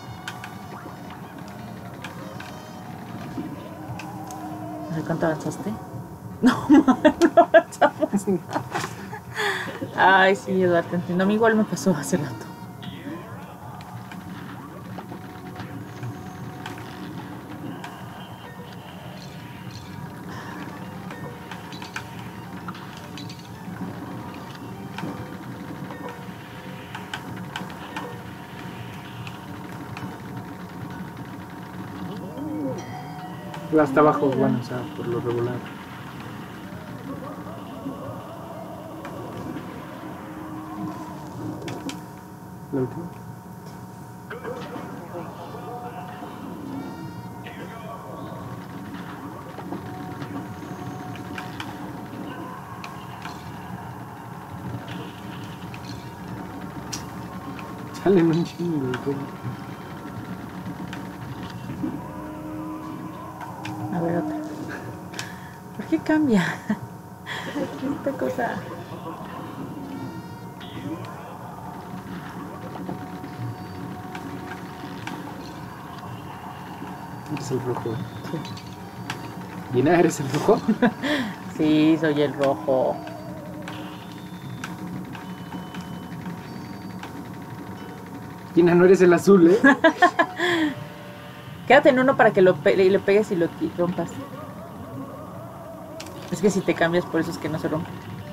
A ver, ¿cuánto avanzaste? No, no avanzamos. Ay, sí, Eduardo, te entiendo. A mí igual me pasó hace rato. Hasta abajo, bueno, o sea, por lo regular. La última. Salen un chingo de cosas. A ver, otra. ¿Por qué cambia? Esta cosa. Eres el rojo. Sí. ¿Gina, eres el rojo? Sí, soy el rojo. Gina, no eres el azul, ¿eh? Quédate en uno para que le pegues y lo rompas. Es que si te cambias, por eso es que no se rompe.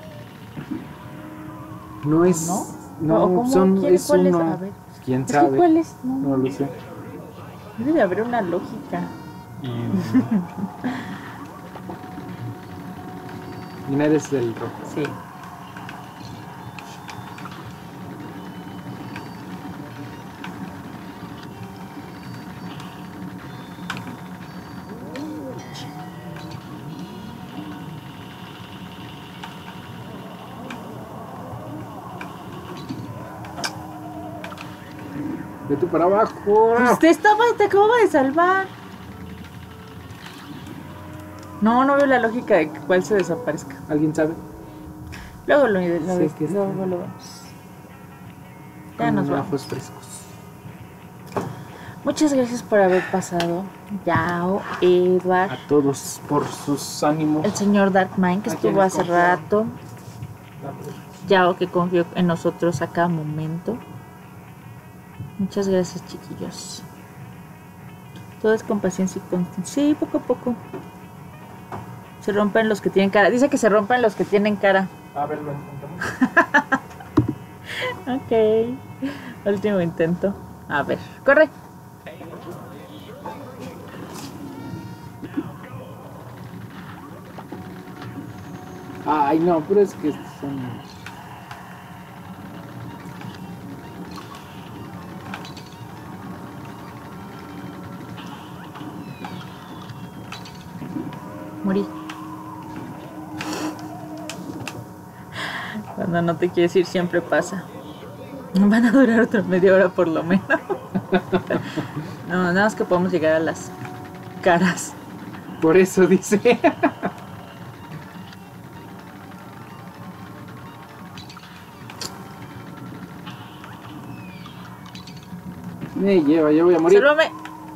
No es. ¿No? No, ¿Cómo? son. ¿Quién? Es ¿Cuál es? uno. A ver. ¿Quién Es que sabe? ¿cuál es? No, No lo sé. debe haber una lógica. Gina, eres el rojo. Sí. Vete para abajo. Pues te acababa de salvar. No veo la lógica de que cuál se desaparezca. ¿Alguien sabe? Luego lo que vemos. Ya nos vamos. Ajos frescos. Muchas gracias por haber pasado. Yao, Edward. A todos por sus ánimos. El señor Darkmind que estuvo hace rato. Yao que confió en nosotros a cada momento. Muchas gracias, chiquillos. Todo es con paciencia y con... Sí, poco a poco. Se rompen los que tienen cara. Dice que se rompen los que tienen cara. A ver, lo intentamos. Ok. Último intento. A ver, corre. Ay, no, pero es que son... Morí. Cuando no te quieres ir siempre pasa. Van a durar otra media hora por lo menos. No, nada más que podemos llegar a las caras. Por eso dice. Me lleva, yo voy a morir. ¡Sálvame!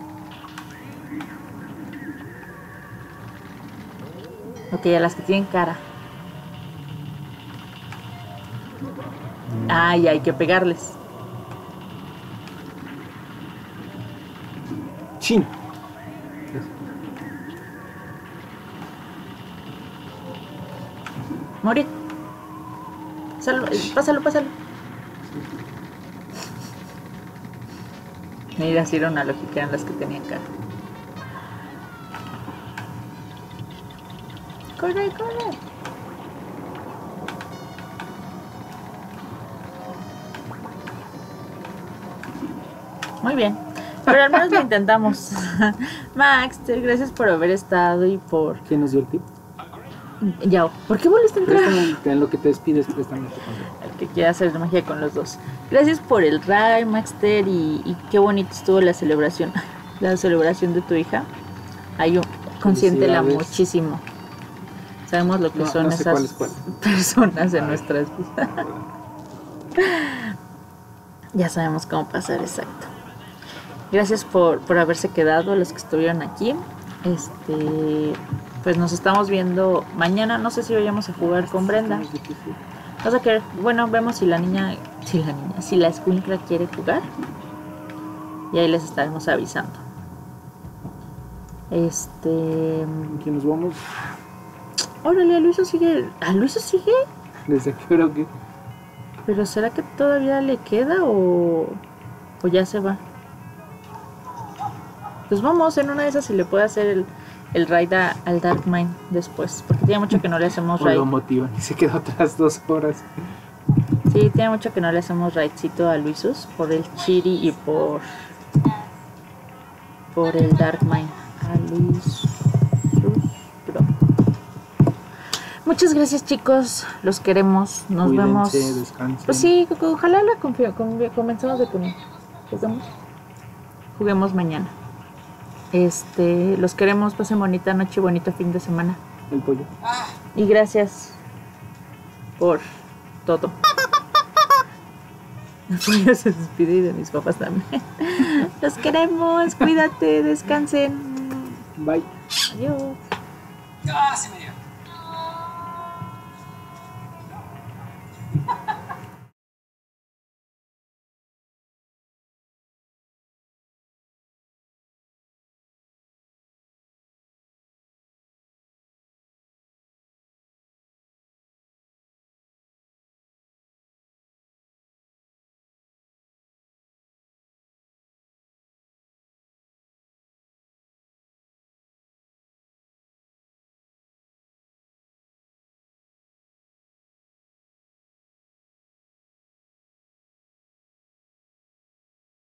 Ok, a las que tienen cara. Ay, hay que pegarles. Chin. Morir. Pásalo. Mira, si era una lógica en las que tenían cara. Corre. Muy bien. Pero al menos lo intentamos. Max, gracias por haber estado y por... ¿Quién nos dio el tip? Yao, ¿por qué volviste a entrar? En lo que te despides, préstame tu control. El que quiera hacer magia con los dos. Gracias por el raid, Maxter, y qué bonito estuvo la celebración. La celebración de tu hija. Ahí consiéntela muchísimo. Sabemos lo que son esas personas en nuestras vidas. Ya sabemos cómo pasar, exacto. Gracias por haberse quedado, los que estuvieron aquí. Pues nos estamos viendo mañana. No sé si vayamos a jugar con Brenda. Vamos a querer, bueno, vemos si la escuincla quiere jugar. Y ahí les estaremos avisando. ¿Quién nos vamos? Órale, Luiso sigue. ¿A Luiso sigue? ¿Desde qué hora o qué? ¿Pero será que todavía le queda o ya se va? Pues vamos, en una de esas si le puede hacer el raid al Darkmind después. Porque tiene mucho que no le hacemos raid. Lo motivan y se queda otras 2 horas. Sí, tiene mucho que no le hacemos raidcito a Luisus por el Chiri y por el Darkmind. A Luisus, bro. Muchas gracias, chicos. Los queremos. Nos Cuídense, vemos. Descansen. Pues sí, ojalá comencemos de con. Juguemos mañana. Los queremos. Pasen bonita noche, bonito fin de semana. El pollo. Y gracias por todo. El pollo se despide y de mis papás también. Los queremos. Cuídate, descansen. Bye. Adiós. Ah, se me dio.